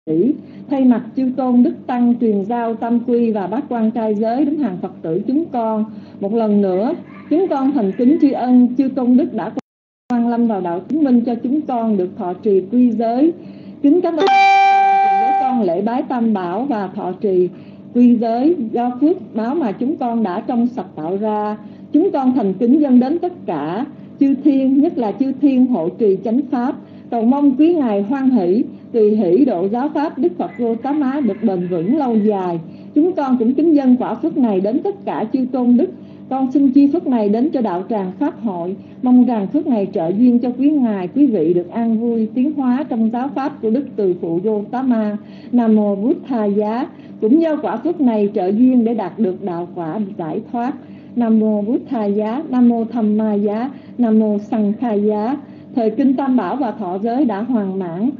Thay mặt chư tôn đức tăng truyền giao tam quy và bát quan trai giới đến hàng Phật tử chúng con, một lần nữa chúng con thành kính tri ân chư tôn đức đã quang lâm vào đạo chứng minh cho chúng con được thọ trì quy giới. Kính cảm ơn với con lễ bái tam bảo và thọ trì quy giới do phước báo mà chúng con đã trong sạch tạo ra. Chúng con thành kính dâng đến tất cả chư thiên, nhất là chư thiên hộ trì chánh pháp, cầu mong quý ngài hoan hỷ tùy hỷ độ giáo pháp Đức Phật Gautama được bền vững lâu dài. Chúng con cũng kính dâng quả phước này đến tất cả chư tôn đức. Con xin chi phước này đến cho đạo tràng pháp hội, mong rằng phước này trợ duyên cho quý ngài, quý vị được an vui tiến hóa trong giáo pháp của Đức Từ Phụ Gautama. Nam mô Bụt Tha Giá. Cũng do quả phước này trợ duyên để đạt được đạo quả giải thoát. Nam mô Bụt Tha Giá. Nam mô Tham Ma Giá. Nam mô Sanh Kha Giá. Thời kinh tam bảo và thọ giới đã hoàn mãn.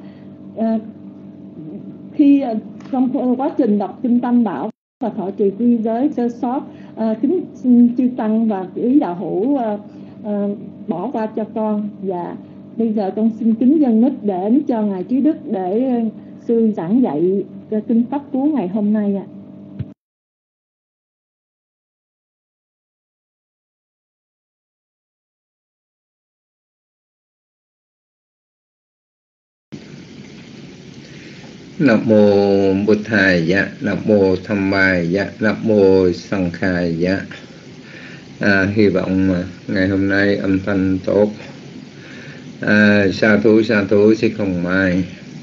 Khi trong quá trình đọc kinh tam bảo và thọ trì quy giới sơ sót, kính chư tăng và quý đạo hữu bỏ qua cho con. Và bây giờ con xin kính dâng mic đến cho ngài Trí Đức để sư giảng dạy kinh pháp cú ngày hôm nay ạ. Nam mô Bụt Thầy Giá, Nam mô Tham Ma Giá, Nam mô Sanh Kha Giá. Hy vọng ngày hôm nay âm thanh tốt. Sa thú Sư Không Mai.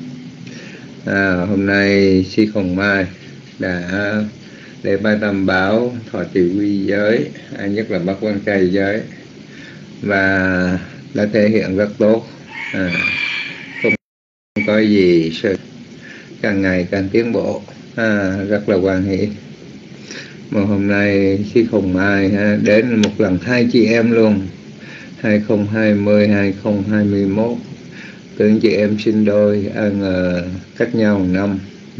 Hôm nay Sư Không Mai đã để bái tam bảo thọ trì quy giới, nhất là bát quan trai giới, và đã thể hiện rất tốt. Không có gì càng ngày càng tiến bộ, rất là hoan hỷ. Mà hôm nay Sư Không Mai đến một lần hai chị em luôn, 2020 2021, tưởng chị em sinh đôi, cách nhau 1 năm.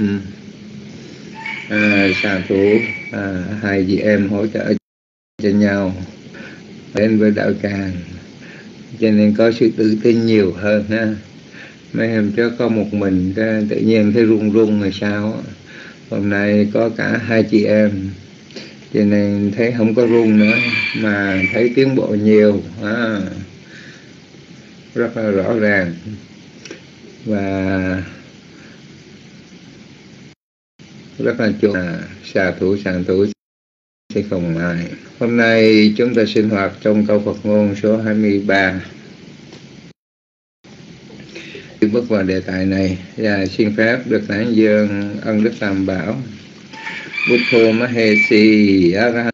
Sa thú, hai chị em hỗ trợ cho nhau đến với đạo tràng, cho nên có sự tự tin nhiều hơn ha. Mấy hôm trước có một mình tự nhiên thấy run run rồi sao. Hôm nay có cả hai chị em, cho nên thấy không có run nữa, mà thấy tiến bộ nhiều, rất là rõ ràng. Và rất là chúc sa thú Sư Không Mai. Hôm nay chúng ta sinh hoạt trong câu Phật ngôn số 23. Bước vào đề tài này và xin phép được tán dương ân đức tam bảo. Buddho Mahesi Arahant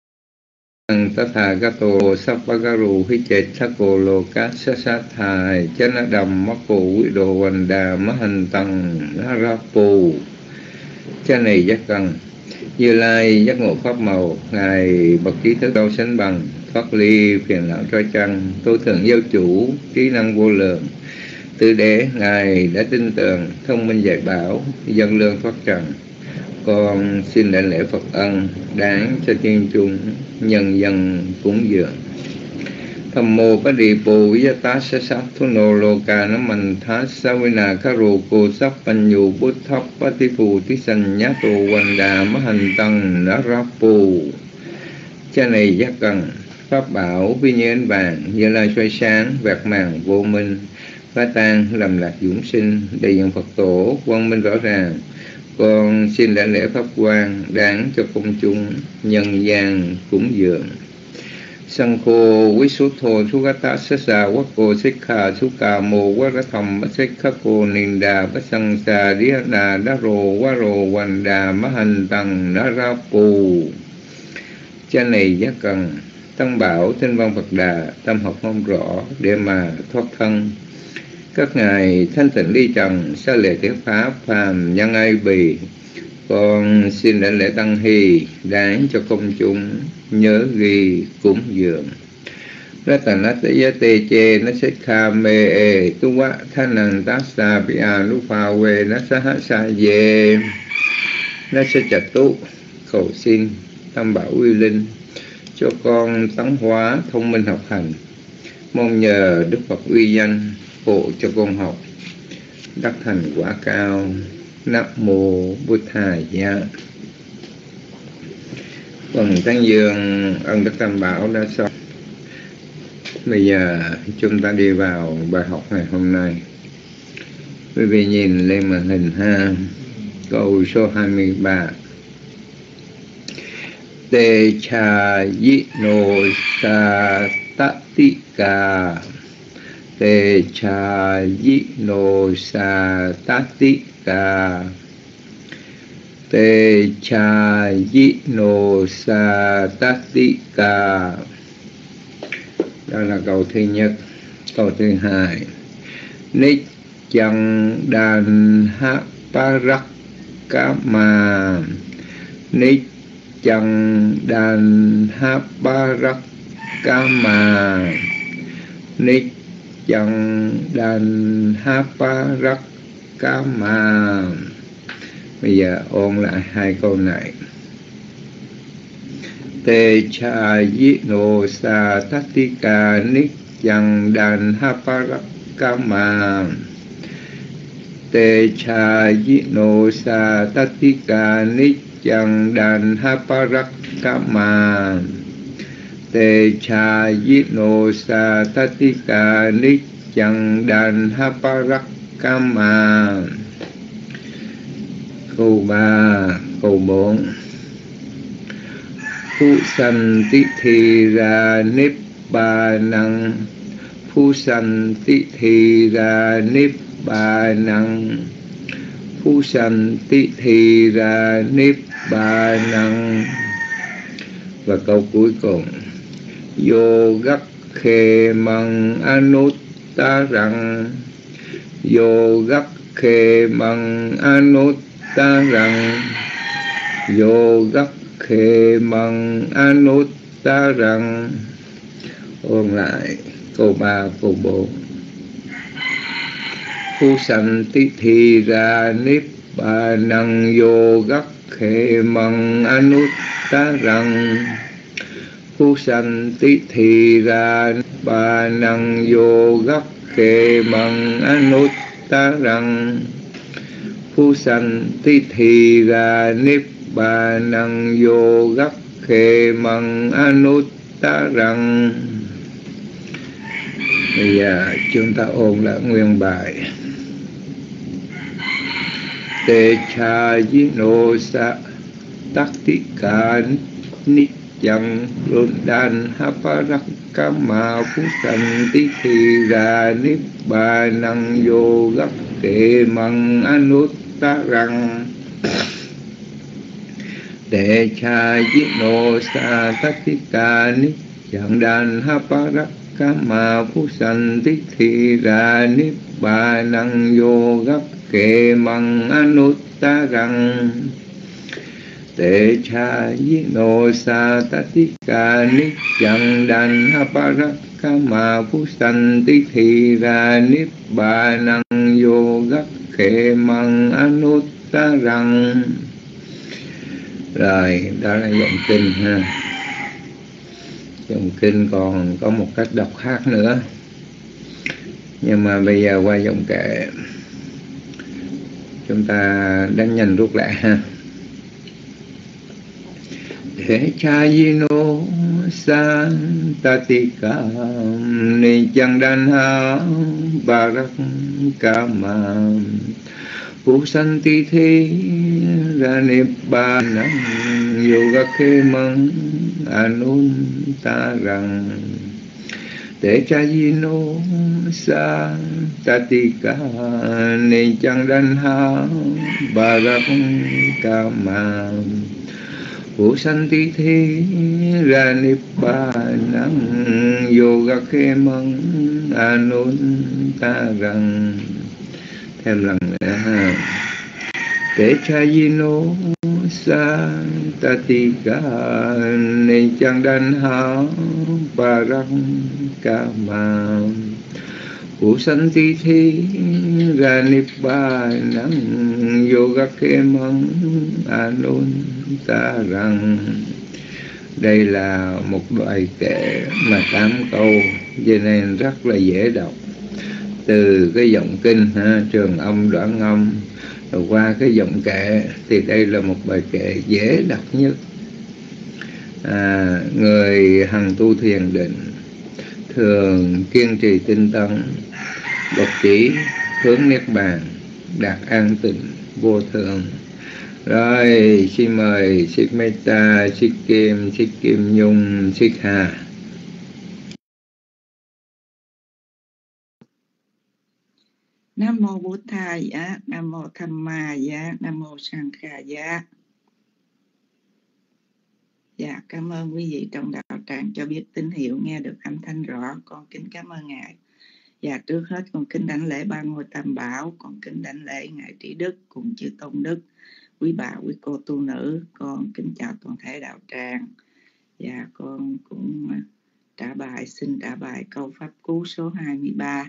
Tathagato Sappagaru Hichet Thako Lokat Sasathai Chanadam Mako Wido Wanda Mahantang Narapu. Cha này giác cần Như Lai giác ngộ pháp màu, ngài bậc trí thức cao sánh bằng, thoát ly phiền não trói chăng, tối thượng giáo chủ, trí năng vô lượng. Từ đế ngài đã tin tưởng, thông minh dạy bảo, dân lương thoát trần. Con xin đảnh lễ Phật ân đáng cho thiên chúng nhân dân cúng dường. Tham mô Bá Đi Bồ Yata Sa Sát Thu Nô Lô Ca Nam Mạnh Thá Sa Vina Kha Rô Cô Sắp Pan Nhu Bút Thắp Bá Ti Phù Tí Sanh Nhá Tô Quanh Đà Má Hành Tăng Ná Ráp Pù. Cha này giác cần pháp bảo vi như ánh vàng, Như Lai xoay sáng vẹt màng vô minh, phá tan lầm lạc dũng sinh, đầy dòng Phật tổ quang minh rõ ràng. Con xin đảnh lễ pháp quan đáng cho công chúng nhân gian cúng dường. Sankho Visuddho Sugata Sasa Wako Sikha Sukha Mo Varatham Sikhaco Ninda Vasangsa Dhyana Daro Varo Wanda Mahantang Narapu. Cha này giác cần tăng bảo thanh văn Phật Đà, tâm học không rõ để mà thoát thân. Các ngài thanh tịnh ly trần, xa lệ tiếng pháp phàm nhân ai bì. Con xin đảnh lễ tăng hy đáng cho công chúng nhớ ghi cúng dường. Ratanatayate che nasekha me e tuwa thanan tassa pia lupa we nasahasa ye nasachatu. Cầu xin tam bảo uy linh cho con tấn hóa thông minh học hành, mong nhờ Đức Phật uy danh hộ cho con học đắc thành quả cao. Nam mô Bụt Thầy Giá. Phần Tán Dương ân đức Tam Bảo đã xong. Bây giờ chúng ta đi vào bài học ngày hôm nay. Quý vị nhìn lên màn hình ha, câu số 23. Tê cha yi no sa ta ti ca. Tê cha yi no sa ta ti ca. Tê cha yi no sa ta ti ca. Đó là câu thứ nhất. Câu thứ hai, Ních chẳng đàn ha pa rắc cá ma. Ních chẳng đàn ha pa rắc cá ma. Ních chẳng đàn ha pa rắc cá ma. Bây giờ ôn lại hai câu này. Tê cha yi no sa tatika ních chẳng đàn ha pa rắc cá ma. Tê cha yi no sa tatika ních chẳng đàn ha pa rắc cá ma. Tê cha yi no sa tatika ních chẳng đàn ha pa rắc cá ma. Câu 3, câu 4. Phu sanh ti thi ra niết ba năng. Phu sanh ti thi ra niết ba năng. Phu sanh ti thi ra niết ba năng. Và câu cuối cùng. Vô gắc khê măng anuttaraṃ. Vô gắc khê măng anuttaraṃ. Vô gắc khê măng anuttaraṃ. Ôn lại câu 3, câu 4. Phu sanh ti thi ra niết ba năng. Vô gắc khê măng anuttaraṃ. Phu sanh ti thi ra ba năng. Vô gắc khê măng anuttaraṃ. Phu sanh ti thi ra niết ba năng. Vô gắc khê măng anuttaraṃ. Bây giờ chúng ta ôn lại nguyên bài. Tê cha yi no sa tatika ních chẳng đàn ha pa rắc cá ma. Phu sanh ti thi ra niết ba năng. Vô gắc khê măng anuttaraṃ. Tê cha yi no sa tatika ních chẳng đàn ha pa rắc cá ma. Phu sanh ti thi ra niết ba năng. Vô gắc khê măng anuttaraṃ. Tê cha yi no sa tatika ních chẳng đàn ha pa rắc cá ma. Phu sanh ti thi ra niết ba năng. Vô gắc khê măng anuttaraṃ. Rồi, đó là dòng kinh ha. Dòng kinh còn có một cách đọc khác nữa. Nhưng mà bây giờ qua dòng kệ. Chúng ta đánh nhanh rút lại ha. Thế cha yi no sa tatika ni chẳng đàn ha ba rắc cá ma. Phu sanh ti thi ra niết ba năng. Vô gắc khê măng anuttaraṃ. Tê cha yi no sa tatika ni chẳng đàn ha ba rắc cá ma. Phu sanh ti thi ra niết ba năng. Vô gắc khê măng anuttaraṃ. Thêm lần nữa ha. Tê cha yi no sa tatika ni chẳng đàn ha ba rắc cá ma. Phu sanh ti thi ra niết ba năng. Vô gắc khê măng anuttaraṃ. Đây là một bài kệ mà 8 câu, cho nên rất là dễ đọc. Từ cái giọng kinh ha, trường âm đoạn âm Qua cái giọng kệ thì đây là một bài kệ dễ đọc nhất. Người hằng tu thiền định thường kiên trì tinh tấn, độc chỉ hướng niết bàn, đạt an tịnh vô thượng. Rồi xin mời Sít Meta, Sít Kim Nhung, Sít Hà. Nam mô Bụt Thầy giá, Nam mô Tham Ma giá, Nam mô Sang Kha giá. Dạ, cảm ơn quý vị trong đạo tràng cho biết tín hiệu nghe được âm thanh rõ. Con kính cảm ơn Ngài. Dạ, trước hết con kính đảnh lễ ba ngôi Tam Bảo, con kính đảnh lễ Ngài Trí Đức cùng chư Tôn Đức, quý bà, quý cô tu nữ. Con kính chào toàn thể đạo tràng. Dạ, con cũng xin trả bài câu pháp cú số 23.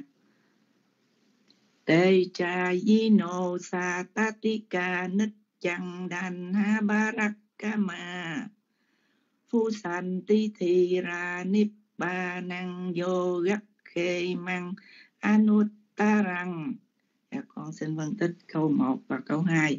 Tê cha di nô sa tatika nít chăng đàn ha barakama phu san ti thi ra nip ba năng vô gắt khê măng anuttarang. Con xin phân tích câu 1 và câu 2.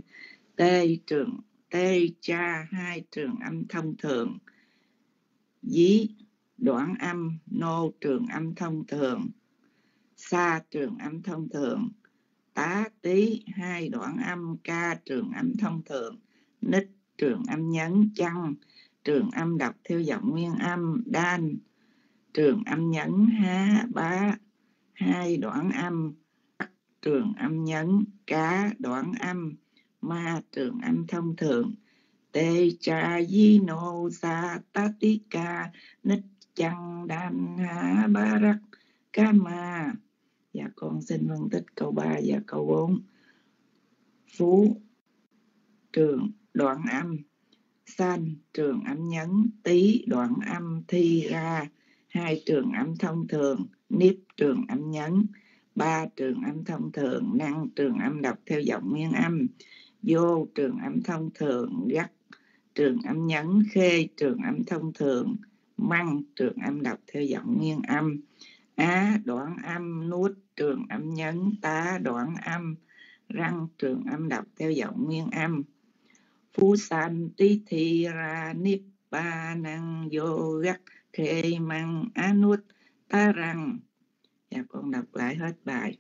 Tê cha hai trường âm thông thường, dí đoạn âm, nô trường âm thông thường, sa trường âm thông thường, tá tí hai đoạn âm, ca trường âm thông thường, nít trường âm nhấn, chăng trường âm đọc theo giọng nguyên âm, đan trường âm nhấn, há bá hai đoạn âm, trường âm nhấn, cá đoạn âm, ma trường âm thông thường. Tê cha di nô sa tá tí ca nít chăng đan há bá rắc ca ma. Dạ, con xin phân tích câu 3 và câu 4. Phú trường đoạn âm, san trường âm nhấn, tí đoạn âm, thi ra hai trường âm thông thường, niếp trường âm nhấn, ba trường âm thông thường, năng trường âm đọc theo giọng nguyên âm, vô trường âm thông thường, gắt trường âm nhấn, khê trường âm thông thường, măng trường âm đọc theo giọng nguyên âm, á đoạn âm, nuốt trường âm nhấn, tá đoạn âm, răng trường âm đọc theo giọng nguyên âm. Phú san tí thi ra nip ba năng vô gắt khê măng anut ta răng. Dạ, con đọc lại hết bài.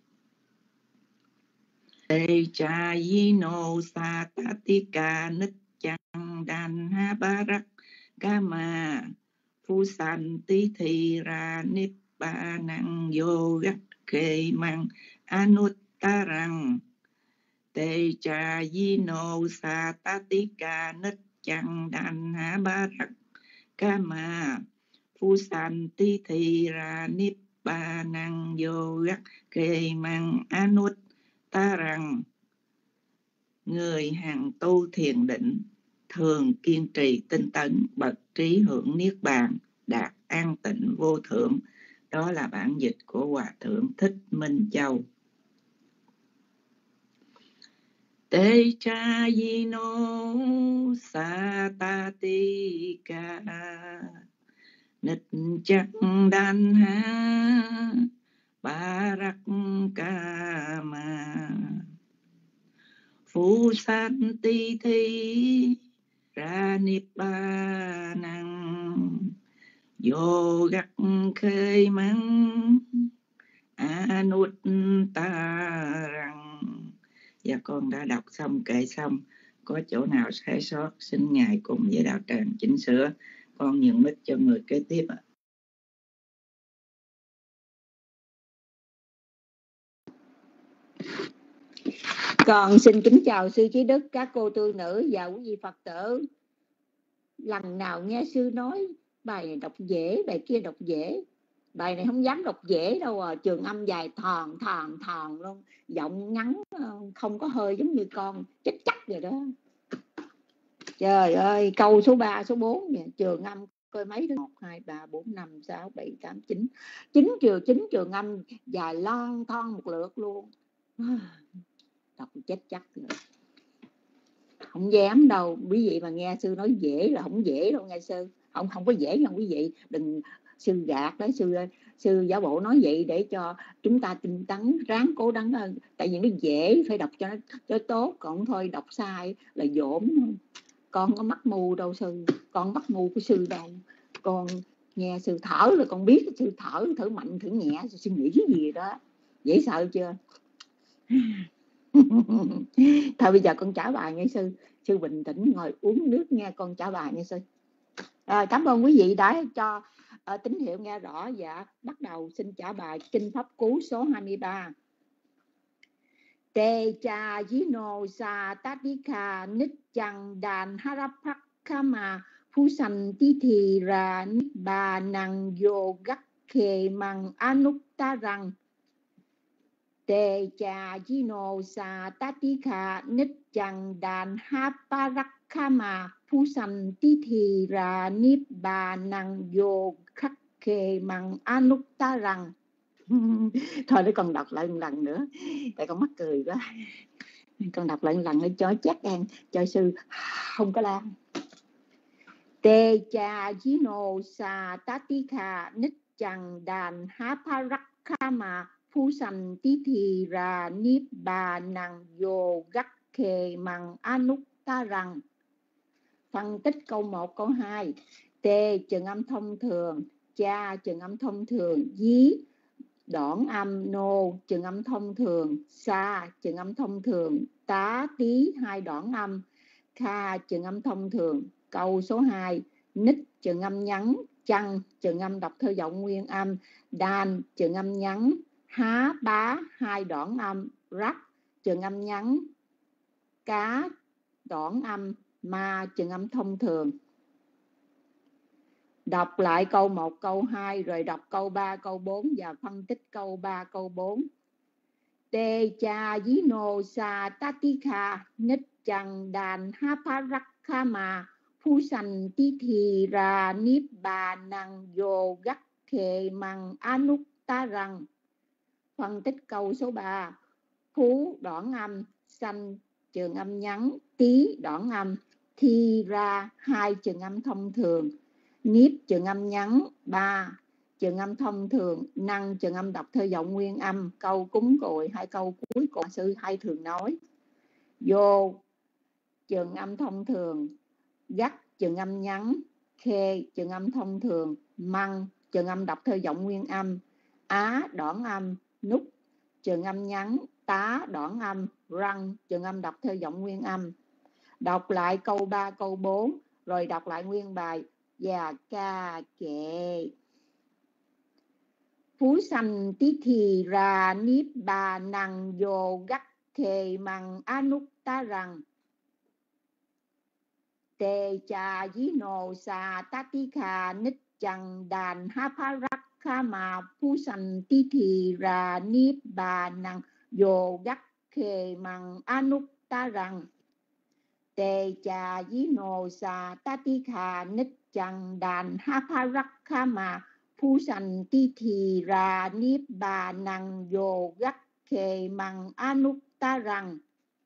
Tê cha di nô sa ta ti ca nít chăng đan ha ba rắc ca ma phu san tí thi ra nip ba năng vô gắt khê măng anut ta răng. Tê cha di nô sa ta ti ca nít chăng đan ha ba rắc ca ma phu san tí thi ra nip ba năng vô gắt khê măng anut ta rằng. Người hằng tu thiền định thường kiên trì tinh tấn, bậc trí hưởng niết bàn, đạt an tịnh vô thượng. Đó là bản dịch của Hòa Thượng Thích Minh Châu. Tê cha di nô sa ta ti ca nít chắc đan ha ba rắc ca ma phú san ti thi ra nip ba năng vô gắt khê măng anut ta rằng. Và con đã đọc xong kệ xong, có chỗ nào sai sót xin Ngài cùng với đạo tràng chỉnh sửa. Con nhường mic cho người kế tiếp ạ. Con xin kính chào sư Trí Đức, các cô tu nữ và quý vị Phật tử. Lần nào nghe sư nói bài này đọc dễ, bài kia đọc dễ, bài này không dám đọc dễ đâu à. Trường âm dài thòn luôn, giọng ngắn không có hơi giống như con chết chắc rồi đó. Trời ơi, câu số 3, số 4 nè, trường âm coi mấy thứ 1, 2, 3, 4, 5, 6, 7, 8, 9 9 trường âm dài lon thon một lượt luôn. Đọc chết chắc rồi. Không dám đâu quý vị, mà nghe sư nói dễ là không dễ đâu nghe sư. Không có dễ đâu quý vị. Đừng sư gạt đó, sư giả bộ nói vậy để cho chúng ta tinh tấn, ráng cố gắng, tại vì nó dễ, phải đọc cho nó tốt, còn thôi đọc sai là dỗm. Con có mắc mù đâu sư, con mắc mù của sư đâu, con nghe sư thở rồi con biết sư thở mạnh thở nhẹ, sư nghĩ cái gì đó, dễ sợ chưa? Thôi bây giờ con trả bài nghe sư, sư bình tĩnh ngồi uống nước nghe, con trả bài nghe sư. Cảm ơn quý vị đã cho tín hiệu nghe rõ. Dạ, bắt đầu xin trả bài Kinh Pháp Cú số 23. Te cha yino sa tatika nichang dan harapakama phusan titi ra niba nang yogakke mang anuktarang. Te cha yino sa tatika nichang dan haparakama phusan titi ra niba nang yogakke mang anuktarang. Thôi để con đọc lại một lần nữa, tại con mắc cười quá. Con đọc lại một lần để cho chắc ăn, cho sư không có la. Te cha yino sa tatika nichang dan haparakama phusan titi ra nibbānang yogakke mang anuktarang. Phân tích câu 1, câu 2. Te trường âm thông thường, cha trường âm thông thường, dí đoạn âm, nô trường âm thông thường, sa trường âm thông thường, tá tí hai đoạn âm, kha trường âm thông thường. Câu số 2. Ních trường âm nhắn, chăng trường âm đọc theo giọng nguyên âm, đan trường âm nhắn, há bá hai đoạn âm, rắc trường âm nhắn, cá đoạn âm, ma trường âm thông thường. Đọc lại câu 1, câu 2 rồi đọc câu 3, câu 4 và phân tích câu 3, câu 4. Te cha yino sa tatika nichang dan haparakama phusan titi ra nibbānang yogakke mang anuktarang. Phân tích câu số 3. Phú đoạn âm, sanh trường âm nhắn, tí đoạn âm, thi ra hai trường âm thông thường, niếp trường âm nhắn, ba trường âm thông thường, năng trường âm đọc theo giọng nguyên âm. Câu cúng cội, hai câu cuối cùng sư hay thường nói. Vô trường âm thông thường, gắt trường âm nhắn, khê trường âm thông thường, măng trường âm đọc theo giọng nguyên âm, á đoạn âm, nút trường âm nhắn, tá đoạn âm, răng trường âm đọc theo giọng nguyên âm. Đọc lại câu 3, câu 4 rồi đọc lại nguyên bài và ca kệ. Phú sanh tí thì ra nibbānang yogakke mang anuktarang. Te cha yino sa tatika nichang dan haparakama phu sanh tí thì ra nibbānang yogakke mang anuktarang. Te cha yino sa tatika nichang dan haparakama phu sanh tí thì ra nibbānang yogakke mang anuktarang.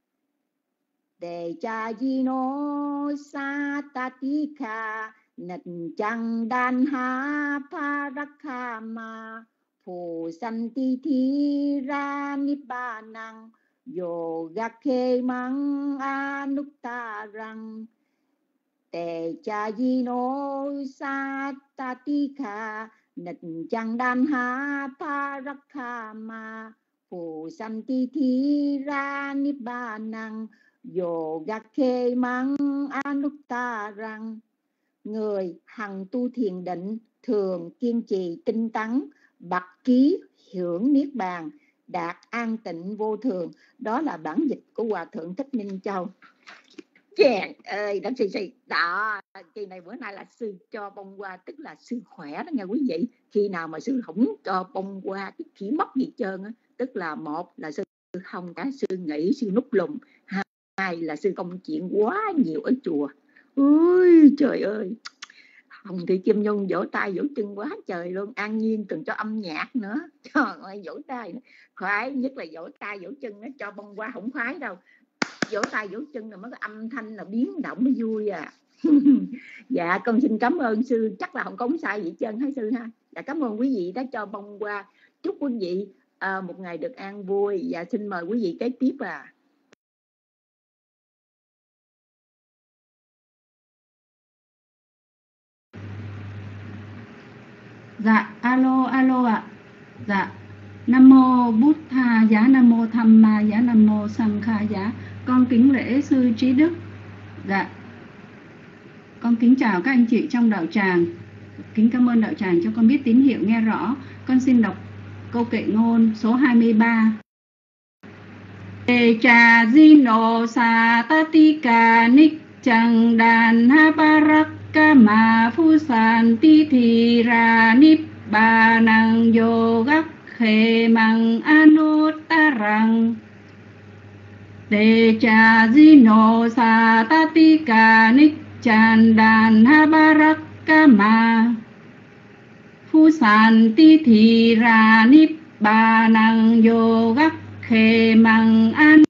Te cha yino sa tatika nichang dan haparakama phu sanh tí thì ra nibbānang yogakke mang anuktarang. Te cha yino sa tatika nichang dan haparakama phu sanh tí thì ra nibbānang yogakke mang anuktarang. Người hằng tu thiền định, thường kiên trì tinh tấn, bậc trí hưởng niết bàn, đạt an tịnh vô thường. Đó là bản dịch của Hòa Thượng Thích Minh Châu. Chàng ơi, đó sư đó, kỳ này bữa nay là sư cho bông hoa, tức là sư khỏe đó nghe quý vị. Khi nào mà sư không cho bông hoa cái chỉ móc gì trơn á, tức là một là sư không cả, sư nghĩ sư nút lùng, hai là sư công chuyện quá nhiều ở chùa. Ôi trời ơi, Hồng Thị Kim Nhung vỗ tay vỗ chân quá trời luôn. An Nhiên từng cho âm nhạc nữa, trời ơi vỗ tay nữa. Khoái nhất là vỗ tay vỗ chân đó, cho bông hoa không khoái đâu, vỗ tay vỗ chân là mới có âm thanh là biến động mới vui à. Dạ con xin cảm ơn sư, chắc là không có sai gì trơn hả sư ha. Cảm ơn quý vị đã cho bông qua. Chúc quý vị một ngày được an vui. Và xin mời quý vị kế tiếp ạ. Dạ, alo ạ. Dạ, Nam mô Bụt Tha giá, Nam mô Tham Ma giá, Nam mô Sang Kha giá. Con kính lễ sư Trí Đức. Dạ, con kính chào các anh chị trong đạo tràng. Kính cảm ơn đạo tràng cho con biết tín hiệu nghe rõ. Con xin đọc câu kệ ngôn số 23. Cha Zino Satatika Nichang Dan Haparakama Phusanti Thira Nibbanang Yogak Khê Mang Anuttarang. Cha Zino Satatika Nichang Dan Haparakama Phusanti Thira Nibbanang Yogak Khê Mang An.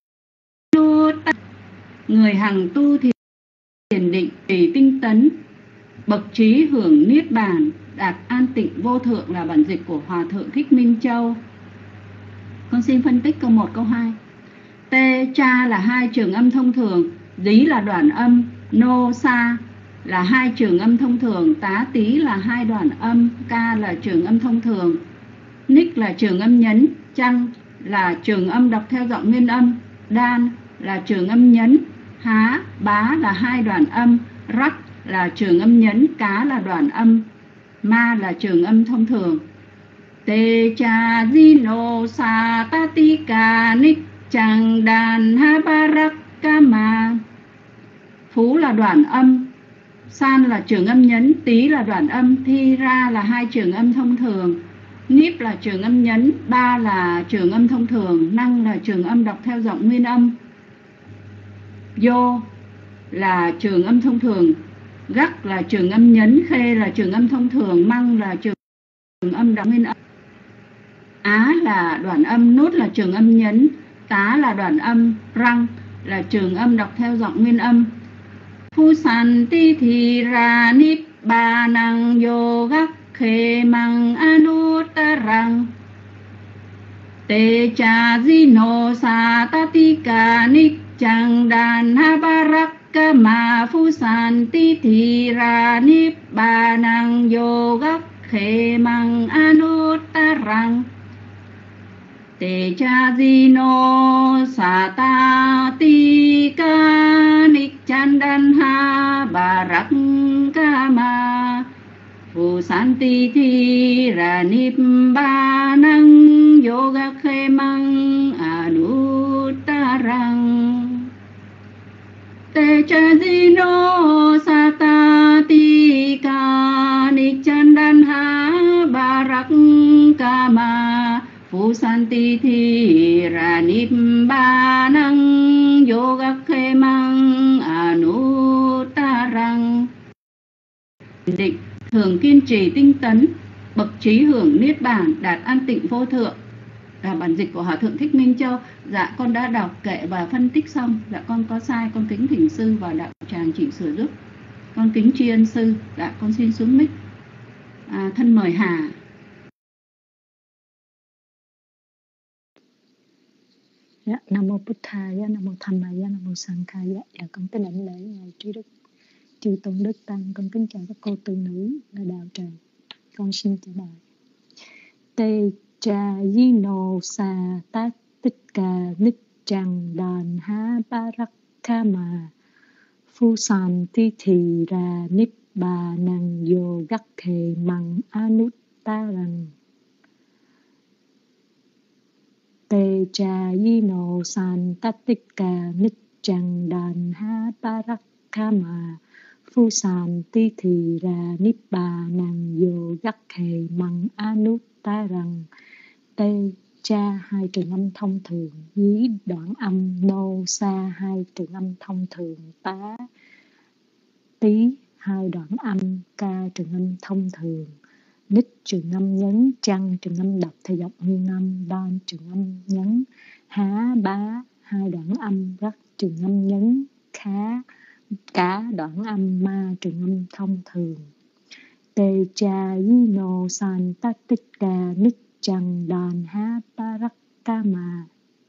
Người hằng tu thiền định trì tinh tấn, bậc trí hưởng niết bàn, đạt an tịnh vô thượng là bản dịch của Hòa thượng Thích Minh Châu. Con xin phân tích câu 1, câu 2. Tê, cha là hai trường âm thông thường, dí là đoạn âm, nô, sa là hai trường âm thông thường, tá, tí là hai đoạn âm, ca là trường âm thông thường, ních là trường âm nhấn, chăng là trường âm đọc theo giọng nguyên âm, đan là trường âm nhấn, há, bá là hai đoạn âm, rắc là trường âm nhấn, cá là đoạn âm, ma là trường âm thông thường. Tê cha zino sa tatika nichang dan haparakama. Phú là đoạn âm, san là trường âm nhấn, tí là đoạn âm, thi ra là hai trường âm thông thường, níp là trường âm nhấn, ba là trường âm thông thường, năng là trường âm đọc theo giọng nguyên âm, vô là trường âm thông thường, gắc là trường âm nhấn, khê là trường âm thông thường, măng là trường âm đọc nguyên âm, á là đoạn âm, nút là trường âm nhấn, tá là đoạn âm, răng là trường âm đọc theo giọng nguyên âm. Phu san ti thì ra nip ba năng yoga khê măng anuttarang. Te cha zino sa tatika nichang dan haparakama phu san ti thì ra nip ba năng yoga khê măng anuttarang. Te cha zino sa tatika nichang dan haparakama phu san ti thì ra nip ba năng yoga khê măng anuttarang. Te cha zino sa tatika nichang dan haparakama phu san ti thì ra nip ba năng yoga khê măng anuttarang. Định thường kiên trì tinh tấn, bậc trí hưởng niết bàn, đạt an tịnh vô thượng là bản dịch của Hòa thượng Thích Minh Châu. Dạ, con đã đọc kệ và phân tích xong. Dạ, con có sai, con kính thỉnh sư và đạo tràng chỉnh sửa giúp. Con kính tri ân sư. Dạ, con xin xuống mic. Thân mời Hà. Dạ, Nam mô Bụt Tha giá, Nam mô Tham Ma giá, Nam mô Sang Kha giá. Dạ, con kính đảnh lễ ngài Trí Đức Chư Tôn Đức Tăng. Con kính chào các cô tu nữ là đạo tràng. Con xin trả bài. Tê cha zino sa tatika nichang dan haparakama phu san ti thì ra nibbanang yoga khê măng anuttarang. Te cha zino san tatika nichang dan haparakama phu san ti thì ra nibbanang yoga khê măng anuttarang. Te cha hai trường âm thông thường, dí đoạn âm, nô sa hai trường âm thông thường, tá tí hai đoạn âm, ca trường âm thông thường, ních trường âm nhấn, chăng trường âm đọc theo giọng nguyên âm, đan trường âm nhấn, há bá hai đoạn âm, rắc trường âm nhấn, khá cá đoạn âm, ma trường âm thông thường. Tê cha yino san tatika nichang đàn ha parakama.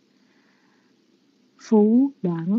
Phú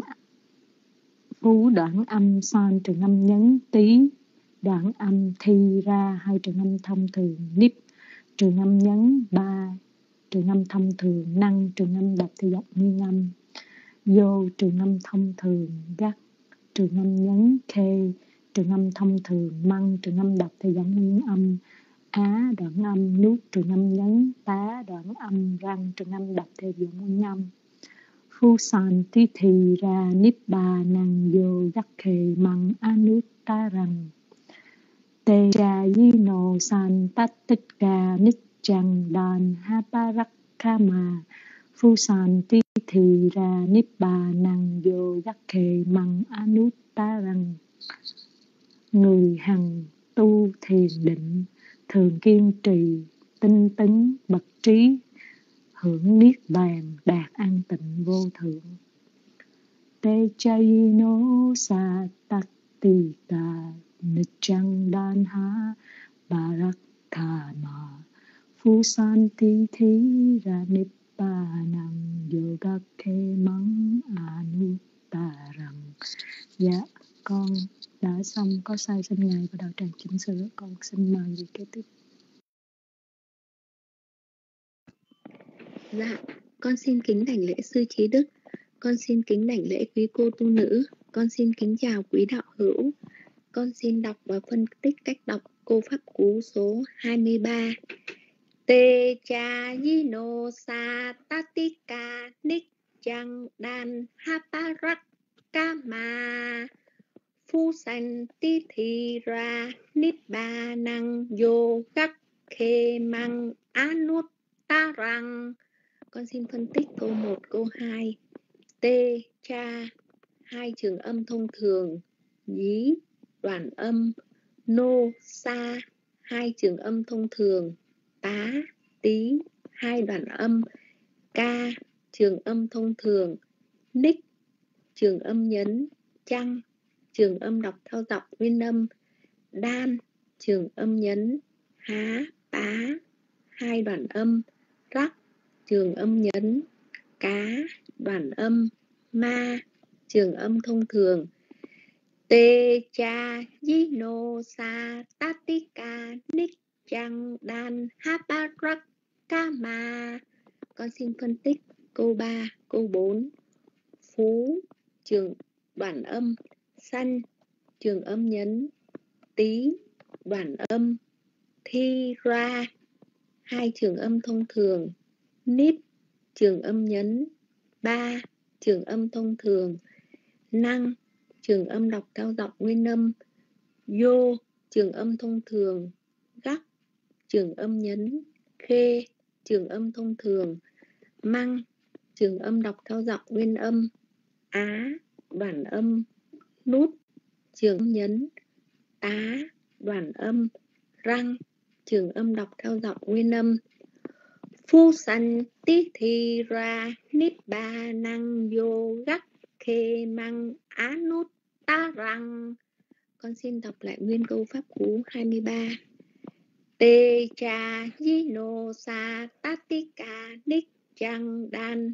đoạn âm san trường âm nhấn tí, đoạn âm thi ra hai trường âm thông thường, nip trường âm nhấn ba trường âm thông thường, năng trường âm đọc thì dọc nguyên âm, vô trường âm thông thường, gắt trường âm nhấn khê trường âm thông thường, măng trường âm đọc thì giọng nguyên âm, á đoạn âm nuốt trường âm nhấn, tá đoạn âm răng trường âm đọc theo giọng nguyên âm. Phu san tí thì ra nibbà năng vô gắt khê măng anuttaraằng. Tê ra yino san tattika nichang đàn ha parakama. Phu san tí thì ra nibbà năng vô gắt khê măng anuttaraằng. Người hằng tu thiền định thường kiên trì tinh tấn bậc trí, hưởng niết bàn đạt an tịnh vô thượng. Te chayino sa taktika nichang danha barakkama. Phu santi thi ra nippanang yogakhe mắng anuttaraằng. Dạ, con đã xong, có sai xin Ngài và đạo tràng chỉnh sửa. Con xin mời vị kế tiếp. Dạ, con xin kính đảnh lễ sư trí đức, con xin kính đảnh lễ quý cô tu nữ, con xin kính chào quý đạo hữu. Con xin đọc và phân tích cách đọc câu pháp cú số 23. Te cha yino sa tatika nichang dan haparakama. Phu sanh tí thị ra nibbānang yogakhe mang anuttaraằng. Con xin phân tích câu 1, câu 2. Tê, cha, hai trường âm thông thường. Dí, đoạn âm. Nô, sa, hai trường âm thông thường. Tá, tí, hai đoạn âm. Ca, trường âm thông thường. Ních, trường âm nhấn. Chăng, trường âm đọc theo dọc nguyên âm. Đan, trường âm nhấn. Há, tá, hai đoạn âm. Rắc, trường âm nhấn. Cá, đoạn âm. Ma, trường âm thông thường. Tê cha yino sa tatika nichang dan haparakama. Con xin phân tích câu 3, câu 4. Phú, trường đoạn âm. Sanh, trường âm nhấn. Tí, đoạn âm. Thi ra, hai trường âm thông thường. Nít, trường âm nhấn. Ba, trường âm thông thường. Năng, trường âm đọc theo dọc nguyên âm. Vô, trường âm thông thường. Gắc, trường âm nhấn. Khê, trường âm thông thường. Măng, trường âm đọc theo dọc nguyên âm. Á, đoạn âm. Nút, trường âm nhấn. Tá, đoạn âm. Răng, trường âm đọc theo dọc nguyên âm. Phu sanh tí thị ra nibbānang yogakhe mang anuttaraằng. Con xin đọc lại nguyên câu pháp cú 23. Tê cha yino sa tatika nichang dan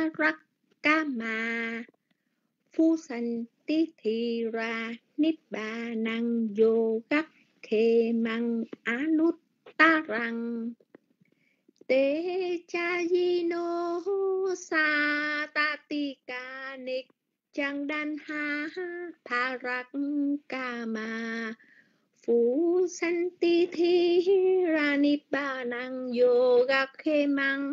haparakama. Phu sanh tí thị ra nibbānang yogakhe mang anuttaraằng. Te cha yino sa tatika nichang dan haparakama. Phu sanh tí thị ra nibbānang yogakhe mang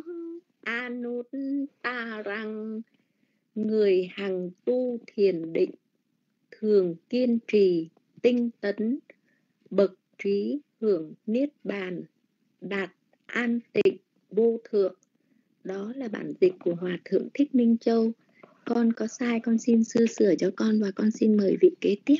anuttaraằng. Người hằng tu thiền định thường kiên trì tinh tấn bậc trí, hưởng niết bàn đạt an tịnh vô thượng. Đó là bản dịch của Hòa Thượng Thích Minh Châu. Con có sai con xin sư sửa cho con, và con xin mời vị kế tiếp.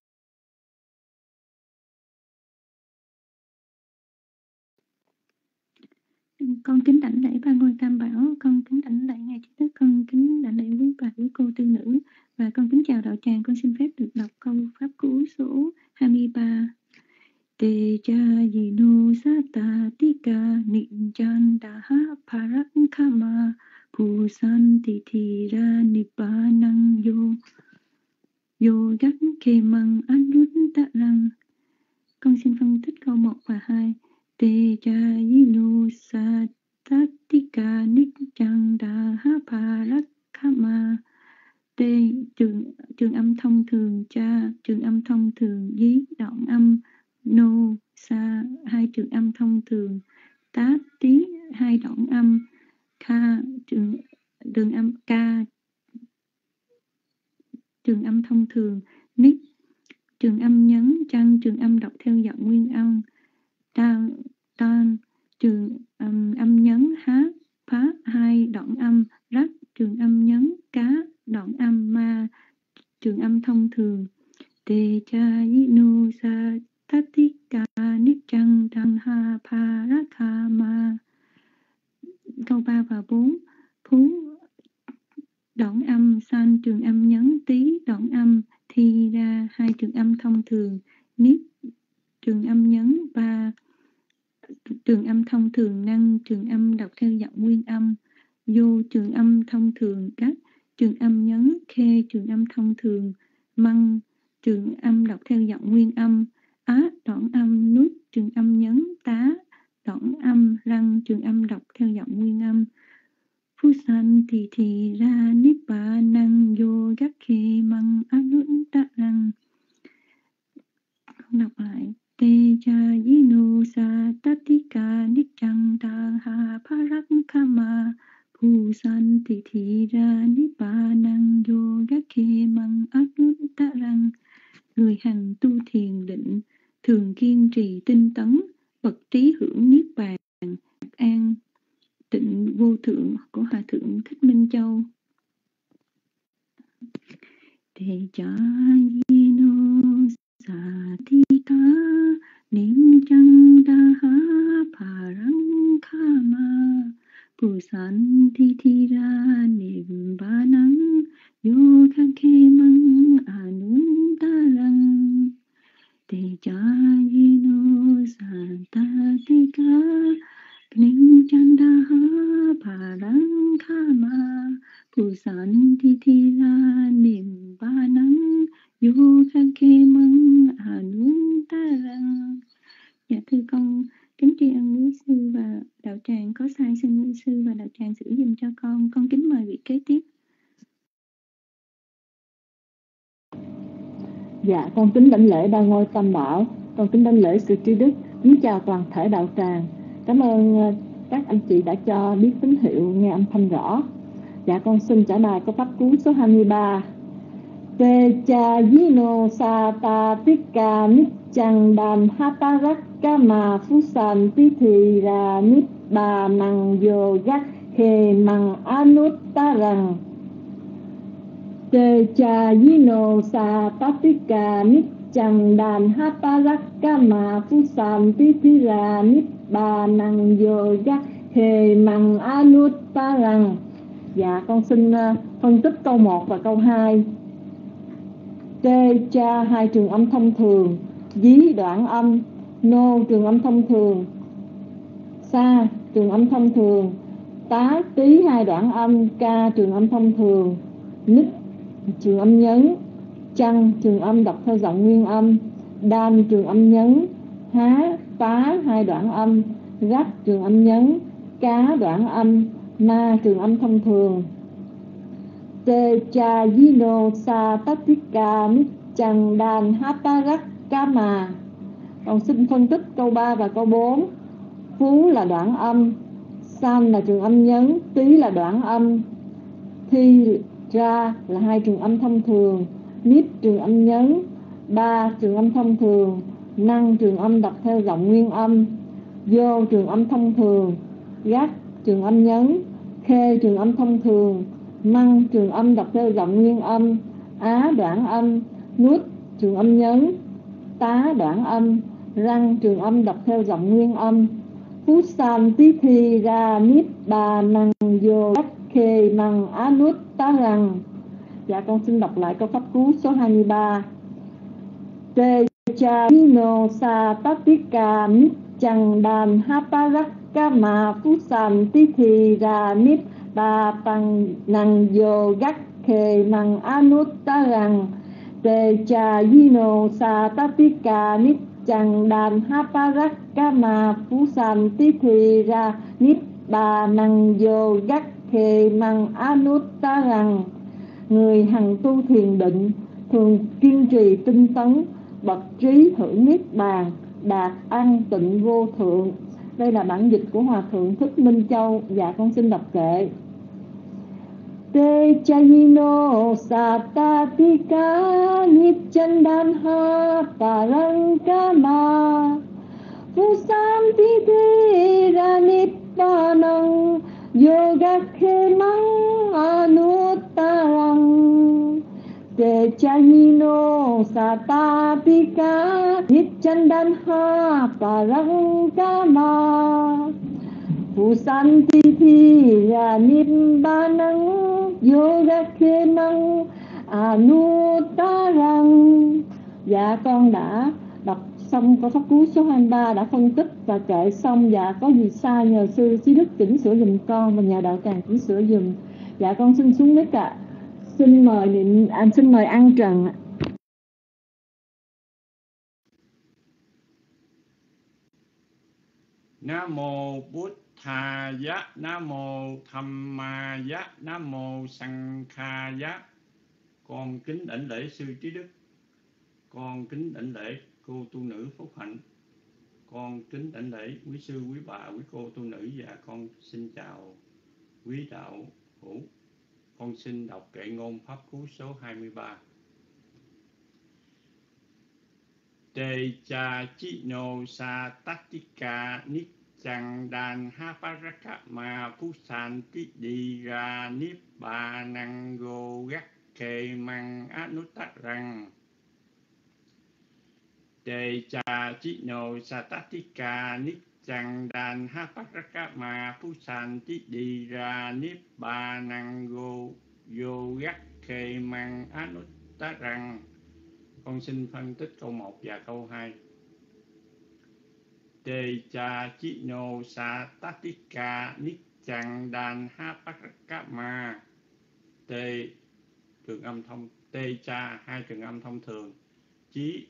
Con kính đảnh lễ ba ngôi Tam Bảo, con kính đảnh lễ ngài trí đức, con kính đảnh lễ quý bà quý cô tư nữ, và con kính chào đạo tràng. Con xin phép được đọc câu pháp cú số 23. Te cha yino sata tika nichanda parakkama pusanti thira nippanang yo gắc khê măng anuttaram. Con xin phân tích câu 1 và 2. Te cha yino sata tika nichanda parakkama. Te trường âm thông thường, cha trường âm thông thường, dí đoạn âm, no sa hai trường âm thông thường, tá tí hai đoạn âm, kha trường âm ca trường âm thông thường, nít trường âm nhấn, chăng trường âm đọc theo giọng nguyên âm, tan trường âm nhấn, há phá hai đoạn âm, rắc trường âm nhấn, cá đoạn âm, ma trường âm thông thường. Te cha yino sa tatika nichang tanha parakkama. Câu 3 và 4. Phú đoạn âm, san trường âm nhấn, tí đoạn âm, thi ra hai trường âm thông thường, nít trường âm nhấn, ba trường âm thông thường, năng trường âm đọc theo giọng nguyên âm, vô trường âm thông thường, các trường âm nhấn, khê trường âm thông thường, măng trường âm đọc theo giọng nguyên âm, á đoạn âm, nút trường âm nhấn, tá đoạn âm, răng trường âm đọc theo giọng nguyên âm, phu san thì ra nippa năng vô gắc khê măng anuttaram. Con đọc lại. Te cha yino sa tatika nichang taha parakkama phu san thì ra nippa năng vô gắc khê măng anuttaram. Người hành tu thiền định thường kiên trì tinh tấn, bậc trí hưởng niết bàn an tịnh vô thượng của Hòa thượng Thích Minh Châu. Te cha yino satika nichang taha parakkama pusan thira nibbānang yogakhemang anuttaram. Te cha yino santatika nichang taha parakkama pusan thira nibbānang yogakhemang anuttaram. Dạ thưa con kính tri ân quý sư và đạo tràng có sai, xin quý sư và đạo tràng xử giùm cho con. Con kính mời vị kế tiếp. Dạ, con kính đảnh lễ ba ngôi tam bảo, con kính đảnh lễ sự trí đức, kính chào toàn thể đạo tràng. Cảm ơn các anh chị đã cho biết tín hiệu nghe âm thanh rõ. Dạ, con xin trả bài câu pháp cú số 23. Te cha yino satatika nichang tanha parakkama phusan thira nibbānang yogakhemang anuttaram. Te cha yino satatika nichang tanha parakkama phusan thira nibbānang yogakhemang anuttaram. Dạ, con xin phân tích câu 1 và câu 2. Te cha hai trường âm thông thường, dí đoạn âm, no trường âm thông thường, sa trường âm thông thường, tá tí hai đoạn âm, ca trường âm thông thường, nít trường âm nhấn, chăng trường âm đọc theo giọng nguyên âm, đan trường âm nhấn, há phá hai đoạn âm, rắc trường âm nhấn, cá đoạn âm, ma trường âm thông thường. Te cha yino satatika nichang tanha parakkama. Con xin phân tích câu 3 và câu 4. Phú là đoạn âm, san là trường âm nhấn, tí là đoạn âm, thi ra là hai trường âm thông thường, nít trường âm nhấn, ba trường âm thông thường, năng trường âm đọc theo giọng nguyên âm, vô trường âm thông thường, gác trường âm nhấn, khê trường âm thông thường, măng trường âm đọc theo giọng nguyên âm, á đoạn âm, nút trường âm nhấn, tá đoạn âm, răng trường âm đọc theo giọng nguyên âm, phú san thi ra nibbānang yogakhemang anuttaram. Dạ, con xin đọc lại câu pháp cú số 23. Te cha no sa tatika nít chằng đàn haparakama phú sàm tí thì ra nít ba tăng năng vô gắc khề năng anuttarang te cha no sa tatika nít chằng đàn haparakama phú sàm tí thì ra nít ba năng vô gắc khề năng anuttarang. Người hằng tu thiền định thường kiên trì tinh tấn, bậc trí hưởng niết bàn, đạt an tịnh vô thượng. Đây là bản dịch của Hòa thượng Thích Minh Châu. Dạ con xin đọc kệ. Te chayino satatika nitchandanha parankama pusanti thira nippanang yogakhemang anuttarang. Te chayino satatika nitchandanha parankama pusanti thira nippanang yogakhemang anuttarang. Dạ con đã đọc xong câu pháp cú số 23, đã phân tích và kệ xong. Dạ có gì sai nhờ sư Trí Đức chỉnh sửa giùm con và nhà đạo tràng chỉnh sửa giùm. Dạ con xin xuống mic ạ. Xin mời An Trần ạ. Nam mô Bụt Thaya, Nam mô Dhammaya, Nam mô Sankhaya. Con kính đảnh lễ sư Trí Đức, con kính đảnh lễ cô tu nữ Phúc Hạnh, con kính đảnh lễ quý sư, quý bà, quý cô tu nữ, và con xin chào quý đạo hữu. Con xin đọc kệ ngôn pháp cú số 23. Te cha chi no sa tatika niccang dan haparakama pusanti dira nibbanang go gakke mang anuttarang. Te cha chi no sa tatika niccang dan haparakama pusanti dira nibbanang go gakke mang anuttarang. Con xin phân tích câu 1 và câu 2. Te cha chi no sa tatika niccang dan haparakama. Te trường âm thông, te cha hai trường âm thông thường, chí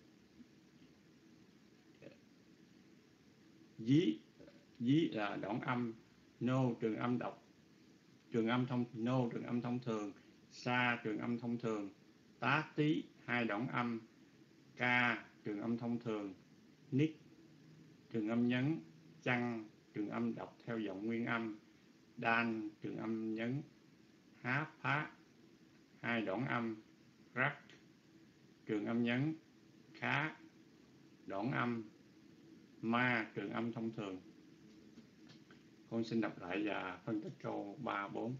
dí là đoạn âm, no trường âm đọc, trường âm thông, no trường âm thông thường, sa trường âm thông thường, tá tí hai đoạn âm, ca trường âm thông thường, nick trường âm nhấn, chăng trường âm đọc theo giọng nguyên âm, đan trường âm nhấn, há phá hai đoạn âm, rắc trường âm nhấn, khá đoạn âm, ma trường âm thông thường. Con xin đọc lại và phân tích câu 3, 4.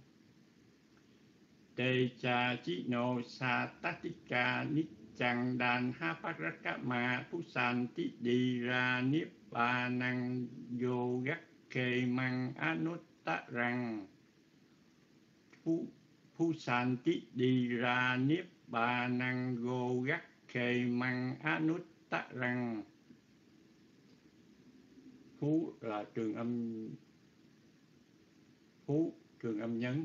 Te cha chi no sa tatika niccang dan haparakama pusanti dira nibbanang yogakke mang anuttarang. Pusanti dira nibbanang yogakke mang anuttarang. Phú là trường âm nhấn,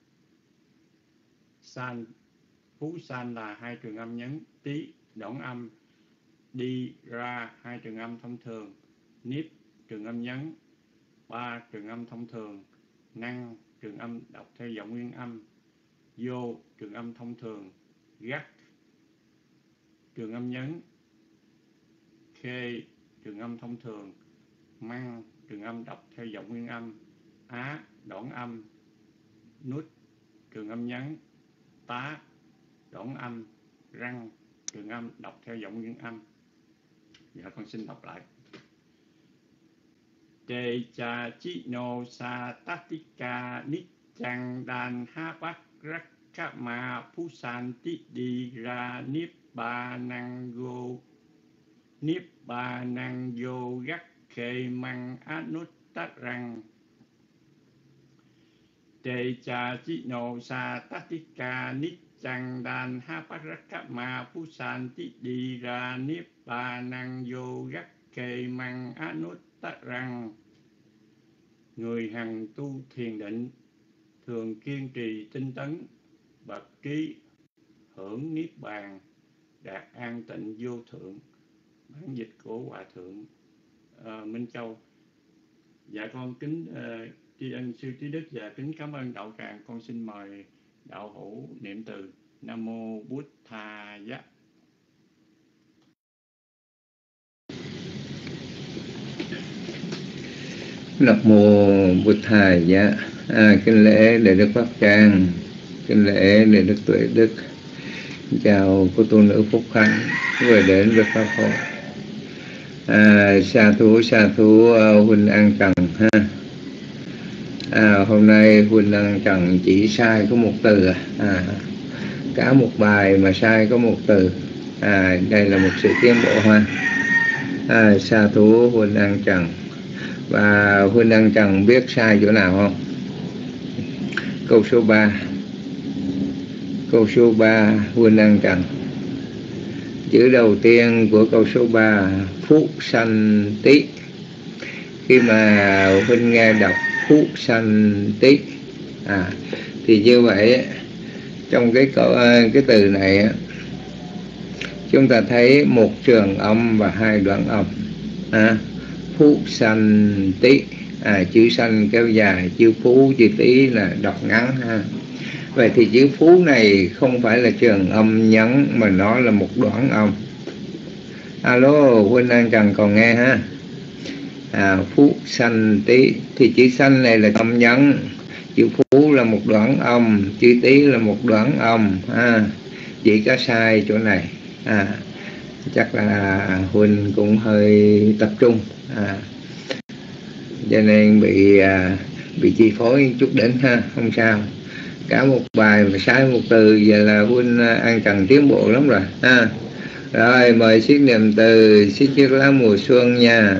san phú san là hai trường âm nhấn, tí đoạn âm, đi ra hai trường âm thông thường, niếp trường âm nhấn, ba trường âm thông thường, năng trường âm đọc theo giọng nguyên âm, vô trường âm thông thường, gắt trường âm nhấn, khê trường âm thông thường, măng trường âm đọc theo giọng nguyên âm, á đoạn âm, nút trường âm nhấn, tá đoạn âm, răng trường âm đọc theo giọng nguyên âm. Dạ con xin đọc lại. Te cha chi no sa tatika niccang dan haparakama pusanti dira nibbanang yogakke mang anuttarang. Te cha chi no sa tatika Chang đan ha parakama pusanti đi ra niết ba năng vô gắt kê măng anuttarang. Người hằng tu thiền định thường kiên trì tinh tấn, bậc trí hưởng niết bàn, đạt an tịnh vô thượng. Bản dịch của Hòa thượng Minh Châu. Dạ con kính tri ân sư Trí Đức và kính cảm ơn đạo tràng. Con xin mời đạo hữu niệm từ Nam Mô Bụt Thaya. Nam Mô Bụt Thaya. Kính lễ Đại Đức Pháp Trang, kính lễ Đại Đức Tuệ Đức, chào cô tu nữ Phúc Khánh vừa đến với Pháp hội. Sa thú Huynh An Trần ha. Hôm nay Huynh An Trần chỉ sai có một từ cả một bài mà sai có một từ. Đây là một sự tiến bộ ha. Sa thú Huynh An Trần. Và Huynh An Trần biết sai chỗ nào không? Câu số 3. Câu số 3 Huynh An Trần. Chữ đầu tiên của câu số 3 phúc sanh tí. Khi mà Huynh nghe đọc phúc sanh tí thì như vậy trong cái từ này chúng ta thấy một trường âm và hai đoạn âm. Phúc sanh tí, chữ sanh kéo dài, chữ phú chữ tí là đọc ngắn ha. Vậy thì chữ phú này không phải là trường âm nhấn mà nó là một đoạn âm. Alo, Huynh An Trần còn nghe ha. Phú sanh tí thì chữ sanh này là âm nhấn, chữ phú là một đoạn âm, chữ tí là một đoạn âm. Chỉ có sai chỗ này. Chắc là Huynh cũng hơi tập trung, cho nên bị chi phối chút đỉnh ha. Không sao, cả một bài mà sai một từ vậy là Huynh An Trần tiến bộ lắm rồi ha. Rồi mời siết niệm từ siết chiếc lá mùa xuân nha.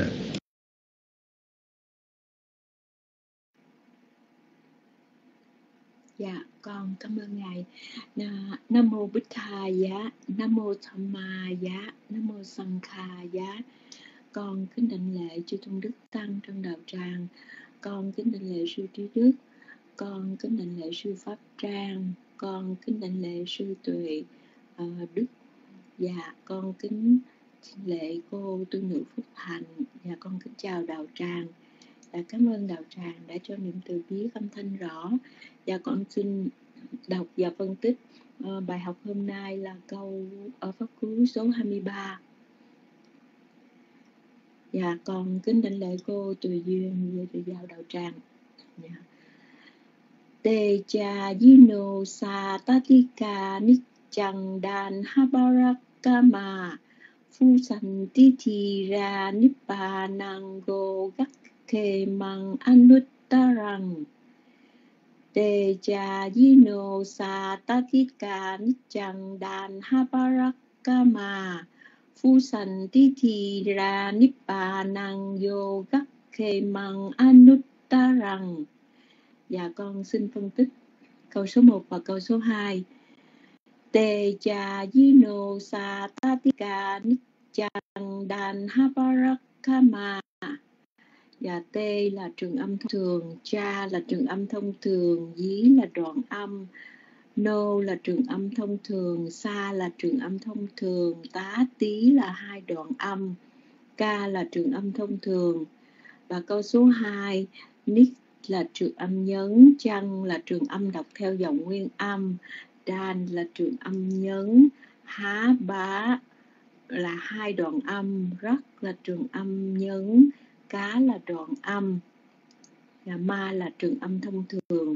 Dạ, con cảm ơn Ngài. Nam Mô Bụt Thaya, Nam Mô Dhammaya, Nam Mô Sanghaya. Con kính đảnh lễ chư tôn đức tăng trong đạo tràng. Con kính đảnh lễ sư Trí Đức. Con kính đảnh lễ sư Pháp Trang. Con kính đảnh lễ sư Tuệ Đức. Dạ, con kính lễ cô tu nữ Phúc Hạnh. Dạ, con kính chào đạo tràng. Cảm ơn đạo tràng đã cho niệm từ biết âm thanh rõ. Và con xin đọc và phân tích bài học hôm nay là câu ở pháp cú số 23. Và con kính đảnh lễ cô Tùy Duyên về vào đạo tràng. Te cha yino sa tatika nichang dan habarakama phu san ti thi ra nippanang go gak ke mang anuttarang. Te cha yino sa tatika nichang dan habarakama phu san ti thi ra nippanang yo gak ke mang anuttarang. Dạ con xin phân tích câu số 1 và câu số 2. Te cha yino sa tatika nichang dan habarakama. Dạ, tê là trường âm thông thường, cha là trường âm thông thường, dí là đoạn âm, nô là trường âm thông thường, sa là trường âm thông thường, tá tí là hai đoạn âm, ca là trường âm thông thường. Và câu số 2, nick là trường âm nhấn, chăng là trường âm đọc theo dòng nguyên âm, đan là trường âm nhấn, há bá là hai đoạn âm, rắc là trường âm nhấn, cá là đoạn âm, và ma là trường âm thông thường.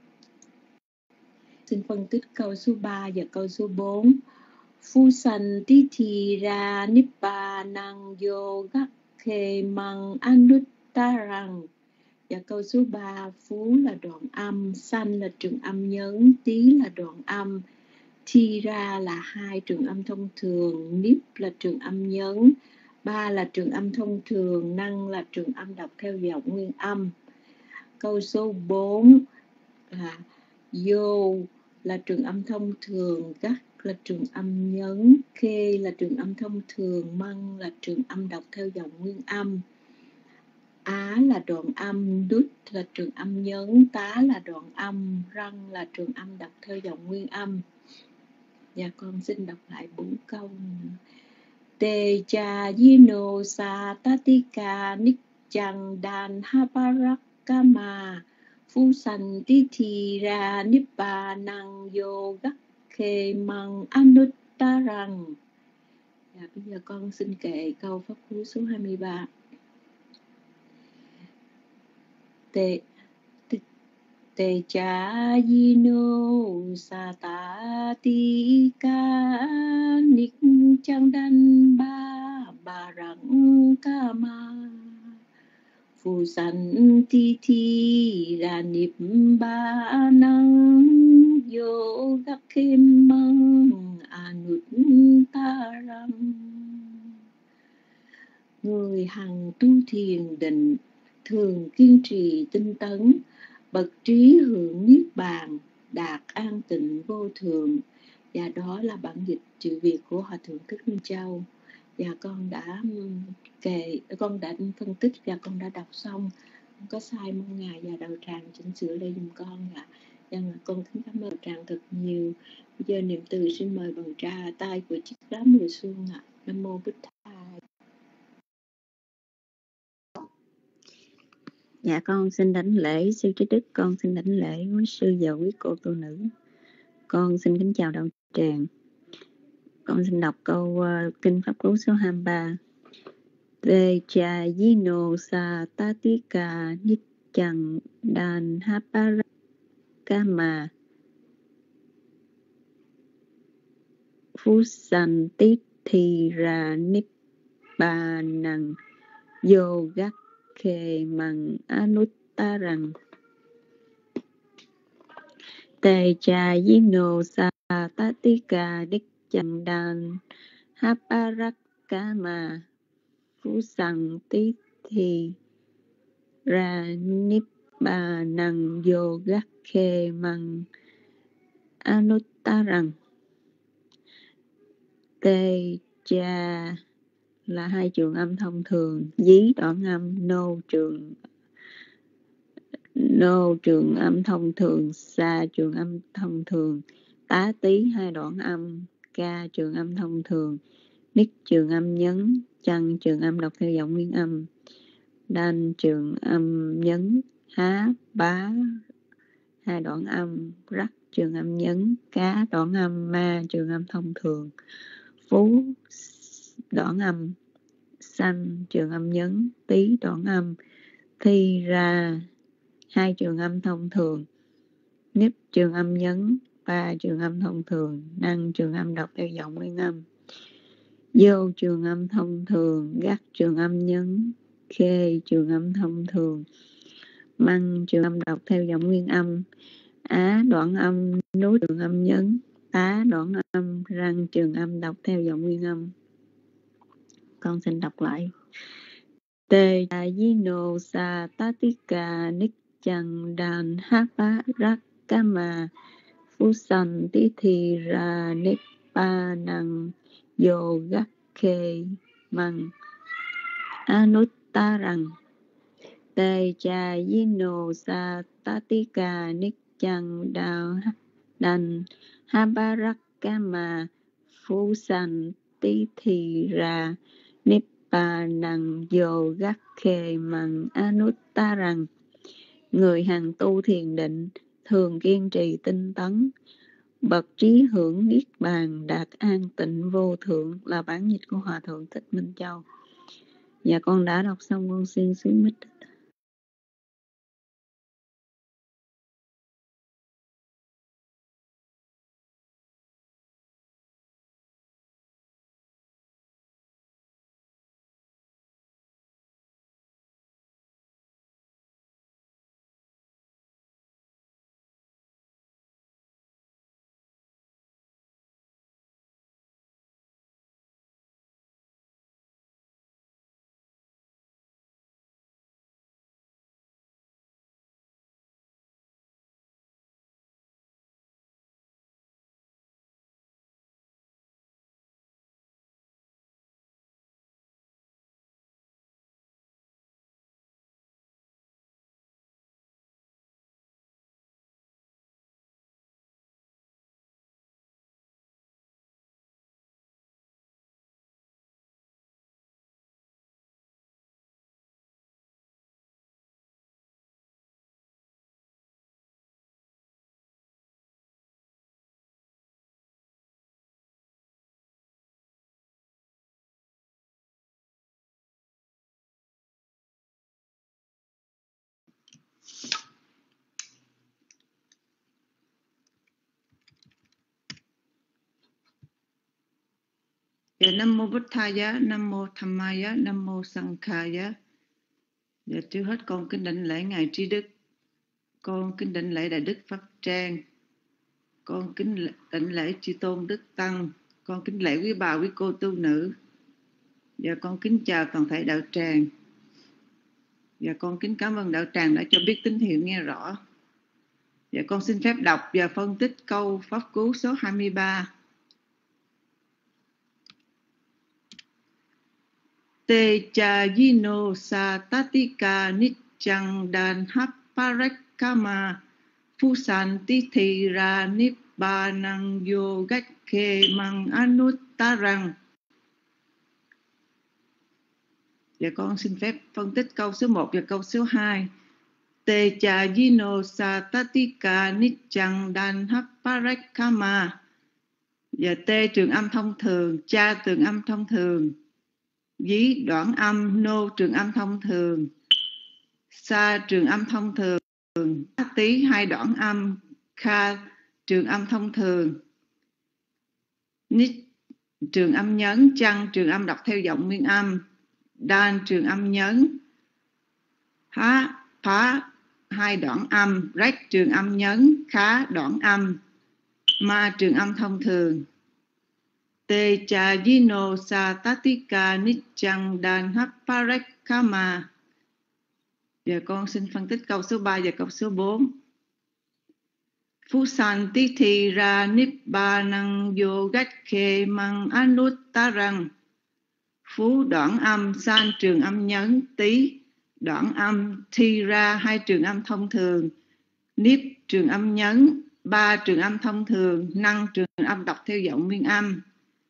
Xin phân tích câu số 3 và câu số 4. Phu san ti thi ra nippanang yo gak ke mang anuttarang. Và câu số 3, phú là đoạn âm, san là trường âm nhấn, tí là đoạn âm, thi ra là hai trường âm thông thường, nip là trường âm nhấn, ba là trường âm thông thường, năng là trường âm đọc theo dòng nguyên âm. Câu số 4 là yo là trường âm thông thường, gắt là trường âm nhấn, khê là trường âm thông thường, măng là trường âm đọc theo dòng nguyên âm, á là đoạn âm, đút là trường âm nhấn, tá là đoạn âm, răng là trường âm đọc theo dòng nguyên âm. Và con xin đọc lại 4 câu nữa. Te cha yino sa tatika nichang dan haparakama phu san ti thi ra nippanang yoga khe mang anuttarang. Và bây giờ con xin kệ câu pháp cú số 23. Te cha yino sa tatika nichang dan ba rang kama phu san ti thi ra nippanang yoga khem mang anuttarang. Người hằng tu thiền định thường kiên trì tinh tấn, bậc trí hưởng niết bàn, đạt an tịnh vô thường. Và đó là bản dịch chữ Việt của Hòa Thượng Thích Minh Châu. Và con đã phân tích và con đã đọc xong. Không có sai, mong Ngài và Đạo Tràng chỉnh sửa lại giùm con ạ. Con kính cảm ơn Đạo Tràng thật nhiều. Bây giờ niệm từ xin mời bằng trà tay của chiếc lá mùa xuân ạ. Nam mô Bích Tha. Dạ con xin đảnh lễ sư trí đức, con xin đảnh lễ quý sư và quý cô tu nữ. Con xin kính chào Đạo Tràng. Con xin đọc câu kinh pháp cú số 23. Te cha yino sa tatika nichang dan haparakama phu san ti thi ra nippanang yoga khe mang anuttarang. Te cha yino sa tatika nichang dan haparakama phu san ti thi ra nippanang yoga khe mang anuttarang. Te cha là hai trường âm thông thường, dí đoạn âm, nô trường âm thông thường, sa trường âm thông thường, tá tí hai đoạn âm, ca trường âm thông thường, ních trường âm nhấn, chăng trường âm đọc theo giọng nguyên âm, đan trường âm nhấn, há bá hai đoạn âm, rắc trường âm nhấn, cá đoạn âm, ma trường âm thông thường, phú đoạn âm, sanh trường âm nhấn, tí đoạn âm, thi ra hai trường âm thông thường, nếp trường âm nhấn, ba trường âm thông thường, năng trường âm đọc theo giọng nguyên âm, vô trường âm thông thường, gắt trường âm nhấn, khê trường âm thông thường, măng trường âm đọc theo giọng nguyên âm, á đoạn âm, nối trường âm nhấn, tá đoạn âm, răng trường âm đọc theo giọng nguyên âm. Con xin đọc lại. Te yino sa tatika nichang dan haparakama phu san ti thi ra nippanang yoga khe mang anuttarang. Te cha yino sa tatika nichang dan haparakama phu san ti thi ra nippanang yoga khe mang anuttarang. Người hằng tu thiền định thường kiên trì tinh tấn, bậc trí hưởng niết bàn, đạt an tịnh vô thượng là bản dịch của Hòa Thượng Thích Minh Châu. Và con đã đọc xong, con xin xuống mic. Nam mô Buddhaya, Nam mô Dhammaya, Nam mô Sanghaya. Và trước hết con kính đảnh lễ ngài Trí Đức, con kính đảnh lễ Đại Đức Pháp Trang, con kính đảnh lễ Chư Tôn Đức Tăng, con kính lễ quý bà quý cô tu nữ, và con kính chào toàn thể đạo tràng. Và con kính cảm ơn đạo tràng đã cho biết tín hiệu nghe rõ. Và con xin phép đọc và phân tích câu pháp cú số 23. Te cha yino sa tatika nichang dan haparekama phusanti thira nibbanang yogakke mang anuttarang. Và con xin phép phân tích câu số 1 và câu số 2. Te cha yino sa tatika nichang dan haparekama. Và tê trường âm thông thường, cha trường âm thông thường, dí đoạn âm, nô trường âm thông thường, sa trường âm thông thường, tí hai đoạn âm, kha trường âm thông thường, nít trường âm nhấn, chăng trường âm đọc theo giọng nguyên âm, đan trường âm nhấn, há phá hai đoạn âm, rách trường âm nhấn, khá đoạn âm, ma trường âm thông thường. Te cha yino sa tatika nichang dan haparekama. Giờ con xin phân tích câu số 3 và câu số 4. Phusanti thira nibbanang yogakke mang anuttarang. Phú đoạn âm, san trường âm nhấn, tí đoạn âm, thira hai trường âm thông thường, nip trường âm nhấn, ba trường âm thông thường, năng trường âm đọc theo giọng nguyên âm,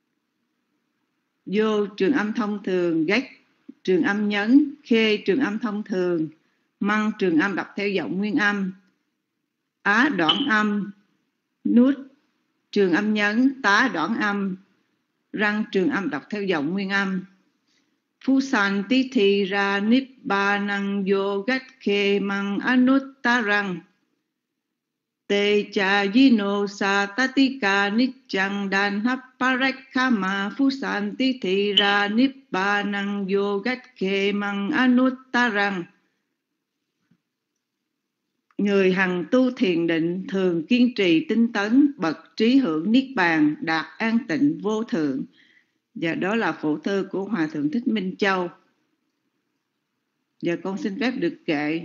vô trường âm thông thường, gách trường âm nhấn, khê trường âm thông thường, măng trường âm đọc theo giọng nguyên âm, á đoạn âm, nút trường âm nhấn, tá đoạn âm, răng trường âm đọc theo giọng nguyên âm. Phusanti thira nibbanang yogakke mang anuttarang. Te cha yino sa tatika nichang dan haparekama phusanti thira nibbanang yogakke mang anuttarang. Người hằng tu thiền định thường kiên trì tinh tấn, bậc trí hưởng niết bàn, đạt an tịnh vô thượng. Và đó là phổ thơ của Hòa Thượng Thích Minh Châu. Giờ con xin phép được kệ.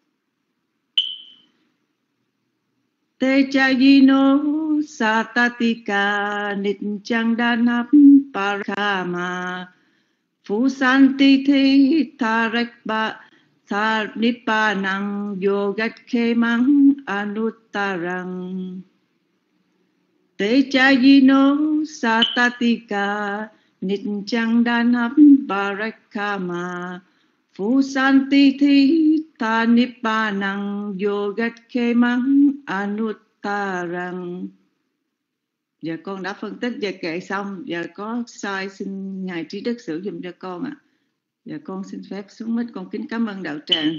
Te cha yino satatika nichang danap parakama phusanti thi tharekba tharnipanang yogakke mang anuttarang. Te cha yino satatika nichang danap parakama phusanti thi tharnipanang yogakke mang anuttarang. Giờ con đã phân tích và kệ xong, giờ có sai xin ngài Trí Đức sử dụng cho con ạ. Giờ con xin phép xuống mic, con kính cảm ơn đạo tràng.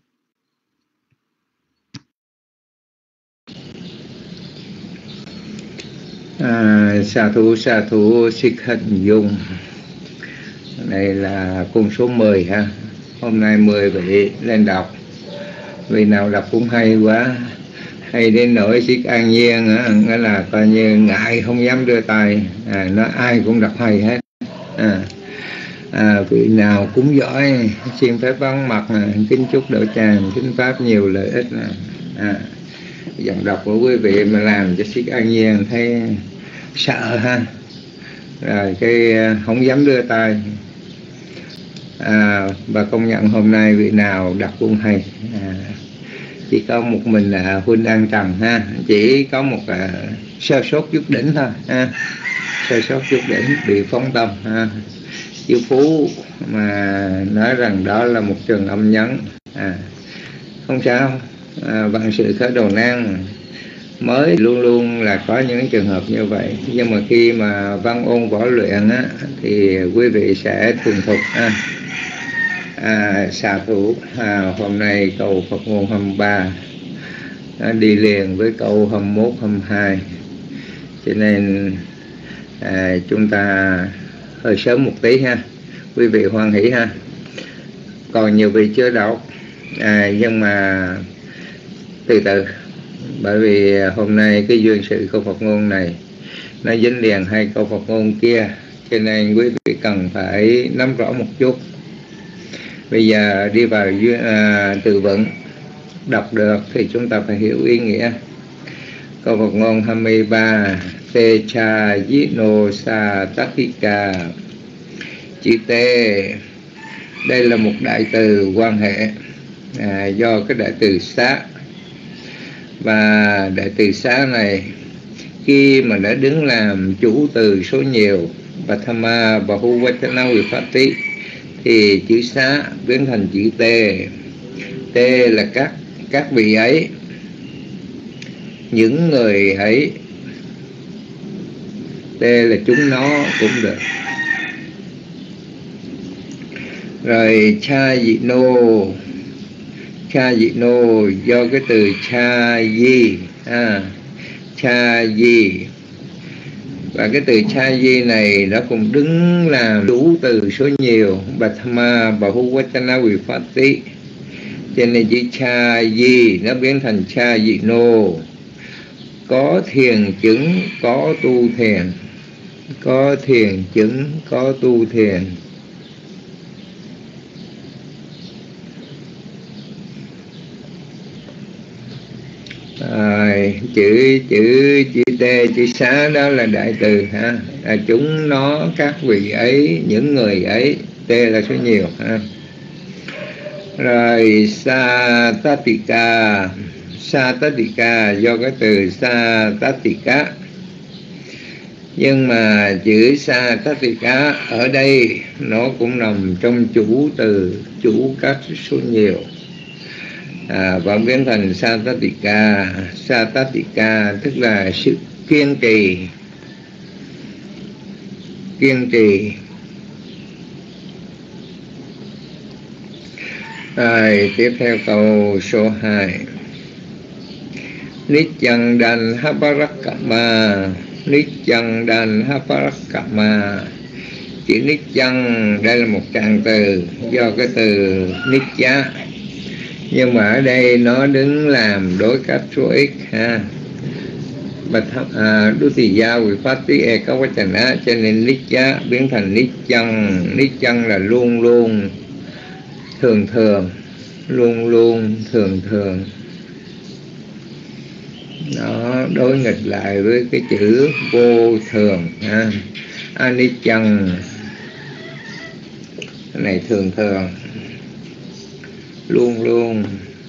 Sa thú Sikh Hình Dung. Đây là cung số 10 ha. Hôm nay 10 vị lên đọc. Vị nào đọc cũng hay quá, hay đến nỗi Sikh An Nhiên nghĩa là coi như ngại không dám đưa tay, nói ai cũng đọc hay hết. Vị nào cũng giỏi, xin phép vắng mặt, kính chúc đạo tràng kính pháp nhiều lợi ích. Giọng đọc của quý vị mà làm cho Sikh An Nhiên thấy sợ ha, rồi cái không dám đưa tay. Và công nhận hôm nay vị nào đọc cũng hay. Chỉ có một mình là Huynh An Trần ha, chỉ có một sơ sót chút đỉnh thôi ha, sơ sót chút đỉnh bị phóng tâm ha. Chư Phú mà nói rằng đó là một trường âm nhấn, không sao, bằng sự khởi đầu nan mới luôn luôn là có những trường hợp như vậy. Nhưng mà khi mà văn ôn võ luyện thì quý vị sẽ thuần thục. Xà thủ hôm nay câu Phật ngôn 23 đi liền với câu 21, 22, cho nên chúng ta hơi sớm một tí ha, quý vị hoan hỷ ha. Còn nhiều vị chưa đọc, nhưng mà từ từ, bởi vì hôm nay cái duyên sự câu Phật ngôn này nó dính liền hai câu Phật ngôn kia, cho nên quý vị cần phải nắm rõ một chút. Bây giờ đi vào từ vựng, đọc được thì chúng ta phải hiểu ý nghĩa. Câu Phật ngôn 23: Te cha yino sa tatika. Chữ Tê đây là một đại từ quan hệ do cái đại từ xá, và đại từ xá này khi mà đã đứng làm chủ từ số nhiều Patama Bahuvachana Vipatti thì chữ xá biến thành chữ Tê. Tê là các vị ấy, những người ấy. Tê là chúng nó cũng được. Rồi cha dị nô, cha dị nô do cái từ cha di, cha di, và cái từ cha di này nó cũng đứng làm đủ từ số nhiều Patama Bahuvachana Vipatti, cho nên chữ cha di nó biến thành cha dị nô. Có thiền chứng, có tu thiền. Có thiền chứng, có tu thiền. Chữ Tê, chữ xá đó là đại từ ha. Chúng nó, các vị ấy, những người ấy. Tê là số nhiều ha. Rồi sa tatika. Sa tatika do cái từ sa tatika, nhưng mà chữ sa tatika ở đây nó cũng nằm trong chủ từ, chủ các số nhiều, và biến thành sa tatika. Sa tatika tức là sự kiên trì, kiên trì. Rồi tiếp theo câu số 2: Nityang dan haparakama. Nityang dan haparakama. Chữ Nityang đây là một trạng từ do cái từ Nitya, nhưng mà ở đây nó đứng làm đối cách số ít ha. Dutiya Vipatti Ekavachana, cho nên Nitya biến thành Nityang. Nityang là luôn luôn, thường thường, luôn luôn, thường thường. Nó đối nghịch lại với cái chữ vô thường ha. Anicchang, cái này thường thường, luôn luôn.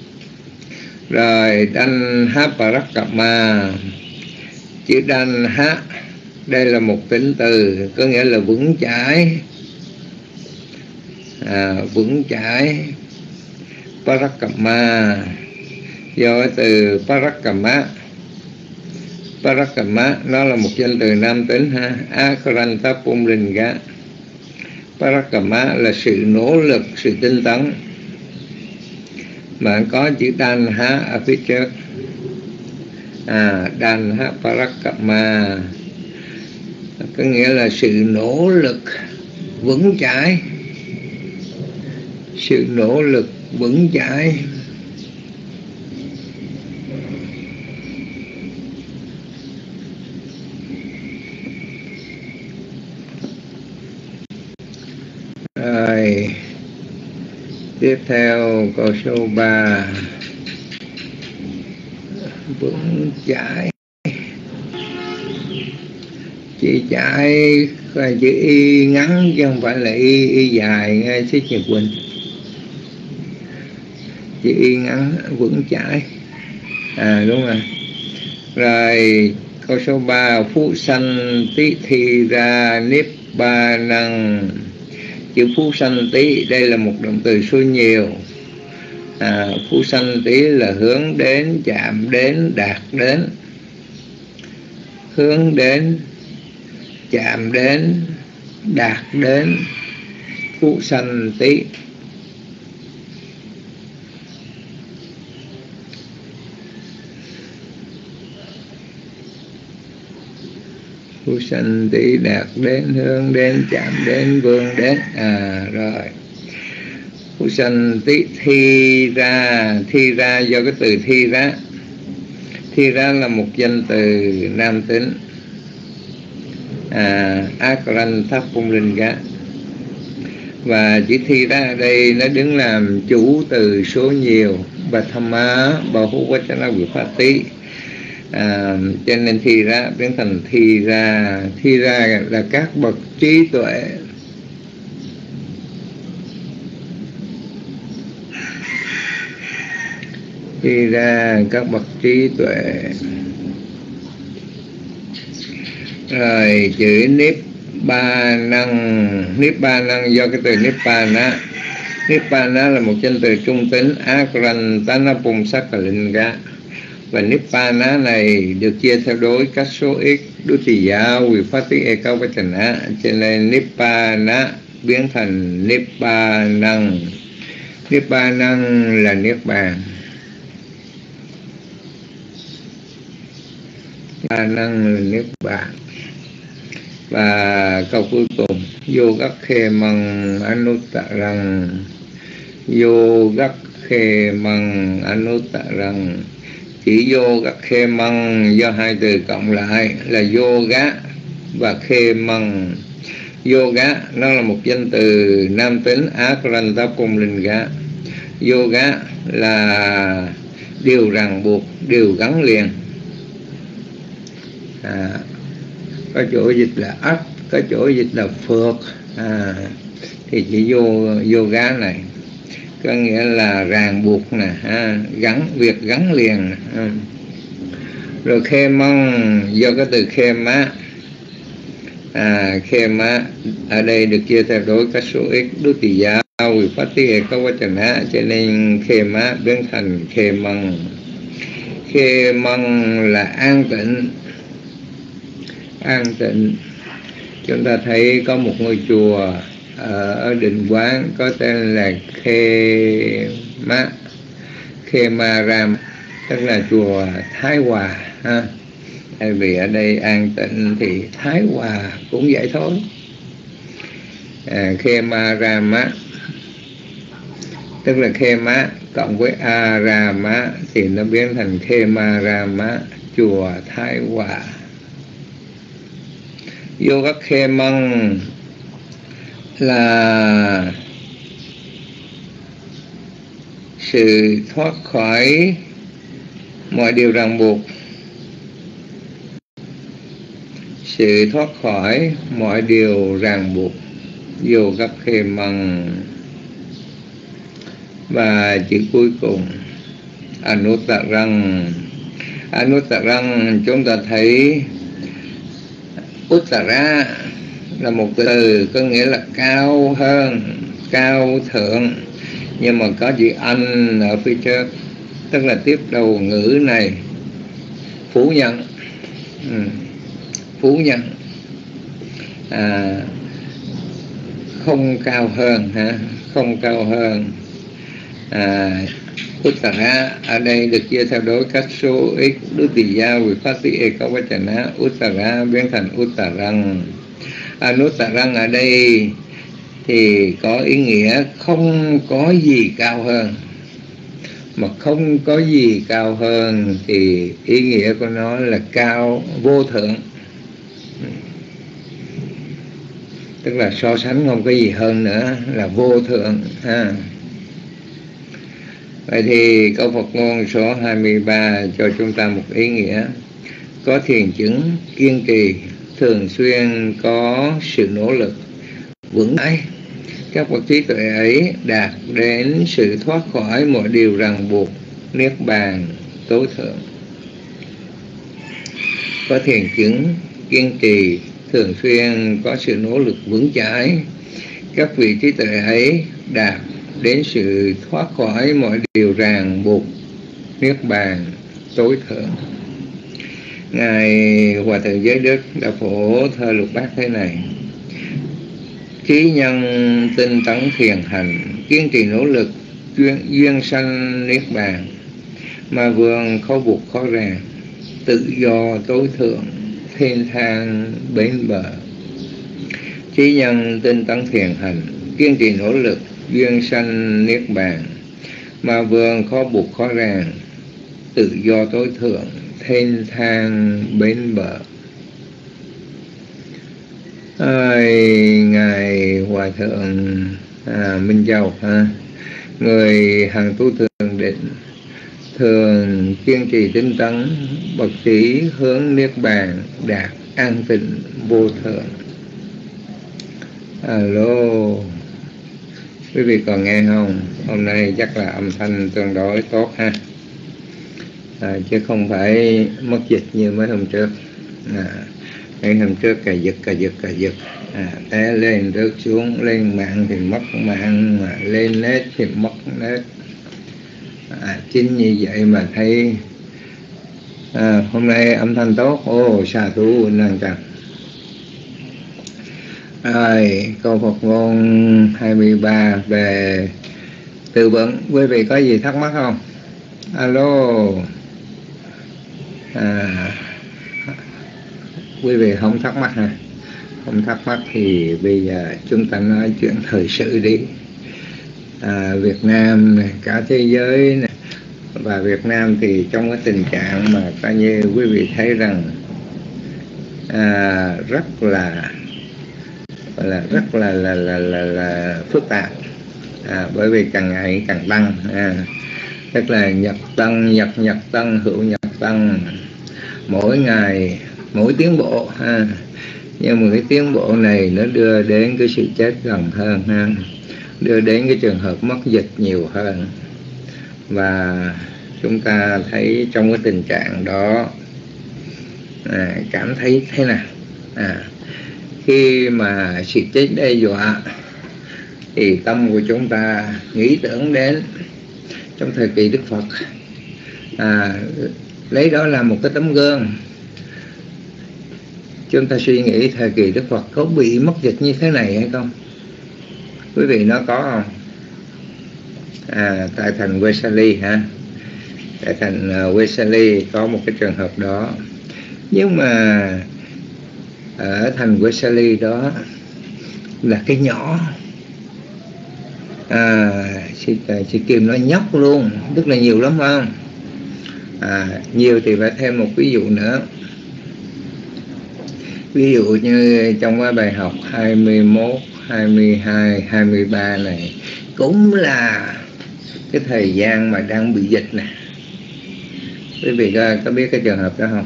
Rồi đanh há parakama. Chữ đanh há đây là một tính từ, có nghĩa là vững chãi, vững chãi. Parakama do từ parakama. Parakama nó là một danh từ nam tính ha. Akaranta Pumlinga. Parakama là sự nỗ lực, sự tinh tấn, mà có chữ đan há ở phía trước. Đan há parakama có nghĩa là sự nỗ lực vững chãi, sự nỗ lực vững chãi. Rồi tiếp theo câu số 3: vững chãi. Chữ chãi là chữ y ngắn chứ không phải là y dài nghe Xích Nhật Quỳnh. Chữ y ngắn, vững chãi. Đúng rồi. Rồi câu số 3: phú sanh tí thi ra nibbà năng. Chữ phú sanh tí đây là một động từ số nhiều. Phú sanh tí là hướng đến, chạm đến, đạt đến. Hướng đến, chạm đến, đạt đến. Phú sanh tí. Phu sanh tí đạt đến, hướng đến, chạm đến, vươn đến. Rồi phu sanh tí thi ra do cái từ thi ra là một danh từ nam tính. Akran tháp phung linh gá, và chữ thi ra ở đây nó đứng làm chủ từ số nhiều, bà tham má bà hú quá chana vị phát tí. Cho nên thi ra biến thành thi ra là các bậc trí tuệ. Thi ra các bậc trí tuệ. Rồi chữ niết ba năng do cái từ niết ba na là một danh từ trung tính. Akran tanapum sakalinga, và Nibbana này được chia theo đối các số ít Duttiya Vipatti Ekavachana, cho nên Nibbana biến thành Nibbanang. Nibbanang là niết bàn. Nibbanang là niết bàn. Và câu cuối cùng Yogakhe mang Anuttarang. Yogakhe mang Anuttarang. Chỉ yoga khe măng do hai từ cộng lại là yoga và khe măng. Yoga nó là một danh từ nam tính Akarantapum Linga. Yoga là điều ràng buộc, điều gắn liền. Có chỗ dịch là ắt, có chỗ dịch là phượt. Thì chỉ yoga này có nghĩa là ràng buộc nè, việc gắn liền nè. Rồi khe măng do cái từ khe má. Khe má ở đây được chia theo đối các số ít Duttiya Vipatti Ekavachana, cho nên khe má biến thành khe măng. Khe măng là an tịnh. An tịnh. Chúng ta thấy có một ngôi chùa ở Định Quán có tên là Khe Ma Ram, tức là chùa Thái Hòa. Tại vì ở đây an tịnh thì Thái Hòa cũng vậy thôi. Khe Ma Ram tức là Khe Má cộng với A Ra Má thì nó biến thành Khe Ma Ram, chùa Thái Hòa. Yoga khe măng là sự thoát khỏi mọi điều ràng buộc, sự thoát khỏi mọi điều ràng buộc. Yoga khe măng. Và chữ cuối cùng Anuttarang. Anuttarang chúng ta thấy Uttara là một từ có nghĩa là cao hơn, cao thượng, nhưng mà có chữ anh ở phía trước, tức là tiếp đầu ngữ này phủ nhận. Phủ nhận không cao hơn, không cao hơn. Uttara ở đây được chia theo đối các số ít Duttiya Vipatti Ekavachana. Uttara biến thành Uttarang. Anuttarang ở đây thì có ý nghĩa không có gì cao hơn. Mà không có gì cao hơn thì ý nghĩa của nó là cao vô thượng, tức là so sánh không có gì hơn nữa, là vô thượng. Vậy thì câu Phật ngôn số 23 cho chúng ta một ý nghĩa. Có thiền chứng kiên trì, thường xuyên có sự nỗ lực vững mãi, các bậc trí tuệ ấy đạt đến sự thoát khỏi mọi điều ràng buộc, niết bàn tối thượng. Có thiền chứng kiên trì, thường xuyên có sự nỗ lực vững chãi, các vị trí tuệ ấy đạt đến sự thoát khỏi mọi điều ràng buộc, niết bàn tối thượng. Ngài Hòa Thượng Giới Đức đã phổ thơ lục bát thế này: trí nhân tinh tấn thiền hành, kiên trì nỗ lực duyên sanh niết bàn, mà vườn khó buộc khó ràng, tự do tối thượng, thiên thang bến bờ. Trí nhân tinh tấn thiền hành, kiên trì nỗ lực, duyên sanh niết bàn. Ma vương khó buộc khó ràng, tự do tối thượng, thiên thang bến bờ. Ngài Hòa Thượng Minh Châu người hàng tu thường định, thường kiên trì tinh tấn, bậc trí hướng niết bàn, đạt an tịnh vô thượng. Alo, quý vị còn nghe không? Hôm nay chắc là âm thanh tương đối tốt ha, chứ không phải mất dịch như mấy hôm trước. Mấy hôm trước cà giật, té lên rớt xuống, lên mạng thì mất mạng, mà lên nét thì mất nét. Chính như vậy mà thấy hôm nay âm thanh tốt. Sa thú năng trăng. Rồi, câu Phật ngôn 23 về tư vấn. Quý vị có gì thắc mắc không? Alo. Quý vị không thắc mắc hả? Không thắc mắc thì bây giờ chúng ta nói chuyện thời sự đi. Việt Nam này, cả thế giới này, và Việt Nam thì trong cái tình trạng mà coi như quý vị thấy rằng rất là phức tạp, bởi vì càng ngày càng tăng, tức là nhật tăng, hữu nhật tăng, mỗi ngày mỗi tiến bộ nhưng mà cái tiến bộ này nó đưa đến cái sự chết gần hơn đưa đến cái trường hợp mất dịch nhiều hơn. Và chúng ta thấy trong cái tình trạng đó cảm thấy thế nào? Khi mà sự chết đe dọa thì tâm của chúng ta nghĩ tưởng đến trong thời kỳ Đức Phật, lấy đó là một cái tấm gương. Chúng ta suy nghĩ thời kỳ Đức Phật có bị mất dịch như thế này hay không? Quý vị nói có không? Tại thành Vesali tại thành Vesali có một cái trường hợp đó. Nhưng mà ở thành Vesali đó là cái nhỏ, chị Kim nói nhóc luôn, tức là nhiều lắm không? Nhiều thì phải thêm một ví dụ nữa. Ví dụ như trong cái bài học 21, 22, 23 này cũng là cái thời gian mà đang bị dịch nè. Quý vị có biết cái trường hợp đó không?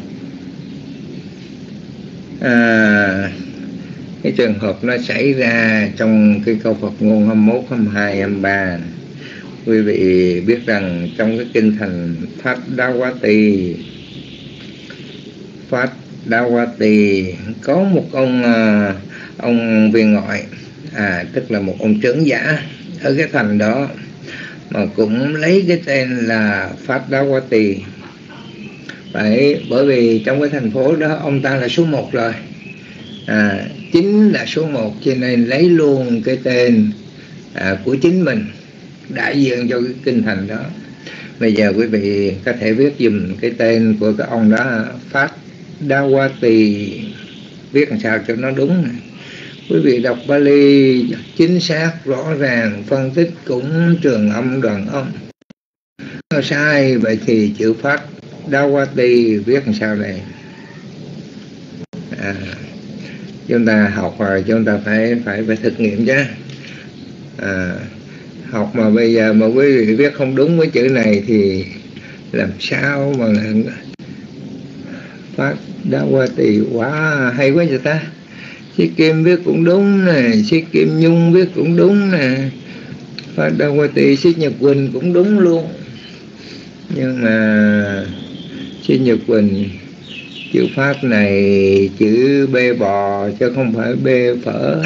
Cái trường hợp nó xảy ra trong cái câu Phật ngôn 21, 22, 23. Quý vị biết rằng trong cái kinh thành Phát Đa Tỳ có một ông viên ngoại, tức là một ông trưởng giả ở cái thành đó, mà cũng lấy cái tên là Phát Đa Tỳ. Bởi vì trong cái thành phố đó ông ta là số 1 rồi, chính là số 1, cho nên lấy luôn cái tên của chính mình đại diện cho cái kinh thành đó. Bây giờ quý vị có thể viết dùm cái tên của cái ông đó, Phát Đa Tỳ, viết làm sao cho nó đúng. Quý vị đọc Bali chính xác, rõ ràng, phân tích cũng trường âm đoàn âm. Nó sai, vậy thì chữ Phát Đa Tỳ viết làm sao đây? Chúng ta học rồi chúng ta phải thực nghiệm chứ. Học mà bây giờ mà quý vị viết không đúng với chữ này thì làm sao mà Phát Đa Tỳ quá hay quá vậy ta. Sĩ Kim viết cũng đúng nè, Sĩ Kim Nhung viết cũng đúng nè, Phát Đa Tỳ, Sĩ Nhật Quỳnh cũng đúng luôn. Nhưng mà Sĩ Nhật Quỳnh chữ Phát này chữ bê bò chứ không phải bê phở.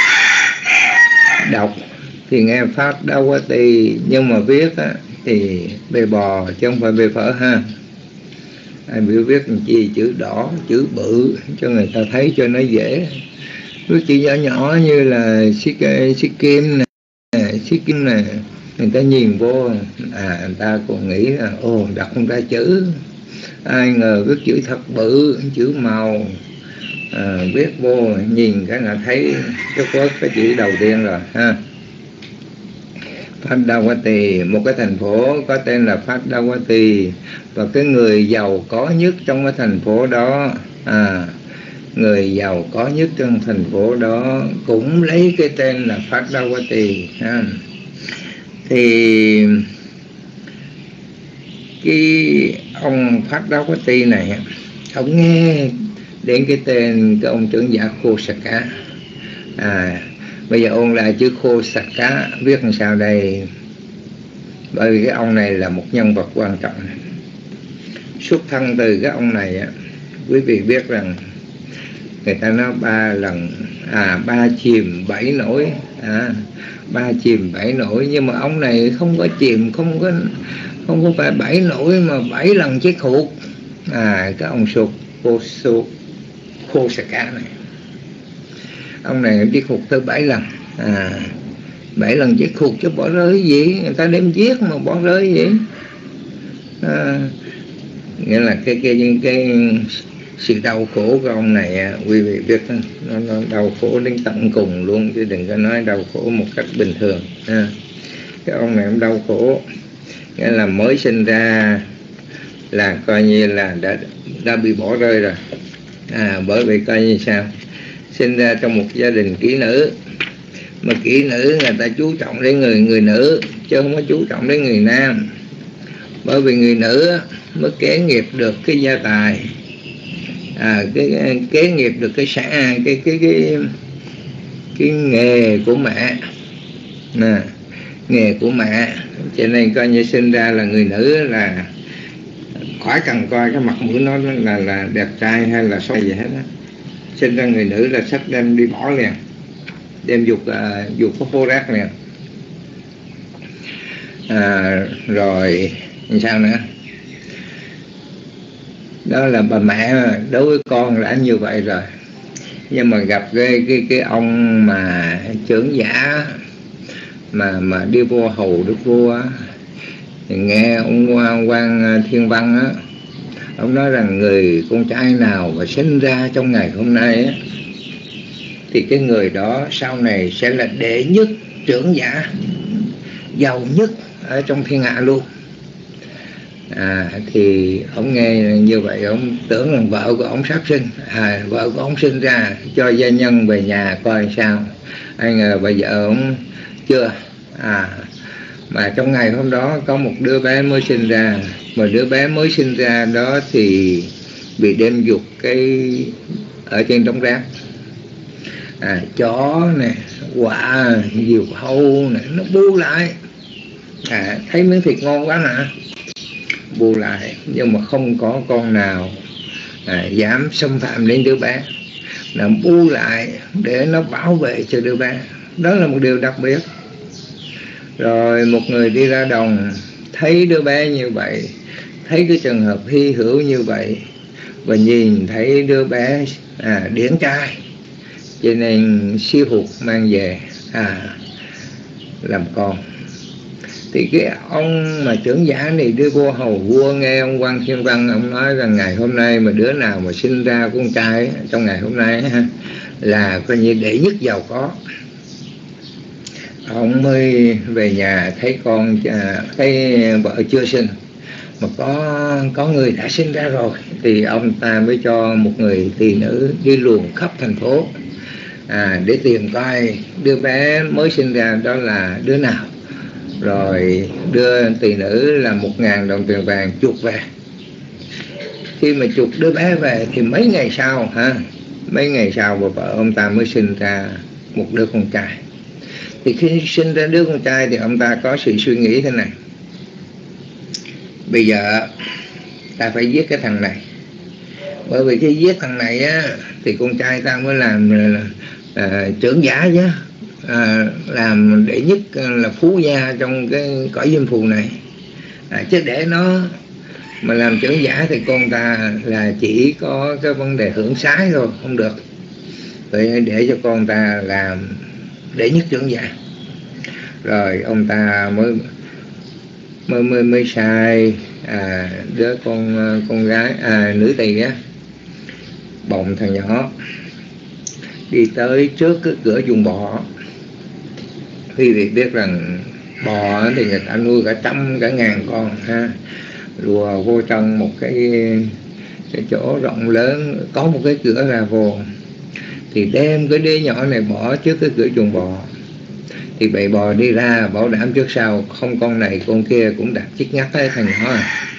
Đọc thì nghe Phát Đa Tỳ, nhưng mà viết thì bê bò chứ không phải bê phở ha. Ai biểu viết làm chi chữ đỏ, chữ bự cho người ta thấy cho nó dễ. Viết chữ nhỏ nhỏ như là Sĩ Kim nè, Sĩ Kim nè, người ta nhìn vô, người ta còn nghĩ là đọc không ra chữ. Ai ngờ viết chữ thật bự, chữ màu, viết vô nhìn cái là thấy Trung Quốc cái chữ đầu tiên rồi ha. Phadawati, một cái thành phố có tên là Phadawati, và cái người giàu có nhất trong cái thành phố đó, người giàu có nhất trong thành phố đó cũng lấy cái tên là Phadawati ha. Thì cái ông Phadawati này, ông nghe đến cái tên cái ông trưởng giả Khosaka. Bây giờ ôn lại chữ Khosaka viết làm sao đây? Bởi vì cái ông này là một nhân vật quan trọng. Xuất thân từ cái ông này, quý vị biết rằng người ta nói 3 lần, 3 chìm 7 nổi, 3 chìm 7 nổi, nhưng mà ông này không có chìm, không có phải 7 nổi mà 7 lần chết hụt. Cái ông Khosaka này, ông này chết hụt tới 7 lần. 7 lần chết hụt chứ bỏ rơi gì, người ta đem giết mà bỏ rơi gì. Nghĩa là cái sự đau khổ của ông này, quý vị biết nó đau khổ đến tận cùng luôn, chứ đừng có nói đau khổ một cách bình thường. Cái ông này ông đau khổ, nghĩa là mới sinh ra là coi như là đã bị bỏ rơi rồi. Bởi vì coi như sao, sinh ra trong một gia đình kỹ nữ, mà kỹ nữ người ta chú trọng đến người nữ chứ không có chú trọng đến người nam. Bởi vì người nữ mới kế nghiệp được cái gia tài, cái kế nghiệp được cái nghề của mẹ, nghề của mẹ. Cho nên coi như sinh ra là người nữ là khỏi cần coi cái mặt mũi nó là đẹp trai hay là xấu gì hết á. Sinh ra người nữ là sắp đem đi bỏ liền, đem dục có phố rác liền. Rồi sao nữa? Đó là bà mẹ đối với con đã như vậy rồi, nhưng mà gặp cái ông mà trưởng giả mà đi vô hầu đức vua, thì nghe ông Quan Thiên Văn á, ông nói rằng người con trai nào mà sinh ra trong ngày hôm nay á, thì cái người đó sau này sẽ là đệ nhất trưởng giả, giàu nhất ở trong thiên hạ luôn. Thì ông nghe như vậy, ông tưởng rằng vợ của ông sắp sinh, vợ của ông sinh ra cho gia nhân về nhà coi sao. Ai ngờ bây giờ ông chưa. Mà trong ngày hôm đó có một đứa bé mới sinh ra, mà đứa bé mới sinh ra đó thì bị đem dục cái ở trên đống rác. Chó nè, quạ, diều hâu nè, nó bu lại. Thấy miếng thịt ngon quá nè, bu lại, nhưng mà không có con nào dám xâm phạm đến đứa bé, là bu lại để nó bảo vệ cho đứa bé. Đó là một điều đặc biệt. Rồi một người đi ra đồng thấy đứa bé như vậy, thấy cái trường hợp hy hữu như vậy, và nhìn thấy đứa bé điển trai, cho nên siêu hụt mang về làm con. Thì cái ông mà trưởng giả này đi vô hầu vua, nghe ông Quan Thiên Văn ông nói rằng ngày hôm nay mà đứa nào mà sinh ra con trai trong ngày hôm nay là coi như đệ nhất giàu có. Ông mới về nhà thấy con, thấy vợ chưa sinh mà có người đã sinh ra rồi, thì ông ta mới cho một người tỳ nữ đi luồn khắp thành phố để tìm coi đứa bé mới sinh ra đó là đứa nào, rồi đưa tỳ nữ là 1.000 đồng tiền vàng chuộc về. Khi mà chuộc đứa bé về thì mấy ngày sau vợ ông ta mới sinh ra một đứa con trai. Thì khi sinh ra đứa con trai thì ông ta có sự suy nghĩ thế này: bây giờ ta phải giết cái thằng này, bởi vì khi giết thằng này á thì con trai ta mới làm trưởng giả chứ, làm đệ nhất là phú gia trong cái cõi diêm phù này. Chứ để nó mà làm trưởng giả thì con ta là chỉ có cái vấn đề hưởng sái thôi, không được. Vậy để cho con ta làm đệ nhất trưởng giả. Rồi ông ta mới sai đứa con gái nữ tỳ á, bồng thằng nhỏ đi tới trước cái cửa chuồng bò. Quý vị biết rằng bò thì người ta nuôi cả trăm cả ngàn con ha, lùa vô trong một cái chỗ rộng lớn, có một cái cửa ra vô, thì đem cái đứa nhỏ này bỏ trước cái cửa chuồng bò, thì bầy bò đi ra bảo đảm trước sau không con này con kia cũng đặt chích ngắt tới thằng nhỏ.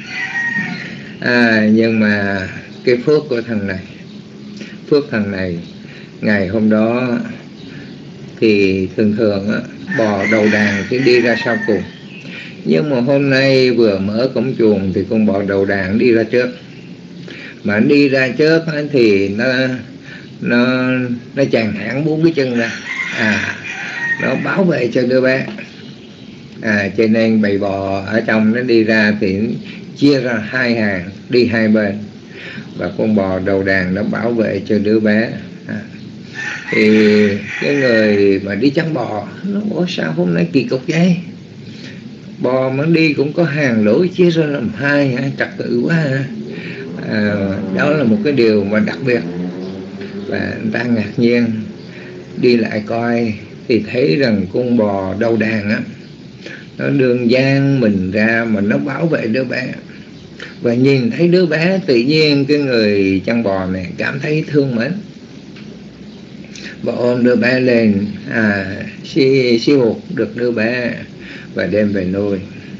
Nhưng mà cái phước của thằng này ngày hôm đó thì thường bò đầu đàn thì đi ra sau cùng, nhưng mà hôm nay vừa mở cổng chuồng thì con bò đầu đàn đi ra trước. Mà đi ra trước thì nó chàng hãng 4 cái chân ra, nó bảo vệ cho đứa bé. Cho nên bầy bò ở trong nó đi ra thì chia ra 2 hàng đi 2 bên, và con bò đầu đàn nó bảo vệ cho đứa bé. Thì cái người mà đi chăn bò nó bảo sao hôm nay kỳ cục vậy, bò mà đi cũng có hàng lỗ chia ra làm 2, trật tự quá. Đó là một cái điều mà đặc biệt, và người ta ngạc nhiên đi lại coi thì thấy rằng con bò đầu đàn nó đường dang mình ra mà nó bảo vệ đứa bé. Và nhìn thấy đứa bé, tự nhiên cái người chăn bò này cảm thấy thương mến, và ôm đứa bé lên, siêu hụt được đứa bé và đem về nuôi.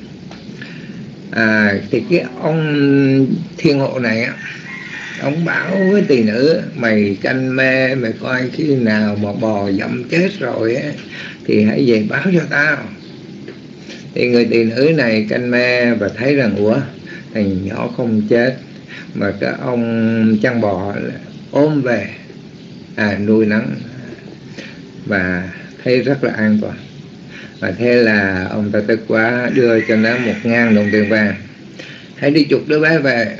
Thì cái ông thiên hộ này ông bảo với tỳ nữ, mày canh me, mày coi khi nào mà bò dẫm chết rồi thì hãy về báo cho tao. Thì người tỳ nữ này canh me và thấy rằng thằng nhỏ không chết, mà cái ông chăn bò ôm về nuôi nấng, và thấy rất là an toàn. Và thế là ông ta tức quá, đưa cho nó 1.000 đồng tiền vàng, hãy đi chuộc đứa bé về.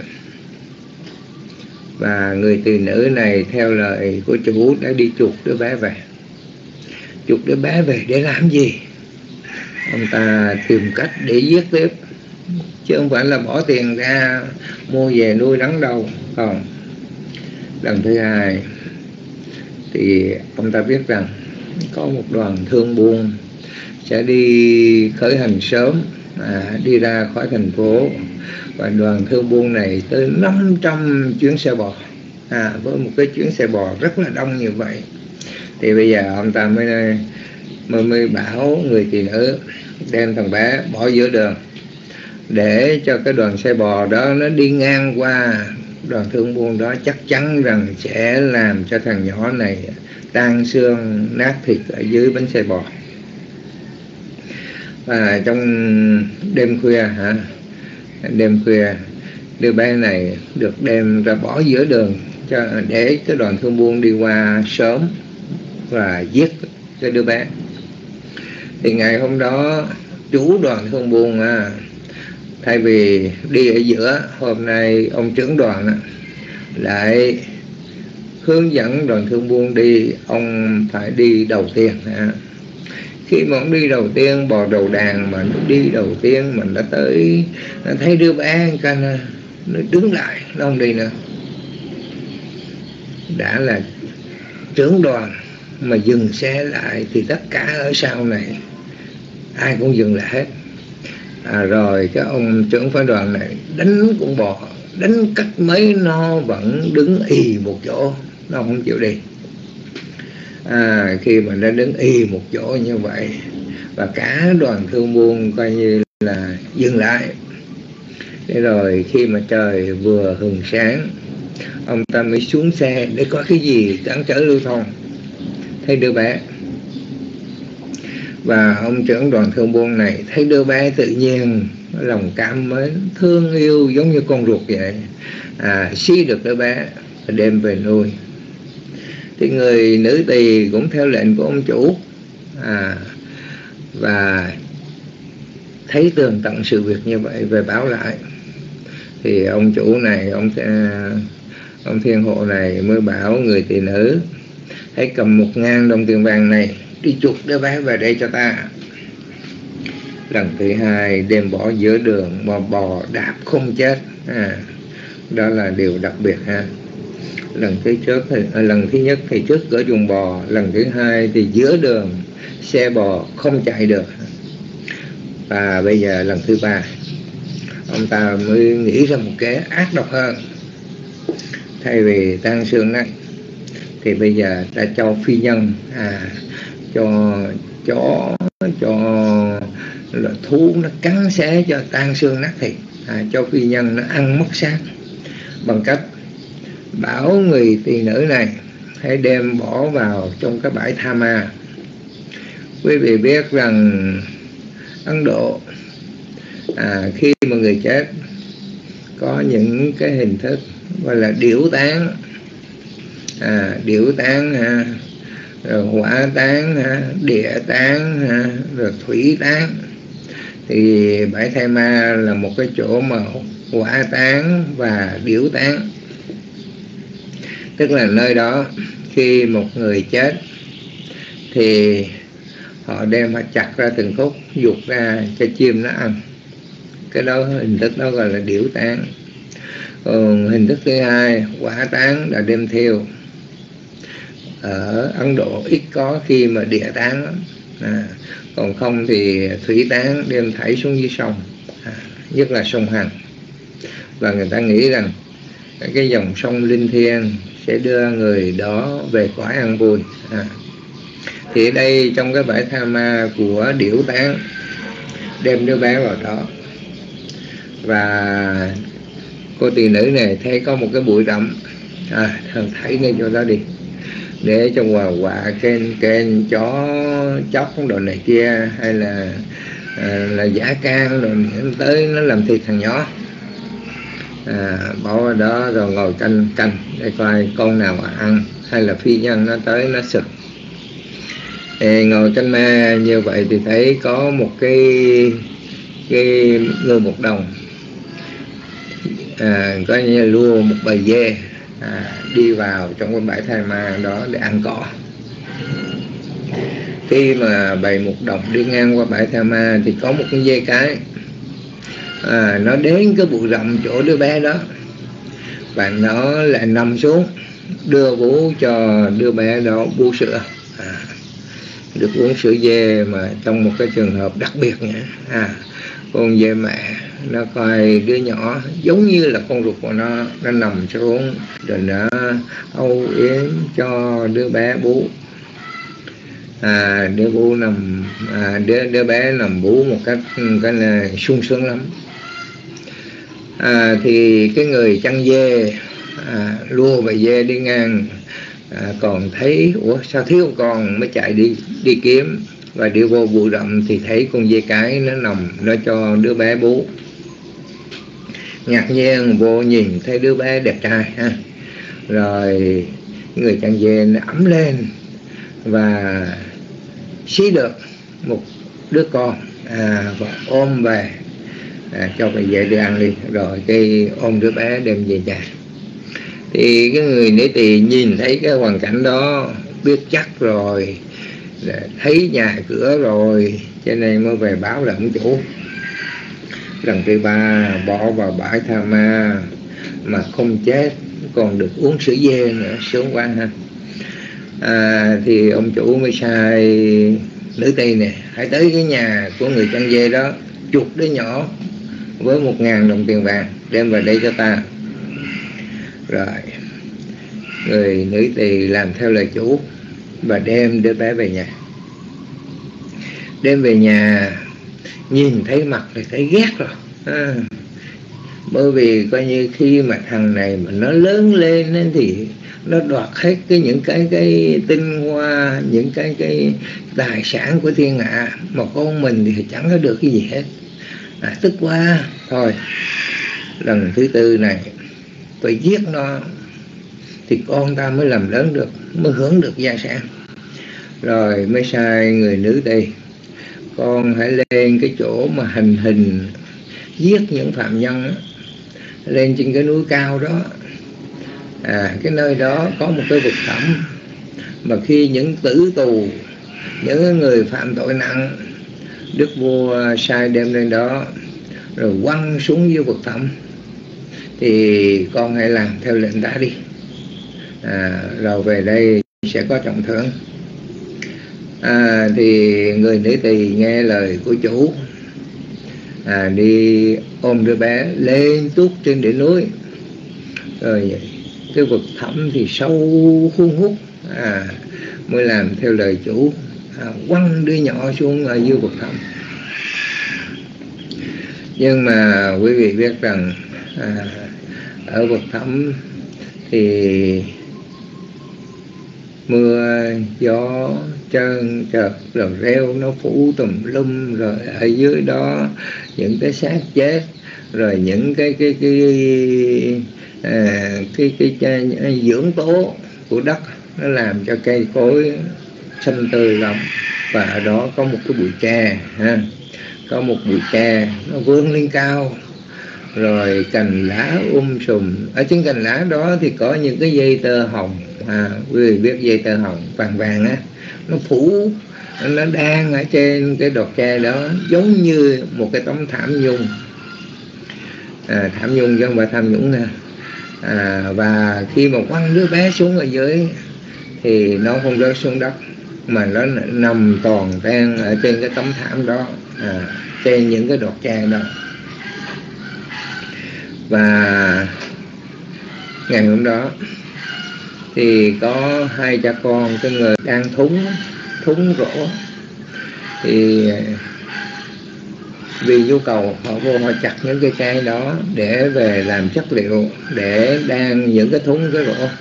Và người tỳ nữ này theo lời của chủ đã đi chuộc đứa bé về. Chuộc đứa bé về để làm gì? Ông ta tìm cách để giết tiếp, chứ không phải là bỏ tiền ra mua về nuôi nấng đâu. Còn lần thứ hai thì ông ta biết rằng có một đoàn thương buôn sẽ đi khởi hành sớm, đi ra khỏi thành phố, và đoàn thương buôn này tới 500 chuyến xe bò, với một cái chuyến xe bò rất là đông như vậy. Thì bây giờ ông ta mới bảo người tỳ nữ đem thằng bé bỏ giữa đường, để cho cái đoàn xe bò đó nó đi ngang qua đoàn thương buôn đó, chắc chắn rằng sẽ làm cho thằng nhỏ này tan xương nát thịt ở dưới bánh xe bò. Và trong đêm khuya đứa bé này được đem ra bỏ giữa đường để cái đoàn thương buôn đi qua sớm và giết cái đứa bé. Thì ngày hôm đó chủ đoàn thương buôn thay vì đi ở giữa, hôm nay ông trưởng đoàn lại hướng dẫn đoàn thương buôn đi, ông phải đi đầu tiên. Khi mà ông đi đầu tiên, bò đầu đàn mà nó đi đầu tiên, mình đã tới, nó thấy đứa bé nó đứng lại, nó không đi nữa. Đã là trưởng đoàn mà dừng xe lại thì tất cả ở sau này ai cũng dừng lại hết. Rồi cái ông trưởng phái đoàn này đánh con bò, đánh cách mấy nó vẫn đứng ì một chỗ, nó không chịu đi. Khi mà nó đứng ì một chỗ như vậy, và cả đoàn thương buôn coi như là dừng lại. Thế rồi khi mà trời vừa hừng sáng, ông ta mới xuống xe để có cái gì cản trở lưu thông. Thấy đứa bé, và ông trưởng đoàn thương buôn này thấy đứa bé tự nhiên lòng cảm mến, thương yêu giống như con ruột vậy, xí được đứa bé và đem về nuôi. Thì người nữ tỳ cũng theo lệnh của ông chủ, và thấy tường tận sự việc như vậy về báo lại. Thì ông chủ này, ông thiên hộ này mới bảo người tỳ nữ hãy cầm 1.000 đồng tiền vàng này đi chuộc đứa bé về đây cho ta. Lần thứ hai đem bỏ giữa đường mà bò đạp không chết, đó là điều đặc biệt ha. Lần thứ nhất thì trước cửa chuồng bò, lần thứ hai thì giữa đường xe bò không chạy được, và bây giờ lần thứ ba ông ta mới nghĩ ra một cái ác độc hơn. Thay vì tang xương nát thì bây giờ ta cho phi nhân, cho chó, cho thú nó cắn xé cho tan xương nát thịt, cho phi nhân nó ăn mất xác, bằng cách bảo người tỳ nữ này hãy đem bỏ vào trong cái bãi Tha Ma. Quý vị biết rằng Ấn Độ khi mà người chết có những cái hình thức gọi là điểu táng, điểu táng, rồi hỏa táng, địa táng, rồi thủy táng. Thì bãi Tha Ma là một cái chỗ mà hỏa táng và điểu táng, tức là nơi đó khi một người chết thì họ đem họ chặt ra từng khúc, dục ra cho chim nó ăn. Cái đó hình thức đó gọi là điểu táng. Còn hình thức thứ hai, hỏa táng, là đem thiêu. Ở Ấn Độ ít có khi mà địa táng lắm. Còn không thì thủy táng, đem thảy xuống dưới sông, nhất là sông Hằng. Và người ta nghĩ rằng cái dòng sông linh thiêng sẽ đưa người đó về cõi an vui. Thì ở đây trong cái bãi Tha Ma của điểu táng, đem đứa bé vào đó, và cô tỳ nữ này thấy có một cái bụi rậm, thảy ngay chỗ đó đi, để cho hòa quạ kênh chó chóc đồ này kia, hay là giả can rồi tới nó làm thịt thằng nhỏ, bỏ vào đó rồi ngồi canh để coi con nào mà ăn, hay là phi nhân nó tới nó sực. Ngồi canh ma như vậy thì thấy có một cái người một đồng, coi như lua một bầy dê đi vào trong cái bãi Tha Ma đó để ăn cỏ. Khi mà bầy một đồng đi ngang qua bãi Tha Ma thì có một con dê cái, nó đến cái bụi rậm chỗ đứa bé đó, và nó lại nằm xuống đưa bú cho đứa bé đó bú sữa, được uống sữa dê, mà trong một cái trường hợp đặc biệt nữa. Con dê mẹ nó coi đứa nhỏ giống như là con ruột của nó nằm xuống rồi nó âu yếm cho đứa bé bú. Đứa bé nằm bú một cách cái là sung sướng lắm. Thì cái người chăn dê lua bầy dê đi ngang, còn thấy sao thiếu con, mới chạy đi kiếm, và đi vô bụi rậm thì thấy con dê cái nó nằm, nó cho đứa bé bú. Ngạc nhiên vô nhìn thấy đứa bé đẹp trai rồi người chăn dê nó ấm lên và xí được một đứa con, và ôm về cho bầy dê đi ăn đi, rồi cái ôm đứa bé đem về nhà. Thì cái người nữ tỳ nhìn thấy cái hoàn cảnh đó, biết chắc rồi, thấy nhà cửa rồi, cho nên mới về báo là ông chủ. Lần thứ ba bỏ vào bãi Tha Ma mà không chết, còn được uống sữa dê nữa, sướng quá ha. Thì ông chủ mới sai nữ tỳ này hãy tới cái nhà của người chăn dê đó, chuộc đứa nhỏ với 1.000 đồng tiền vàng đem về đây cho ta. Rồi người nữ tỳ làm theo lời chủ và đem đứa bé về nhà. Đem về nhà nhìn thấy mặt thì thấy ghét rồi, bởi vì coi như khi mà thằng này mà nó lớn lên thì nó đoạt hết những cái tinh hoa, những cái tài sản của thiên hạ, mà con mình thì chẳng có được cái gì hết. Tức quá, thôi lần thứ tư này phải giết nó thì con ta mới làm lớn được, mới hưởng được gia sản. Rồi mới sai người nữ tỳ, con hãy lên cái chỗ mà hành hình giết những phạm nhân đó, lên trên cái núi cao đó. Cái nơi đó có một cái vực thẳm, mà khi những tử tù, những người phạm tội nặng, đức vua sai đem lên đó rồi quăng xuống dưới vực thẳm, thì con hãy làm theo lệnh ta đi. rồi về đây sẽ có trọng thưởng. Thì người nữ tỳ nghe lời của chủ, đi ôm đứa bé lên tuốt trên đỉnh núi. Rồi cái vực thẳm thì sâu hun hút, mới làm theo lời chủ, quăng đứa nhỏ xuống ở dưới vực thẳm. Nhưng mà quý vị biết rằng ở vực thẳm thì mưa gió trơn trượt, rồi rêu nó phủ tùm lum, rồi ở dưới đó những cái xác chết, rồi những cái dưỡng tố của đất nó làm cho cây cối xanh tươi lắm. Và ở đó có một cái bụi tre, có một bụi tre nó vươn lên cao, rồi cành lá sùm. Ở trên cành lá đó thì có những cái dây tơ hồng, quý vị biết dây tơ hồng vàng vàng á, nó phủ, nó đang ở trên cái đọt tre đó, giống như một cái tấm thảm nhung, thảm nhung chứ không phải tham nhũng nè. Và khi mà quăng đứa bé xuống ở dưới thì nó không rớt xuống đất, mà nó nằm toàn ten ở trên cái tấm thảm đó, trên những cái đọt tre đó. Và ngày hôm đó thì có hai cha con, cái người đang thúng rổ, thì vì nhu cầu họ vô họ chặt những cái cây đó để về làm chất liệu để đan những cái thúng cái rổ.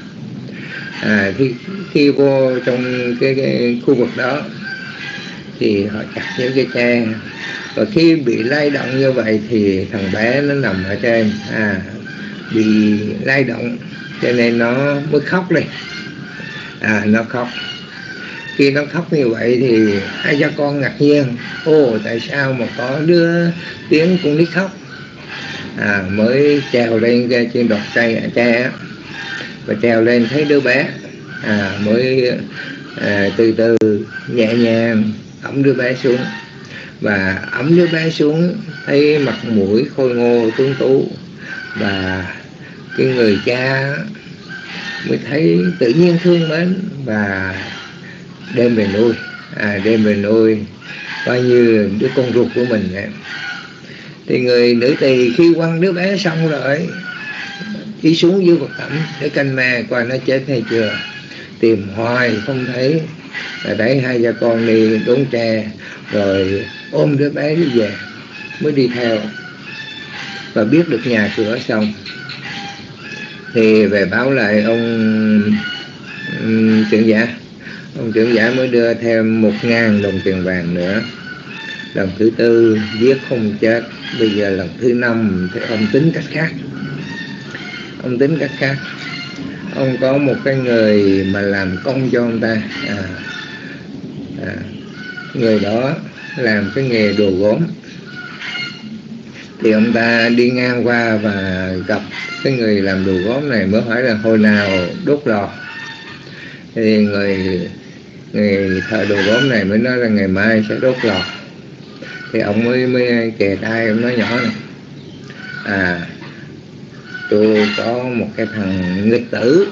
Khi vô trong cái khu vực đó thì họ chặt những cái tre, và khi bị lay động như vậy thì thằng bé nó nằm ở trên, bị lay động cho nên nó mới khóc lên. Nó khóc. Khi nó khóc như vậy thì hai cha con ngạc nhiên, tại sao mà có đứa tiếng con nít khóc. Mới trèo lên trên đọt tre và trèo lên thấy đứa bé, mới từ từ nhẹ nhàng ẵm đứa bé xuống. Và ẵm đứa bé xuống thấy mặt mũi khôi ngô tuấn tú, và cái người cha mới thấy tự nhiên thương mến và đem về nuôi, đem về nuôi coi như đứa con ruột của mình vậy. Thì người nữ tỳ khi quăng đứa bé xong rồi đi xuống dưới vực thẳm để canh me coi nó chết hay chưa, tìm hoài không thấy. Đấy, hai cha con đi đốn tre rồi ôm đứa bé đi về, mới đi theo và biết được nhà cửa xong thì về báo lại ông trưởng giả. Ông trưởng giả mới đưa thêm 1.000 đồng tiền vàng nữa. Lần thứ tư giết không chết, bây giờ lần thứ 5 thì ông tính cách khác. Ông có một cái người mà làm công cho ông ta. Người đó làm cái nghề đồ gốm. Thì ông ta đi ngang qua và gặp cái người làm đồ gốm này, mới hỏi là hồi nào đốt lò. Thì người thợ đồ gốm này mới nói là ngày mai sẽ đốt lò. Thì ông mới kề tay ông nói nhỏ này, tôi có một cái thằng nghịch tử,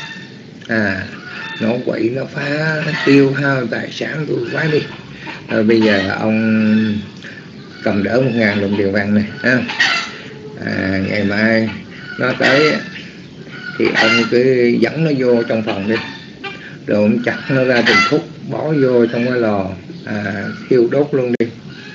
nó quậy nó phá tiêu hao tài sản tôi quá đi. Bây giờ ông cầm đỡ 1.000 đồng tiền vàng này, ngày mai nó tới thì ông cứ dẫn nó vô trong phòng đi, rồi ông chặt nó ra từng khúc bỏ vô trong cái lò, thiêu đốt luôn đi.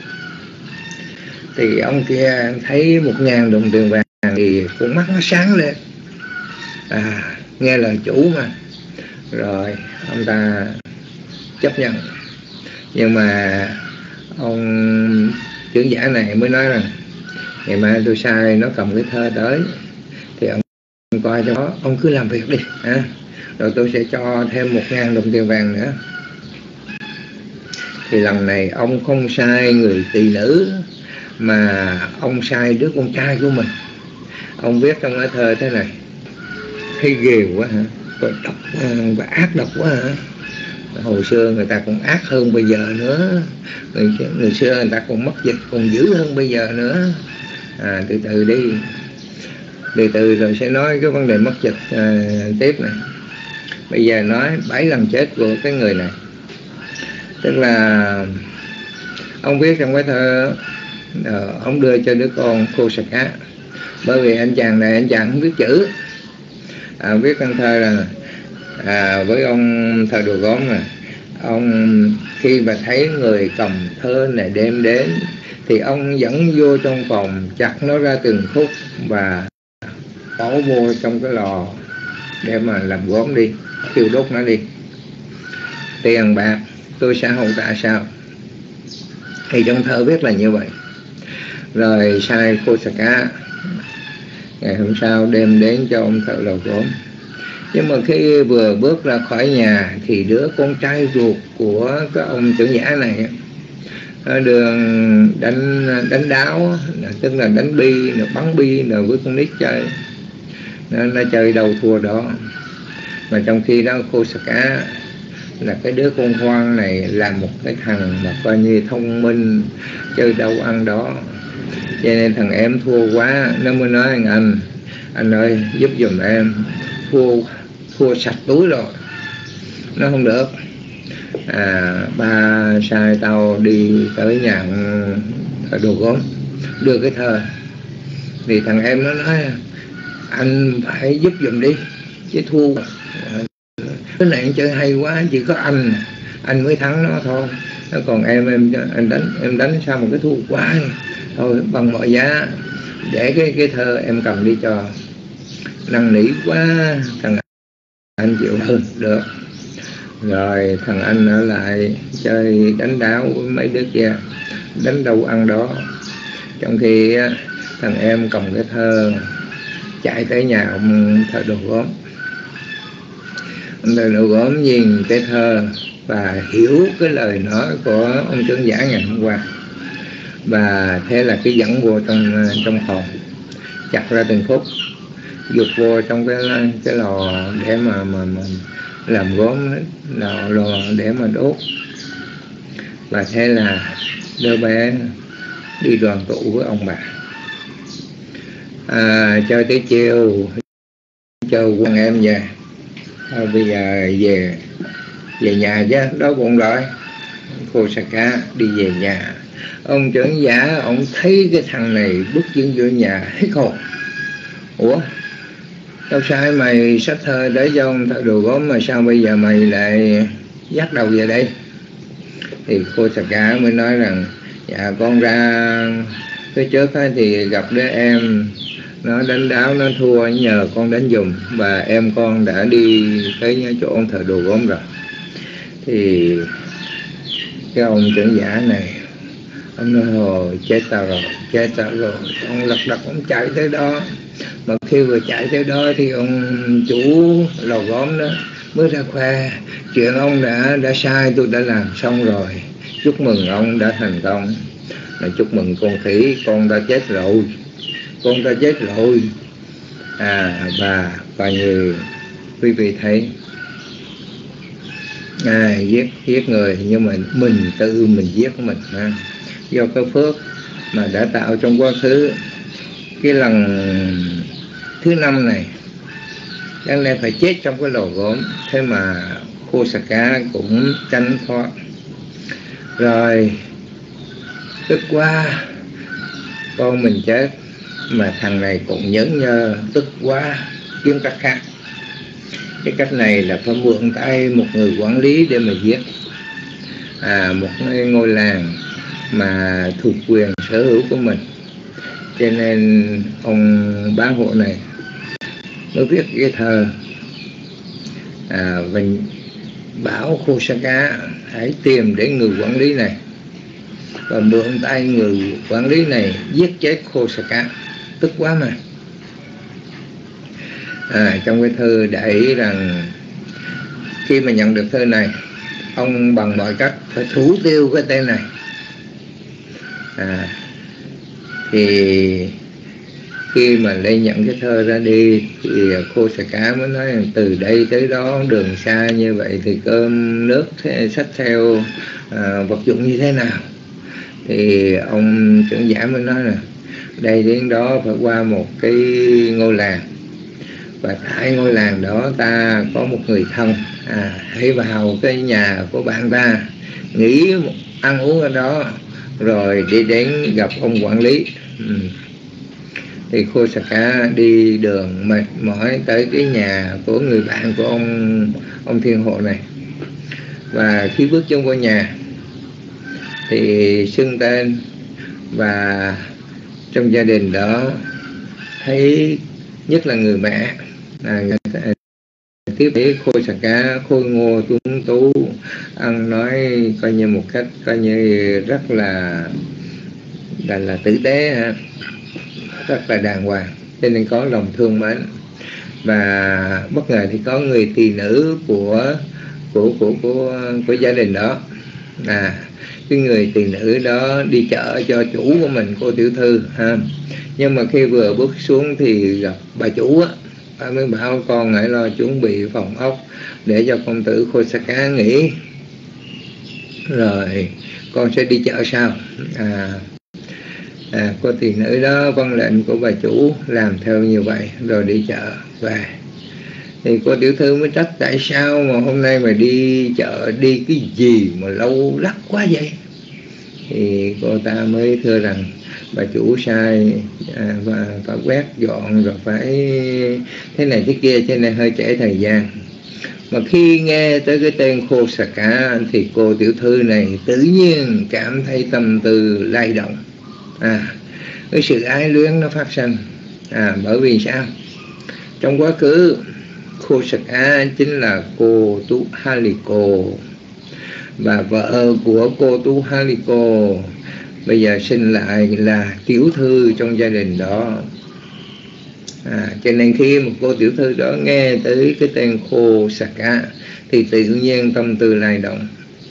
Thì ông kia thấy 1.000 đồng tiền vàng thì con mắt nó sáng lên, nghe lời chủ mà, rồi ông ta chấp nhận. Nhưng mà ông trưởng giả này mới nói rằng ngày mai tôi sai nó cầm cái thơ tới thì ông coi cho nó, ông cứ làm việc đi, rồi tôi sẽ cho thêm 1.000 đồng tiền vàng nữa. Thì lần này ông không sai người tỳ nữ, mà ông sai đứa con trai của mình. Ông viết trong cái thơ thế này: thấy ghê quá hả, và độc và ác độc quá hả. Hồi xưa người ta còn ác hơn bây giờ nữa, người xưa người ta còn mất dịch còn dữ hơn bây giờ nữa. Từ từ đi, từ từ rồi sẽ nói cái vấn đề mất dịch tiếp này. Bây giờ nói 7 lần chết của cái người này. Tức là ông viết trong cái thơ, ông đưa cho đứa con Khosaka. Bởi vì anh chàng này, anh chàng không biết chữ, viết trong thơ là với ông thợ đồ gốm này, ông khi mà thấy người cầm thơ này đem đến thì ông dẫn vô trong phòng, chặt nó ra từng khúc và bỏ vô trong cái lò để mà làm gốm đi, thiêu đốt nó đi. Tiền bạc tôi sẽ hậu tạ sao? Thì trong thơ viết là như vậy. Rồi sai Khosaka ngày hôm sau đem đến cho ông thợ lò gốm. Nhưng mà khi vừa bước ra khỏi nhà thì đứa con trai ruột của cái ông trưởng giả này đường đánh đáo, tức là đánh bi, bắn bi với con nít chơi, nó chơi đầu thua đó. Mà trong khi đó Khosaka là cái đứa con hoang này là một cái thằng mà coi như thông minh, chơi đâu ăn đó, cho nên thằng em thua quá, nó mới nói anh ơi giúp giùm em, thua sạch túi rồi, nó không được. Ba sai tao đi tới nhà đồ gốm đưa cái thơ. Thì thằng em nó nói anh phải giúp giùm đi chứ thua cái này chơi hay quá, chỉ có anh mới thắng nó thôi, còn em đánh sao một cái thua quá thôi, bằng mọi giá để cái thơ em cầm đi cho. Năn nỉ quá, thằng anh chịu được. Rồi thằng anh ở lại chơi đánh đáo với mấy đứa kia, đánh đâu ăn đó. Trong khi thằng em cầm cái thơ chạy tới nhà ông thợ đồ gốm. Ông thợ đồ gốm nhìn cái thơ và hiểu cái lời nói của ông trưởng giả ngày hôm qua, và thế là cái dẫn vô trong phòng, chặt ra từng khúc, dục vô trong cái lò để mà làm gốm, lò để mà đốt. Và thế là đứa bé đi đoàn tụ với ông bà. Chơi tới chiều chờ quần em về. Bây giờ về nhà chứ, đó bụng rồi. Khosaka đi về nhà. Ông trưởng giả ông thấy cái thằng này bước chân vô nhà hết hồn. Ủa, đâu sai mày sách thơ để cho ông thợ đồ gốm mà sao bây giờ mày lại dắt đầu về đây? Thì Khosaka mới nói rằng dạ con ra cái trước thì gặp đứa em nó đánh đáo, nó thua, nhờ con đánh giùm, và em con đã đi tới chỗ ông thợ đồ gốm rồi. Thì cái ông trưởng giả này ông nói hồi chết tao rồi. Ông lật đật ông chạy tới đó, mà khi vừa chạy tới đó thì ông chủ lò gốm đó mới ra khoe chuyện ông đã sai, tôi đã làm xong rồi, chúc mừng ông đã thành công. Mà chúc mừng con khỉ, con đã chết rồi. Và coi như quý vị thấy giết người, nhưng mà mình tự mình giết mình do cái phước mà đã tạo trong quá khứ. Cái lần thứ 5 này đáng lẽ phải chết trong cái lò gốm, thế mà Khosaka cũng tránh thoát. Rồi tức quá, con mình chết mà thằng này cũng nhẫn nhơ, tức quá, kiếm cách khác. Cái cách này là phải mượn tay một người quản lý để mà giết, một ngôi làng mà thuộc quyền sở hữu của mình. Cho nên ông bán hộ này mới viết cái thơ và bảo Khosaka hãy tìm đến người quản lý này và mượn tay người quản lý này giết chết Khosaka, tức quá mà. Trong cái thư đại ý rằng khi mà nhận được thơ này, ông bằng mọi cách phải thủ tiêu cái tên này. Thì khi mà Lê nhận cái thơ ra đi thì Khosaka mới nói rằng từ đây tới đó đường xa như vậy thì cơm nước xách theo vật dụng như thế nào. Thì ông trưởng giả mới nói là đây đến đó phải qua một cái ngôi làng và tại ngôi làng đó ta có một người thân, hãy vào cái nhà của bạn ta, nghỉ ăn uống ở đó, rồi đi đến gặp ông quản lý. Thì Khosaka đi đường mệt mỏi tới cái nhà của người bạn của ông thiên hộ này, và khi bước chân vào nhà thì xưng tên, và trong gia đình đó thấy nhất là người mẹ tiếp thấy Khosaka khôi ngô tuấn tú, ăn nói coi như một cách coi như rất là tử tế, rất là đàng hoàng, cho nên có lòng thương mến. Và bất ngờ thì có người tỳ nữ của gia đình đó, cái người tỳ nữ đó đi chợ cho chủ của mình, cô tiểu thư ha. Nhưng mà khi vừa bước xuống thì gặp bà chủ á, bà mới bảo con hãy lo chuẩn bị phòng ốc để cho công tử Khosaka nghỉ, rồi con sẽ đi chợ sau. Cô tỳ nữ đó vâng lệnh của bà chủ, làm theo như vậy rồi đi chợ về. Thì cô tiểu thư mới trách tại sao mà hôm nay mà đi chợ đi cái gì mà lâu lắc quá vậy. Thì cô ta mới thưa rằng bà chủ sai, và phải quét dọn rồi phải thế này thế kia, cho nên hơi trễ thời gian. Mà khi nghe tới cái tên Khosaka thì cô tiểu thư này tự nhiên cảm thấy tâm tư lay động, cái sự ái luyến nó phát sinh. Bởi vì sao? Trong quá khứ Khosaka chính là cô Tu Haliko, và vợ của cô Tu Haliko bây giờ sinh lại là tiểu thư trong gia đình đó. Cho nên khi một cô tiểu thư đó nghe tới cái tên Khosaka thì tự nhiên tâm tư lay động.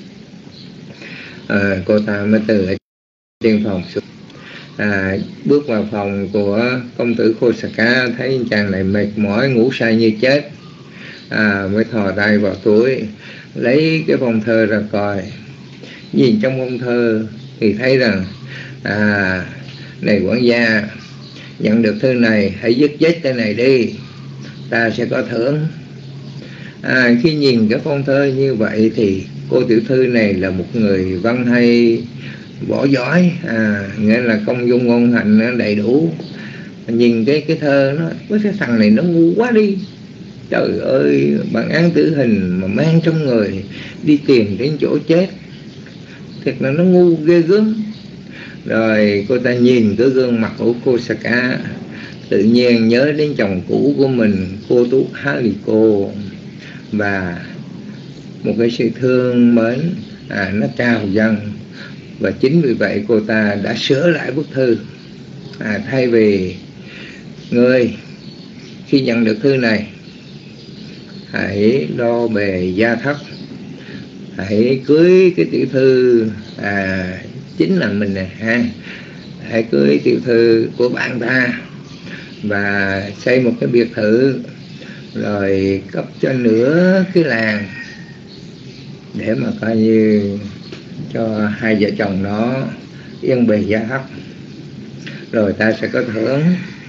Cô ta mới từ ở trên phòng xuống, bước vào phòng của công tử Khosaka, thấy chàng này mệt mỏi ngủ say như chết, mới thò tay vào túi lấy cái phong thơ ra coi. Nhìn trong phong thơ thì thấy rằng này quản gia, nhận được thư này hãy dứt chết tên này đi, ta sẽ có thưởng. Khi nhìn cái phong thơ như vậy thì cô tiểu thư này là một người văn hay võ giỏi, nghĩa là công dung ngôn hạnh nó đầy đủ. Nhìn cái thơ nó, cái thằng này nó ngu quá đi, trời ơi, bản án tử hình mà mang trong người đi tìm đến chỗ chết, thiệt là nó ngu ghê gớm. Rồi cô ta nhìn cái gương mặt của Khosaka, tự nhiên nhớ đến chồng cũ của mình, cô Tu Haliko, và một cái sự thương mến nó trào dâng. Và chính vì vậy cô ta đã sửa lại bức thư, thay vì người khi nhận được thư này hãy đo bề gia thất, hãy cưới cái tiểu thư chính là mình nè hãy cưới tiểu thư của bạn ta và xây một cái biệt thự, rồi cấp cho nửa cái làng để mà coi như cho hai vợ chồng nó yên bề gia thất, rồi ta sẽ có thưởng.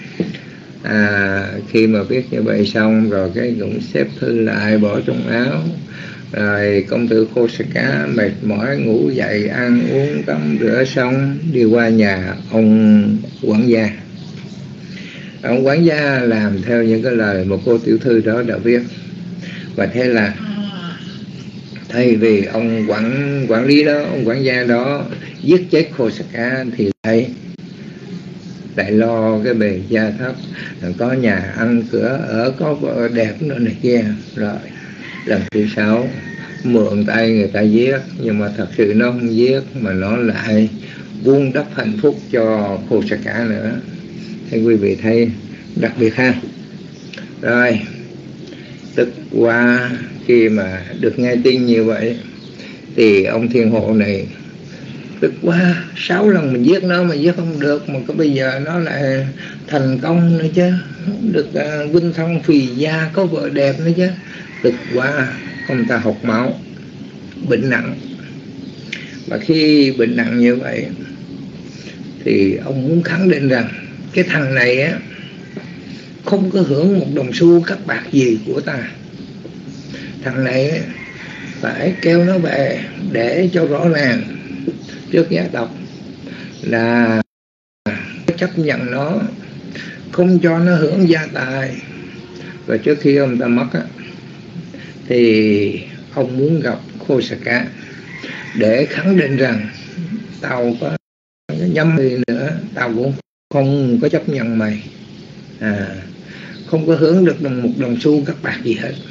Khi mà viết như vậy xong rồi cái cũng xếp thư lại bỏ trong áo. Rồi công tử Khosaka mệt mỏi ngủ dậy, ăn uống tắm rửa xong đi qua nhà ông quản gia. Ông quản gia làm theo những cái lời mà cô tiểu thư đó đã viết, và thế là thay vì ông quản lý đó, ông quản gia đó giết chết Khosaka thì lại lo cái bề gia thất, có nhà ăn cửa ở, có vợ đẹp nữa này kia. Rồi lần thứ 6 mượn tay người ta giết, nhưng mà thật sự nó không giết mà nó lại vuông đắp hạnh phúc cho Khosaka nữa. Thế quý vị thấy đặc biệt ha. Rồi tức qua khi mà được nghe tin như vậy thì ông thiên hộ này tức quá, 6 lần mình giết nó mà giết không được, mà có bây giờ nó lại thành công nữa chứ, được vinh thông phì gia, có vợ đẹp nữa chứ. Tức quá, ông ta hộc máu, bệnh nặng. Và khi bệnh nặng như vậy thì ông muốn khẳng định rằng cái thằng này á không có hưởng một đồng xu các bạc gì của ta. Thằng này phải kêu nó về để cho rõ ràng trước gia tộc là chấp nhận nó, không cho nó hưởng gia tài. Và trước khi ông ta mất á, thì ông muốn gặp Khosaka để khẳng định rằng tao có nhắm gì nữa, tao cũng không có chấp nhận mày, không có hưởng được một đồng xu các bạc gì hết.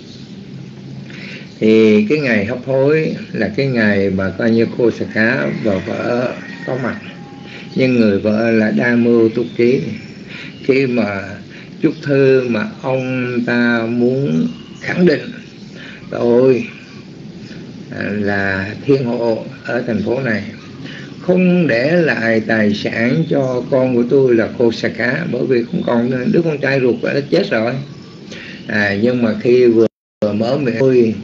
Thì cái ngày hấp hối là cái ngày mà coi như Khosaka và vợ có mặt, nhưng người vợ là đa mưu túc trí. Khi mà chúc thư mà ông ta muốn khẳng định tôi là thiên hộ ở thành phố này, không để lại tài sản cho con của tôi là Khosaka, bởi vì không còn đứa con trai ruột đã chết rồi. Nhưng mà khi vừa mở miệng tôi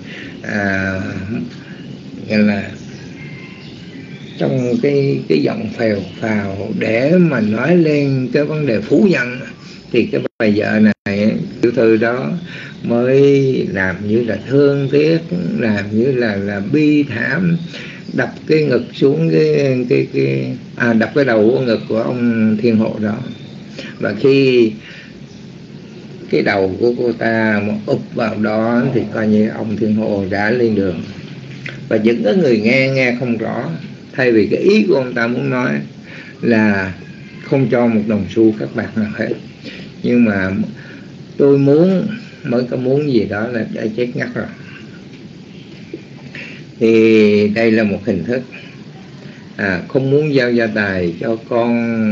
gọi là trong cái giọng phèo phào để mà nói lên cái vấn đề phủ nhận, thì cái bà vợ này, tiểu thư đó mới làm như là thương tiếc, làm như là bi thảm, đập cái ngực xuống đập cái đầu của ngực của ông thiên hộ đó. Và khi cái đầu của cô ta mà ụp vào đó thì coi như ông thiên hộ đã lên đường. Và những cái người nghe không rõ, thay vì cái ý của ông ta muốn nói là không cho một đồng xu các bạc nào hết, nhưng mà tôi muốn, mới có muốn gì đó là đã chết ngắt rồi. Thì đây là một hình thức không muốn giao gia tài cho con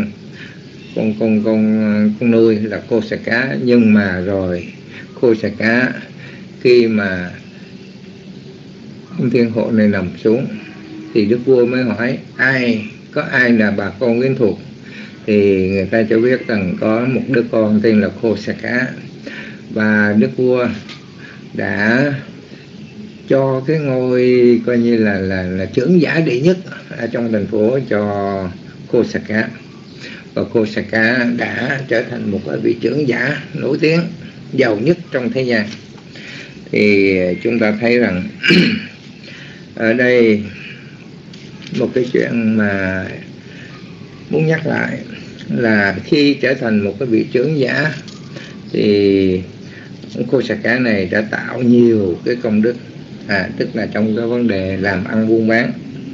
nuôi là Khosaka. Nhưng mà rồi Khosaka khi mà ông thiên hộ này nằm xuống thì đức vua mới hỏi có ai là bà con quyến thuộc, thì người ta cho biết rằng có một đứa con tên là Khosaka, và đức vua đã cho cái ngôi coi như là trưởng giả đệ nhất ở trong thành phố cho Khosaka. Và Khosaka đã trở thành một vị trưởng giả nổi tiếng, giàu nhất trong thế gian. Thì chúng ta thấy rằng ở đây một cái chuyện mà muốn nhắc lại là khi trở thành một cái vị trưởng giả thì Khosaka này đã tạo nhiều cái công đức, tức là trong cái vấn đề làm ăn buôn bán.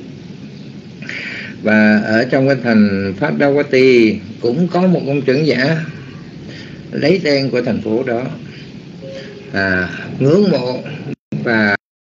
Và ở trong cái thành Phadawati cũng có một ông trưởng giả lấy tên của thành phố đó, ngưỡng mộ và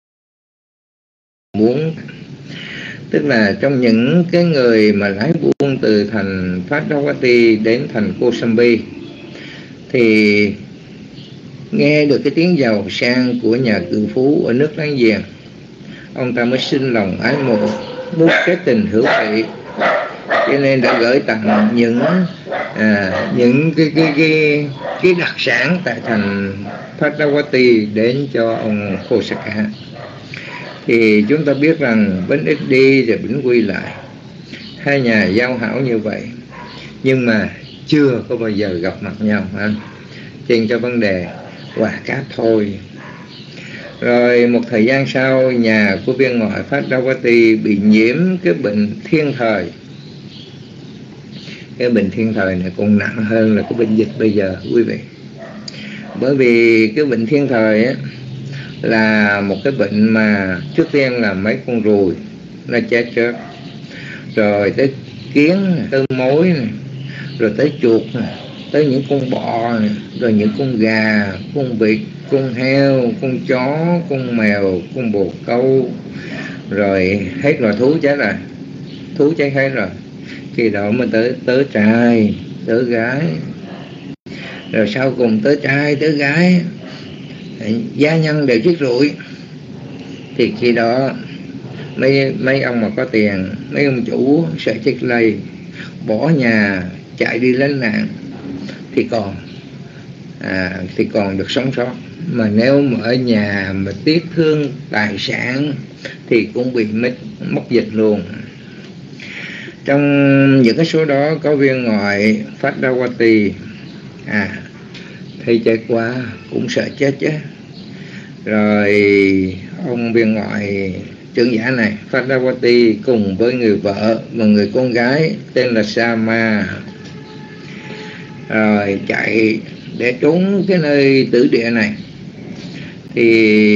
muốn, tức là trong những cái người mà lái buôn từ thành Phadawati đến thành Kosambi thì nghe được cái tiếng giàu sang của nhà cự phú ở nước láng giềng, ông ta mới sinh lòng ái mộ, muốn cái tình hữu nghị, cho nên đã gửi tặng những cái đặc sản tại thành Phadawati đến cho ông Khosaka. Thì chúng ta biết rằng bính ít đi rồi bính quy lại, hai nhà giao hảo như vậy nhưng mà chưa có bao giờ gặp mặt nhau trên cái vấn đề quà cáp thôi. Rồi một thời gian sau, nhà của viên ngoại Phadawati bị nhiễm cái bệnh thiên thời. Cái bệnh thiên thời này còn nặng hơn là cái bệnh dịch bây giờ quý vị. Bởi vì cái bệnh thiên thời ấy, là một cái bệnh mà trước tiên là mấy con ruồi nó chết trước, rồi tới kiến, tới mối này, rồi tới chuột này, tới những con bọ này, rồi những con gà, con vịt, con heo, con chó, con mèo, con bồ câu, rồi hết loại thú chết rồi, thú chết hết rồi. Khi đó mới tới trai, tới gái, rồi sau cùng tới trai, tới gái, gia nhân đều chết rụi. Thì khi đó mấy ông mà có tiền, mấy ông chủ sợ chết lây, bỏ nhà chạy đi lánh nạn thì còn được sống sót. Mà nếu mà ở nhà mà tiếc thương tài sản thì cũng bị mất dịch luôn. Trong những cái số đó có viên ngoại Phadawati thấy chết quá cũng sợ chết chứ. Rồi ông viên ngoại trưởng giả này Phadawati cùng với người vợ và người con gái tên là Sama rồi chạy để trốn cái nơi tử địa này. Thì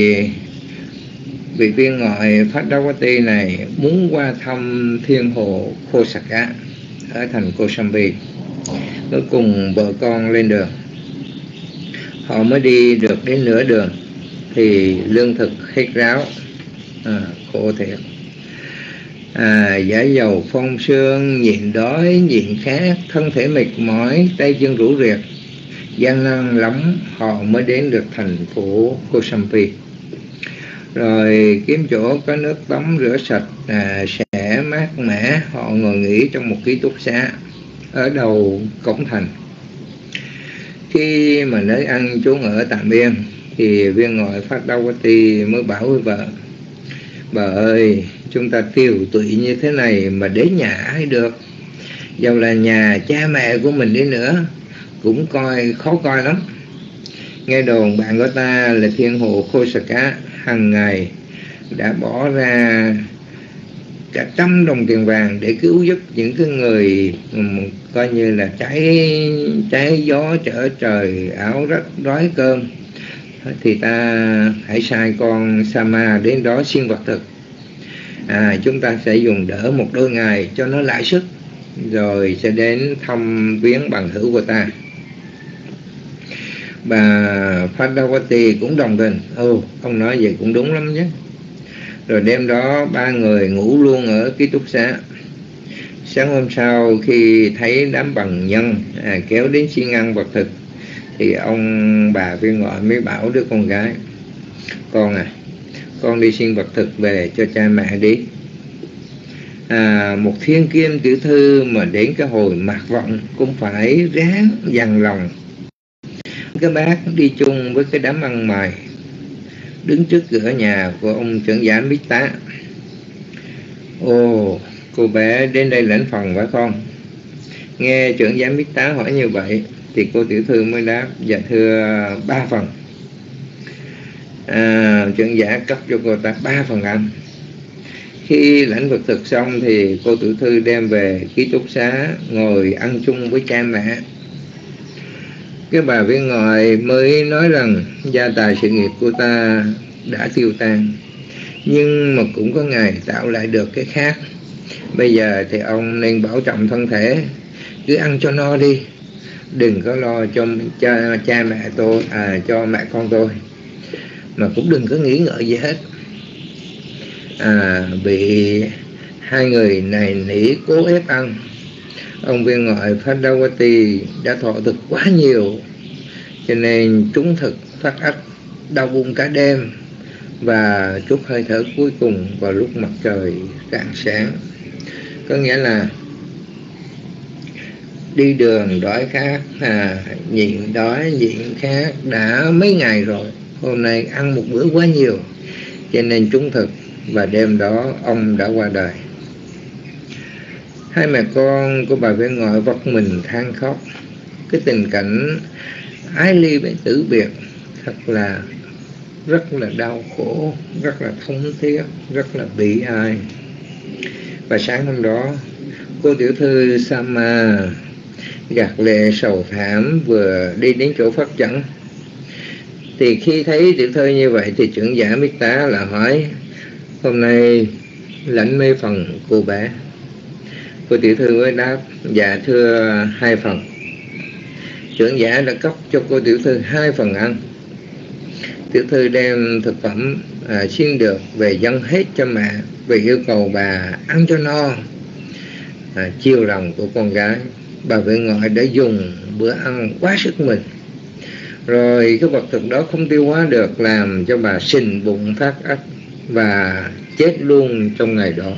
vị viên ngoại Phadawati này muốn qua thăm thiên hồ Khosaka ở thành Kosambi, cuối cùng vợ con lên đường. Họ mới đi được đến nửa đường thì lương thực hết ráo, khổ thiệt. Giả dầu phong sương, nhịn đói nhịn khát, thân thể mệt mỏi, tay chân rũ rệt, gian nan lắm họ mới đến được thành phố Kosambi. Rồi kiếm chỗ có nước tắm rửa sạch, sẽ mát mẻ, họ ngồi nghỉ trong một ký túc xá ở đầu cổng thành. Khi mà nơi ăn trốn ở tạm yên thì viên ngoại Phadawati mới bảo với vợ: bà ơi, chúng ta tiều tụy như thế này mà đến nhà ai được? Dầu là nhà cha mẹ của mình đi nữa cũng khó coi lắm. Nghe đồn bạn của ta là thiên hồ Khosaka hàng ngày đã bỏ ra cả 100 đồng tiền vàng để cứu giúp những cái người coi như là cháy gió trở trời, áo rách đói cơm. Thì ta hãy sai con Sama đến đó xin vật thực. Chúng ta sẽ dùng đỡ một đôi ngày cho nó lại sức, rồi sẽ đến thăm viếng bằng hữu của ta. Bà Phadawati cũng đồng tình. Ông nói vậy cũng đúng lắm chứ. Rồi đêm đó ba người ngủ luôn ở ký túc xá. Sáng hôm sau khi thấy đám bằng nhân kéo đến xin ăn vật thực thì bà viên ngoại mới bảo đứa con gái: con đi xin vật thực về cho cha mẹ đi. Một thiên kim tiểu thư mà đến cái hồi mạt vận cũng phải ráng dằn lòng. Cái bác đi chung với cái đám ăn mày đứng trước cửa nhà của ông trưởng giả Mita. Cô bé đến đây lãnh phần phải không? Nghe trưởng giả Mita hỏi như vậy thì cô tiểu thư mới đáp: dạ thưa, 3 phần. Trưởng giả cấp cho cô ta 3 phần ăn. Khi lãnh vật thực xong thì cô tiểu thư đem về ký túc xá ngồi ăn chung với cha mẹ. Cái bà viên ngoại mới nói rằng gia tài sự nghiệp của ta đã tiêu tan, nhưng mà cũng có ngày tạo lại được cái khác. Bây giờ thì ông nên bảo trọng thân thể, cứ ăn cho no đi, đừng có lo cho cha mẹ tôi, cho mẹ con tôi, mà cũng đừng có nghĩ ngợi gì hết. Bị hai người này nỉ cố ép ăn, ông viên ngoại Phadawati đã thọ thực quá nhiều, cho nên trúng thực phát ách, đau bụng cả đêm và trút hơi thở cuối cùng vào lúc mặt trời rạng sáng. Có nghĩa là đi đường đói khát, nhịn đói nhịn khát đã mấy ngày rồi, hôm nay ăn một bữa quá nhiều cho nên trúng thực, và đêm đó ông đã qua đời. Hai mẹ con của bà viên ngoại vật mình than khóc. Cái tình cảnh ái ly với tử biệt thật là rất là đau khổ, rất là thống tiếc, rất là bi ai. Và sáng hôm đó, cô tiểu thư Sama gạt lệ sầu thảm vừa đi đến chỗ phát chẳng. Thì khi thấy tiểu thư như vậy thì trưởng giả Mita là hỏi: hôm nay lãnh mấy phần cô bé? Cô tiểu thư mới đáp: dạ thưa, 2 phần. Trưởng giả đã cấp cho cô tiểu thư 2 phần ăn. Tiểu thư đem thực phẩm xin được về dâng hết cho mẹ, vì yêu cầu bà ăn cho no. Chiều lòng của con gái, bà viên ngoại đã dùng bữa ăn quá sức mình. Rồi cái vật thực đó không tiêu hóa được, làm cho bà sình bụng phát ách và chết luôn trong ngày đó.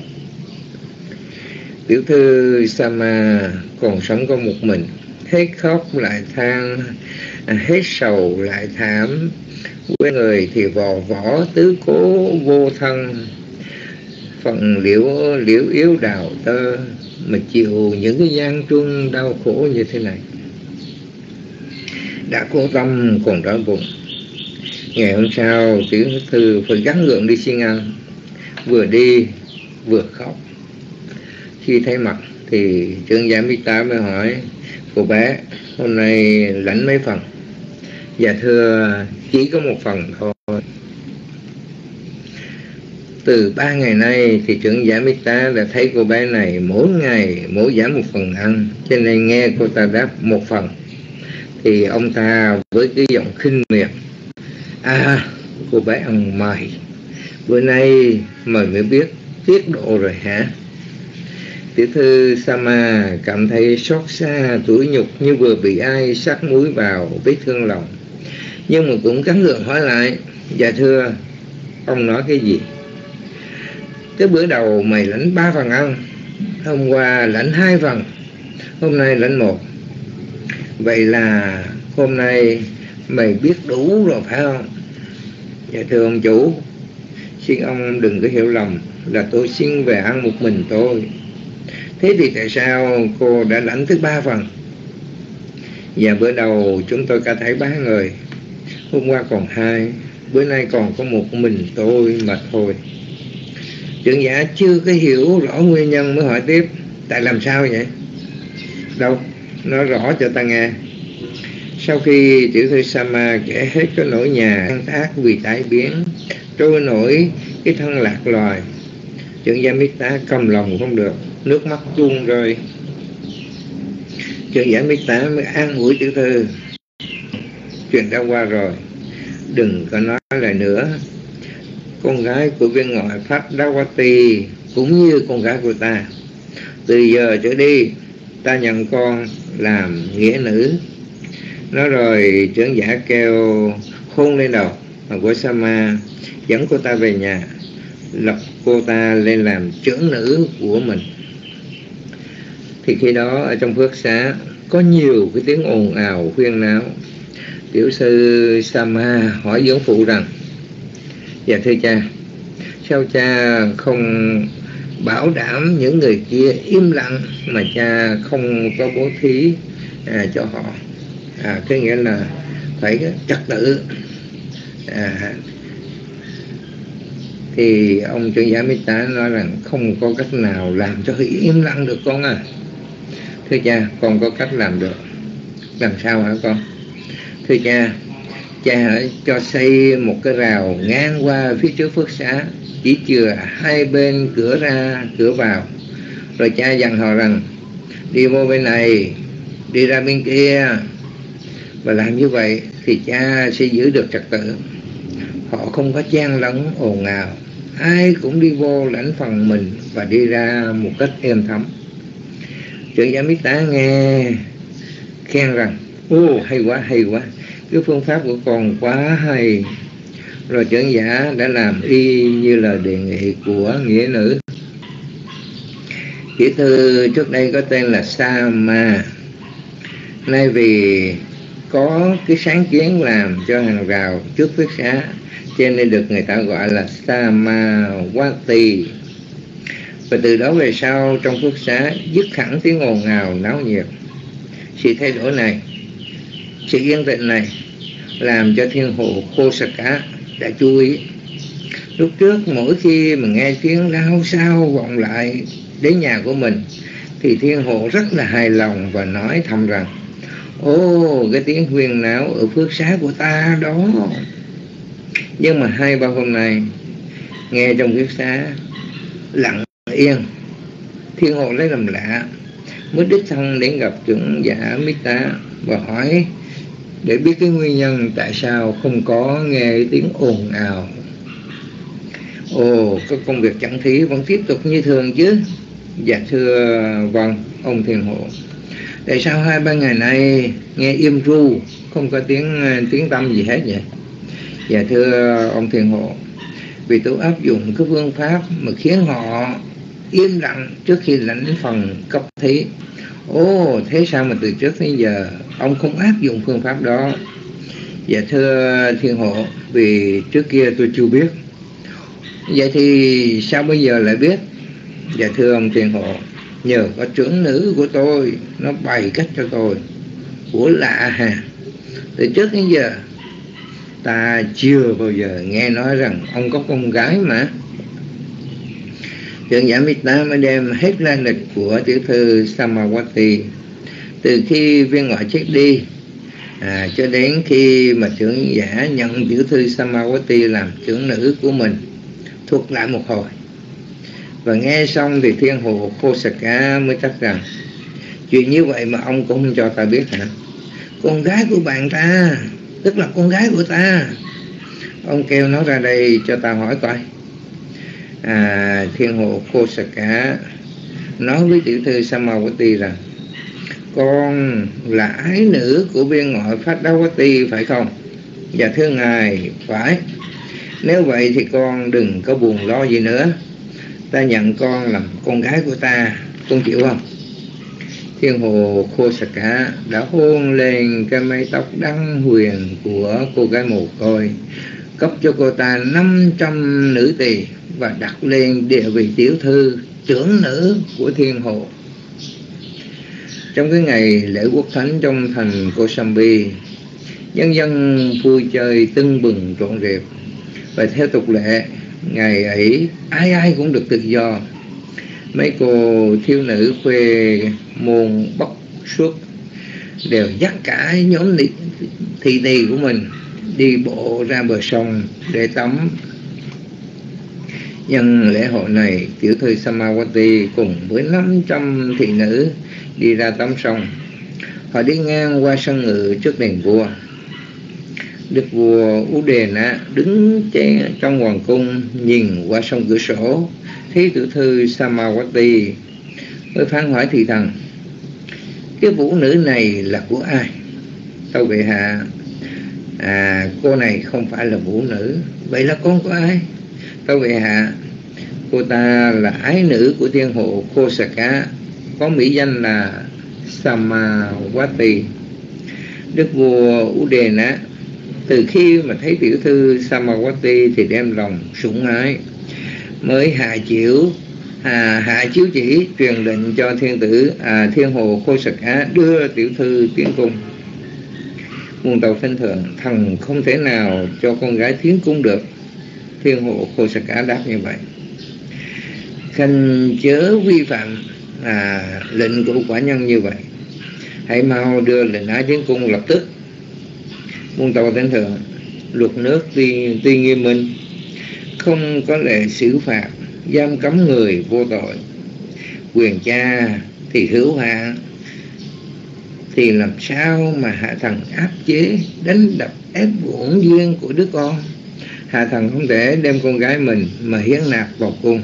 Tiểu thư Sama còn sống có một mình, hết khóc lại than, hết sầu lại thảm, quê người thì vò võ tứ cố vô thân, phần liễu yếu đào tơ, mà chịu những cái gian truân đau khổ như thế này. đã cố tâm còn đói bụng. Ngày hôm sau, Tiểu Thư phải gắng gượng đi xin ăn, vừa đi vừa khóc. Khi thấy mặt thì trưởng giả Mita mới hỏi: cô bé, hôm nay lãnh mấy phần? Dạ thưa, chỉ có một phần thôi. Từ 3 ngày nay thì trưởng giả Mita đã thấy cô bé này mỗi ngày mỗi giảm một phần ăn, cho nên nghe cô ta đáp một phần thì ông ta với cái giọng khinh miệt: à, cô bé ăn mày, bữa nay mày mới biết tiết độ rồi hả? Tiểu thư Sama cảm thấy xót xa tủi nhục như vừa bị ai sắc muối vào vết thương lòng, nhưng mà cũng gắng gượng hỏi lại: dạ thưa, ông nói cái gì? Cái bữa đầu mày lãnh 3 phần ăn, hôm qua lãnh 2 phần, hôm nay lãnh 1. Vậy là hôm nay mày biết đủ rồi phải không? Dạ thưa ông chủ, xin ông đừng có hiểu lầm là tôi xin về ăn một mình tôi. Thế thì tại sao cô đã lãnh tới 3 phần? Dạ bữa đầu chúng tôi cả thảy 3 người, hôm qua còn 2, bữa nay còn có một mình tôi mà thôi. Trưởng giả chưa có hiểu rõ nguyên nhân mới hỏi tiếp: tại làm sao vậy? Đâu, nói rõ cho ta nghe. Sau khi tiểu thư Sama kể hết cái nỗi nhà than thác vì tai biến, trôi nổi cái thân lạc loài, trưởng giả Mita cầm lòng không được, nước mắt tuôn rơi. Trưởng giả Mita mới an ủi tiểu thư: chuyện đã qua rồi, đừng có nói lại nữa. Con gái của viên ngoại Padawati cũng như con gái của ta, từ giờ trở đi ta nhận con làm nghĩa nữ. Nói rồi trưởng giả kêu hôn lên đầu của Sama, dẫn cô ta về nhà, lập cô ta lên làm trưởng nữ của mình. Thì khi đó ở trong phước xá có nhiều cái tiếng ồn ào huyên náo. Tiểu sư Sama hỏi dưỡng phụ rằng: dạ thưa cha, sao cha không bảo đảm những người kia im lặng mà cha không có bố thí cho họ? Cái nghĩa là phải trật tự. Thì ông trưởng giả Mita nói rằng không có cách nào làm cho im lặng được con à. Thưa cha, con có cách làm được. Làm sao hả con? Thưa cha, cha hãy cho xây một cái rào ngang qua phía trước phước xá, chỉ chừa 2 bên cửa ra cửa vào, rồi cha dặn họ rằng đi vô bên này, đi ra bên kia. Và làm như vậy thì cha sẽ giữ được trật tự. Họ không có chen lấn ồn ào, ai cũng đi vô lãnh phần mình và đi ra một cách êm thấm. Trưởng giả Mita nghe khen rằng: ô, hay quá, hay quá, cái phương pháp của con quá hay. Rồi trưởng giả đã làm y như lời đề nghị của nghĩa nữ. Tiểu thư trước đây có tên là Sama, nay vì có cái sáng kiến làm cho hàng rào trước phước xá, cho nên được người ta gọi là Samawati. Và từ đó về sau trong phước xá dứt hẳn tiếng ồn ào náo nhiệt. Sự thay đổi này, sự yên tĩnh này làm cho thiên hộ Kosaka đã chú ý. Lúc trước mỗi khi mà nghe tiếng lao sao vọng lại đến nhà của mình thì thiên hộ rất là hài lòng và nói thầm rằng: ô, cái tiếng huyên náo ở phước xá của ta đó. Nhưng mà 2-3 hôm nay nghe trong phước xá lặng yên, thiên hộ lấy làm lạ, mới đích thân đến gặp trưởng giả Mita và hỏi để biết cái nguyên nhân tại sao không có nghe tiếng ồn ào. Ồ, cái công việc chẳng thí vẫn tiếp tục như thường chứ? Dạ thưa vâng, ông thiên hộ. Tại sao 2-3 ngày nay nghe im ru, không có tiếng tâm gì hết vậy? Dạ thưa ông thiên hộ, vì tôi áp dụng cái phương pháp mà khiến họ im lặng trước khi lãnh phần cấp thí. Ồ, thế sao mà từ trước đến giờ ông không áp dụng phương pháp đó? Dạ thưa thiên hộ, vì trước kia tôi chưa biết. Vậy thì sao bây giờ lại biết? Dạ thưa ông thiên hộ, nhờ có trưởng nữ của tôi, nó bày cách cho tôi. Ủa lạ hà, Từ trước đến giờ ta chưa bao giờ nghe nói rằng ông có con gái mà. Trưởng giả Mita mới đem hết lai lịch của tiểu thư Samawati từ khi viên ngoại chết đi cho đến khi mà trưởng giả nhận tiểu thư Samawati làm trưởng nữ của mình, thuật lại một hồi. Và nghe xong thì thiên hộ Kosaka mới trách rằng: chuyện như vậy mà ông cũng không cho ta biết hả? Con gái của bạn ta, tức là con gái của ta, ông kêu nó ra đây cho ta hỏi coi. Thiên hộ Kosaka nói với tiểu thư Samawati rằng: con là ái nữ của viên ngoại Phadawati phải không? Dạ thưa ngài, phải. Nếu vậy thì con đừng có buồn lo gì nữa, ta nhận con làm con gái của ta, con chịu không? Thiên hồ Kosaka đã hôn lên cái mái tóc đăng huyền của cô gái mồ côi, cấp cho cô ta 500 nữ tỳ và đặt lên địa vị tiểu thư trưởng nữ của thiên hồ. Trong cái ngày lễ quốc thánh trong thành Kosambi, nhân dân vui chơi tưng bừng rộn rịp, và theo tục lệ ngày ấy ai ai cũng được tự do. Mấy cô thiếu nữ khuê môn Bắc Xuất đều dắt cả nhóm thị nì của mình đi bộ ra bờ sông để tắm. Nhân lễ hội này, tiểu thư Samawati cùng với 500 thị nữ đi ra tắm sông. Họ đi ngang qua sân ngự trước đền vua. Đức vua Udena đứng trong hoàng cung nhìn qua sông cửa sổ, thấy tiểu thư Samawati mới phán hỏi thị thần: cái vũ nữ này là của ai? Tâu bệ hạ, cô này không phải là vũ nữ. Vậy là con của ai? Tâu bệ hạ, cô ta là ái nữ của thiên hộ Kosaka, có mỹ danh là Samawati. Đức vua Udena từ khi mà thấy tiểu thư Samawati thì đem lòng sủng ái, mới hạ chiếu chỉ truyền lệnh cho thiên hồ Kosaka đưa tiểu thư tiến cung. Muôn tàu khinh thường, thần không thể nào cho con gái tiến cung được. Thiên hộ Kosaka đáp như vậy: khanh chớ vi phạm lệnh của quả nhân như vậy, hãy mau đưa lệnh ái tiến cung lập tức. Muôn tàu khinh thường, luật nước tuy nghiêm minh, không có lệ xử phạt giam cấm người vô tội. Quyền cha thì hữu hạn, thì làm sao mà hạ thần áp chế, đánh đập, ép uổng duyên của đứa con? Hạ thần không thể đem con gái mình mà hiến nạp vào cung.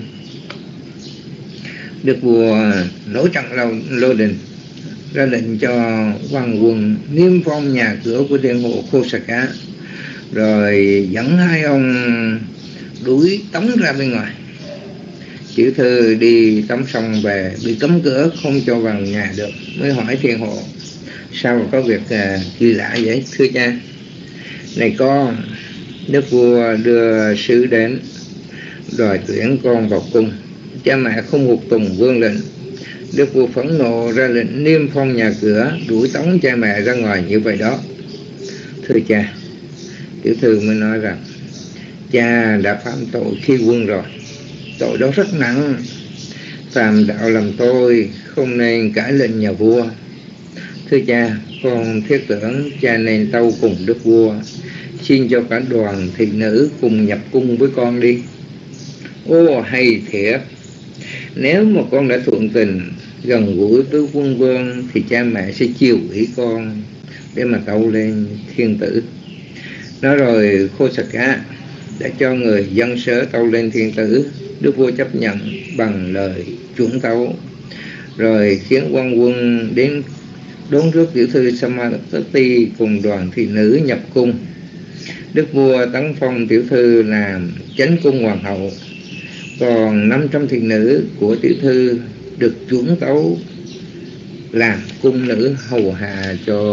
Đức vua nổi trận lô đình, ra lệnh cho quan quân niêm phong nhà cửa của thiên hộ Kosaka, rồi dẫn hai ông đuổi tống ra bên ngoài. Tiểu thư đi tắm xong về bị cấm cửa, không cho vào nhà được, mới hỏi thiên hộ: sao có việc kỳ lạ vậy thưa cha? Này con, đức vua đưa sứ đến đòi tuyển con vào cung, cha mẹ không phục tùng vương lệnh. Đức vua phẫn nộ ra lệnh niêm phong nhà cửa, đuổi tống cha mẹ ra ngoài như vậy đó. Thưa cha, tiểu thư mới nói rằng cha đã phạm tội khi quân rồi, tội đó rất nặng. Phàm đạo làm tôi không nên cãi lệnh nhà vua. Thưa cha, con thiết tưởng cha nên tâu cùng đức vua, xin cho cả đoàn thị nữ cùng nhập cung với con đi. Ô hay thiệt, nếu mà con đã thuận tình gần gũi với quân vương thì cha mẹ sẽ chiều ý con để mà tâu lên thiên tử. Nói rồi Kosaka đã cho người dân sớ tâu lên thiên tử. Đức vua chấp nhận bằng lời chuẩn tấu, rồi khiến quan quân đến đón rước tiểu thư Samawati cùng đoàn thị nữ nhập cung. Đức vua tấn phong tiểu thư làm chánh cung hoàng hậu, còn 500 thị nữ của tiểu thư được chuẩn tấu làm cung nữ hầu hạ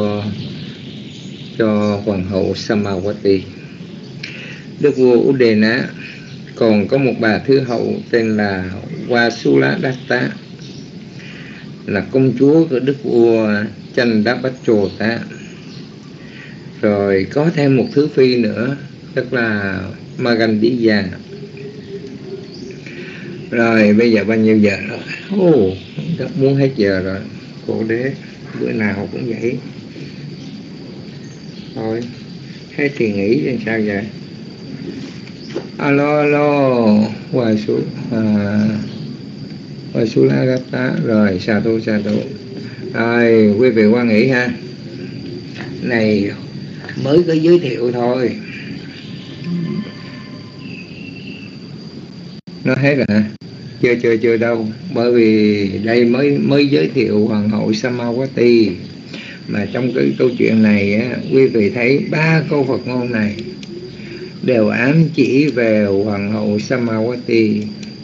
cho hoàng hậu Samawati. Đức vua Udena còn có một bà thứ hậu tên là Vasuladatta, là công chúa của đức vua Chandapatrota. Rồi có thêm một thứ phi nữa, tức là Magandiya. Rồi bây giờ bao nhiêu giờ rồi? Muốn hết giờ rồi. Khổ đế, bữa nào cũng vậy. Thôi, hết thì nghỉ làm sao vậy? Alo, hoài xuống hoài xuống lá gấp tá. Rồi, sa tu. Rồi, quý vị quan nghỉ ha. Này mới có giới thiệu thôi. Nói hết rồi hả? Chưa đâu. Bởi vì đây mới giới thiệu Hoàng hậu Samawati. Mà trong cái câu chuyện này á, quý vị thấy 3 câu Phật ngôn này đều ám chỉ về Hoàng hậu Samawati.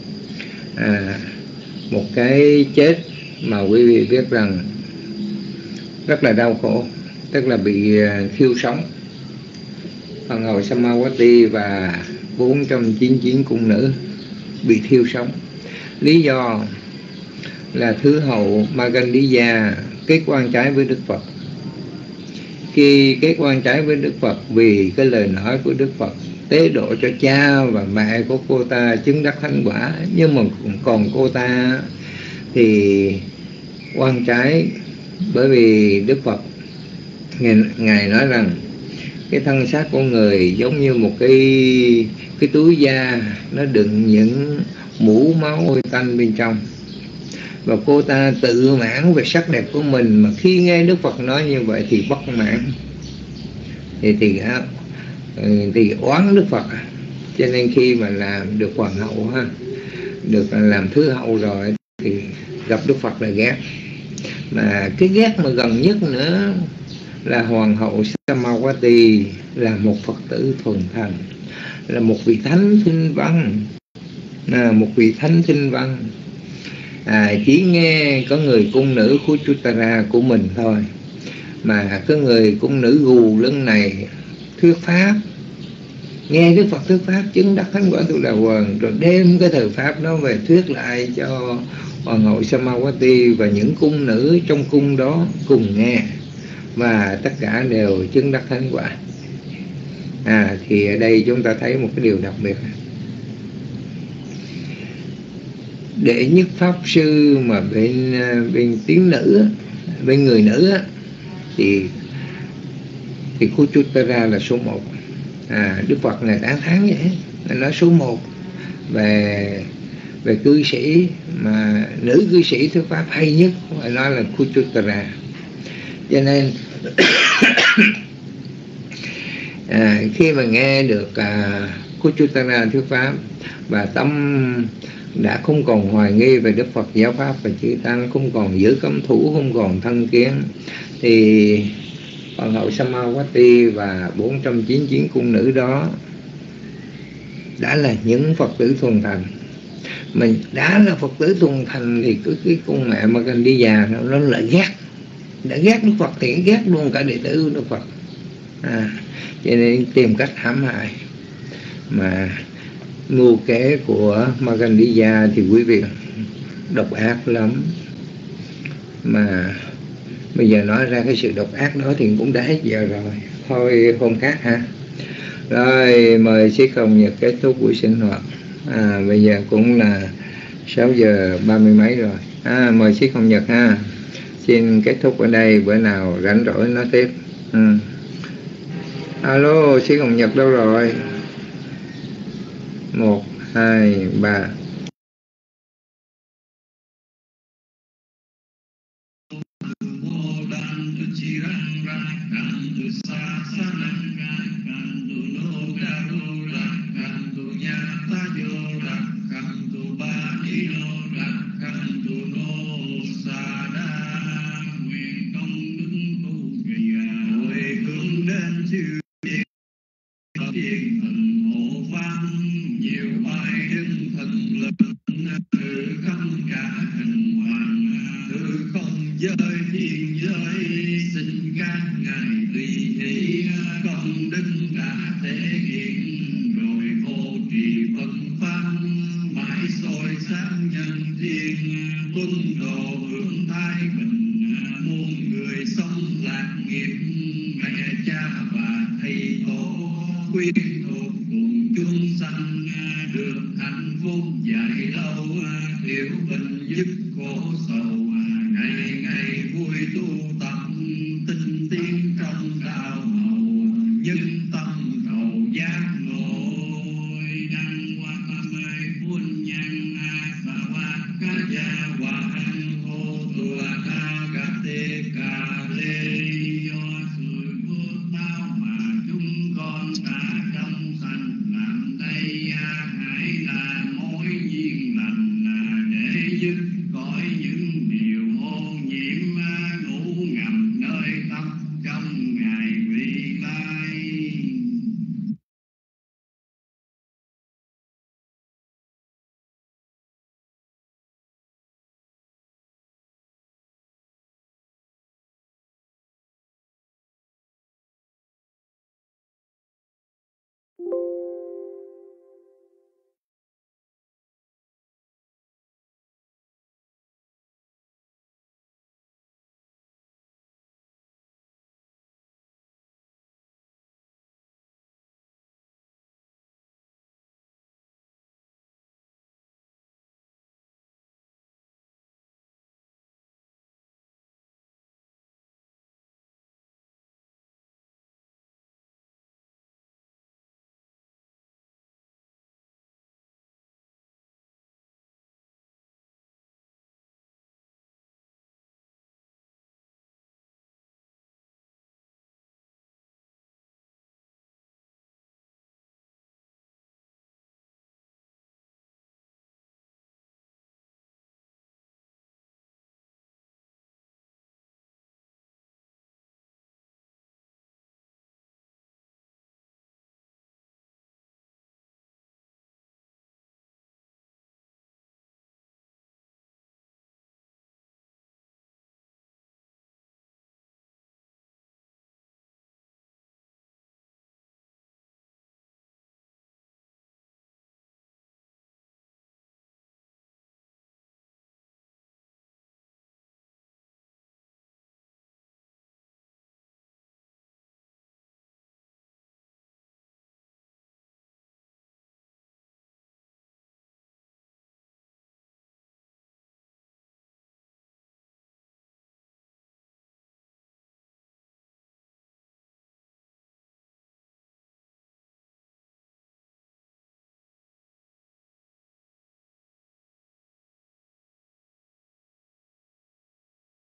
Một cái chết mà quý vị biết rằng rất là đau khổ, tức là bị thiêu sống. Hoàng hậu Samawati và 499 cung nữ bị thiêu sống. Lý do là thứ hậu Magandiya kết quan trái với Đức Phật. Khi kết quan trái với Đức Phật vì cái lời nói của Đức Phật tế độ cho cha và mẹ của cô ta chứng đắc thánh quả, nhưng mà còn cô ta thì quan trái, bởi vì Đức Phật Ngài nói rằng cái thân xác của người giống như một cái túi da, nó đựng những mũ máu hôi tanh bên trong. Và cô ta tự mãn về sắc đẹp của mình, mà khi nghe Đức Phật nói như vậy thì bất mãn, thì oán Đức Phật. Cho nên khi mà làm được hoàng hậu được làm thứ hậu rồi thì gặp Đức Phật là ghét. Mà cái ghét mà gần nhất nữa là Hoàng hậu Samawati là một Phật tử thuần thành, là một vị thánh thinh văn, chỉ nghe có người cung nữ Khuchutara của mình thôi, mà cái người cung nữ gù lưng này thuyết pháp, nghe Đức Phật thuyết pháp chứng đắc thánh quả Tu Đà Hoàn, rồi đem cái thời pháp đó về thuyết lại cho Hoàng hậu Samawati và những cung nữ trong cung đó cùng nghe, và tất cả đều chứng đắc thánh quả. Thì ở đây chúng ta thấy một cái điều đặc biệt. Đệ nhất pháp sư mà bên tiếng nữ, bên người nữ thì Khuchutara là số 1. Đức Phật này đáng thán vậy, nó số 1 về cư sĩ, mà nữ cư sĩ thuyết pháp hay nhất phải nói là Khuchutara. Cho nên khi mà nghe được Khuchutara thuyết pháp và tâm đã không còn hoài nghi về Đức Phật giáo pháp và chư tăng, không còn giữ cấm thủ, không còn thân kiến, thì Hoàng hậu Samawati và 499 cung nữ đó đã là những Phật tử thuần thành. Mình đã là Phật tử thuần thành thì cái con mẹ Magandiya nó lại đã ghét Đức Phật thì ghét luôn cả đệ tử của Đức Phật. Cho nên tìm cách hãm hại. Mà mưu kế của Magandiya thì quý vị độc ác lắm. Mà bây giờ nói ra cái sự độc ác đó thì cũng đã hết giờ rồi. Thôi hôm khác ha. Rồi mời Sĩ Hồng Nhật kết thúc buổi sinh hoạt. Bây giờ cũng là 6 giờ 30 mấy rồi. Mời Sĩ Hồng Nhật ha. Xin kết thúc ở đây, bữa nào rảnh rỗi nói tiếp. Alo, Sĩ Hồng Nhật đâu rồi? 1, 2, 3. Cha và thầy tổ quy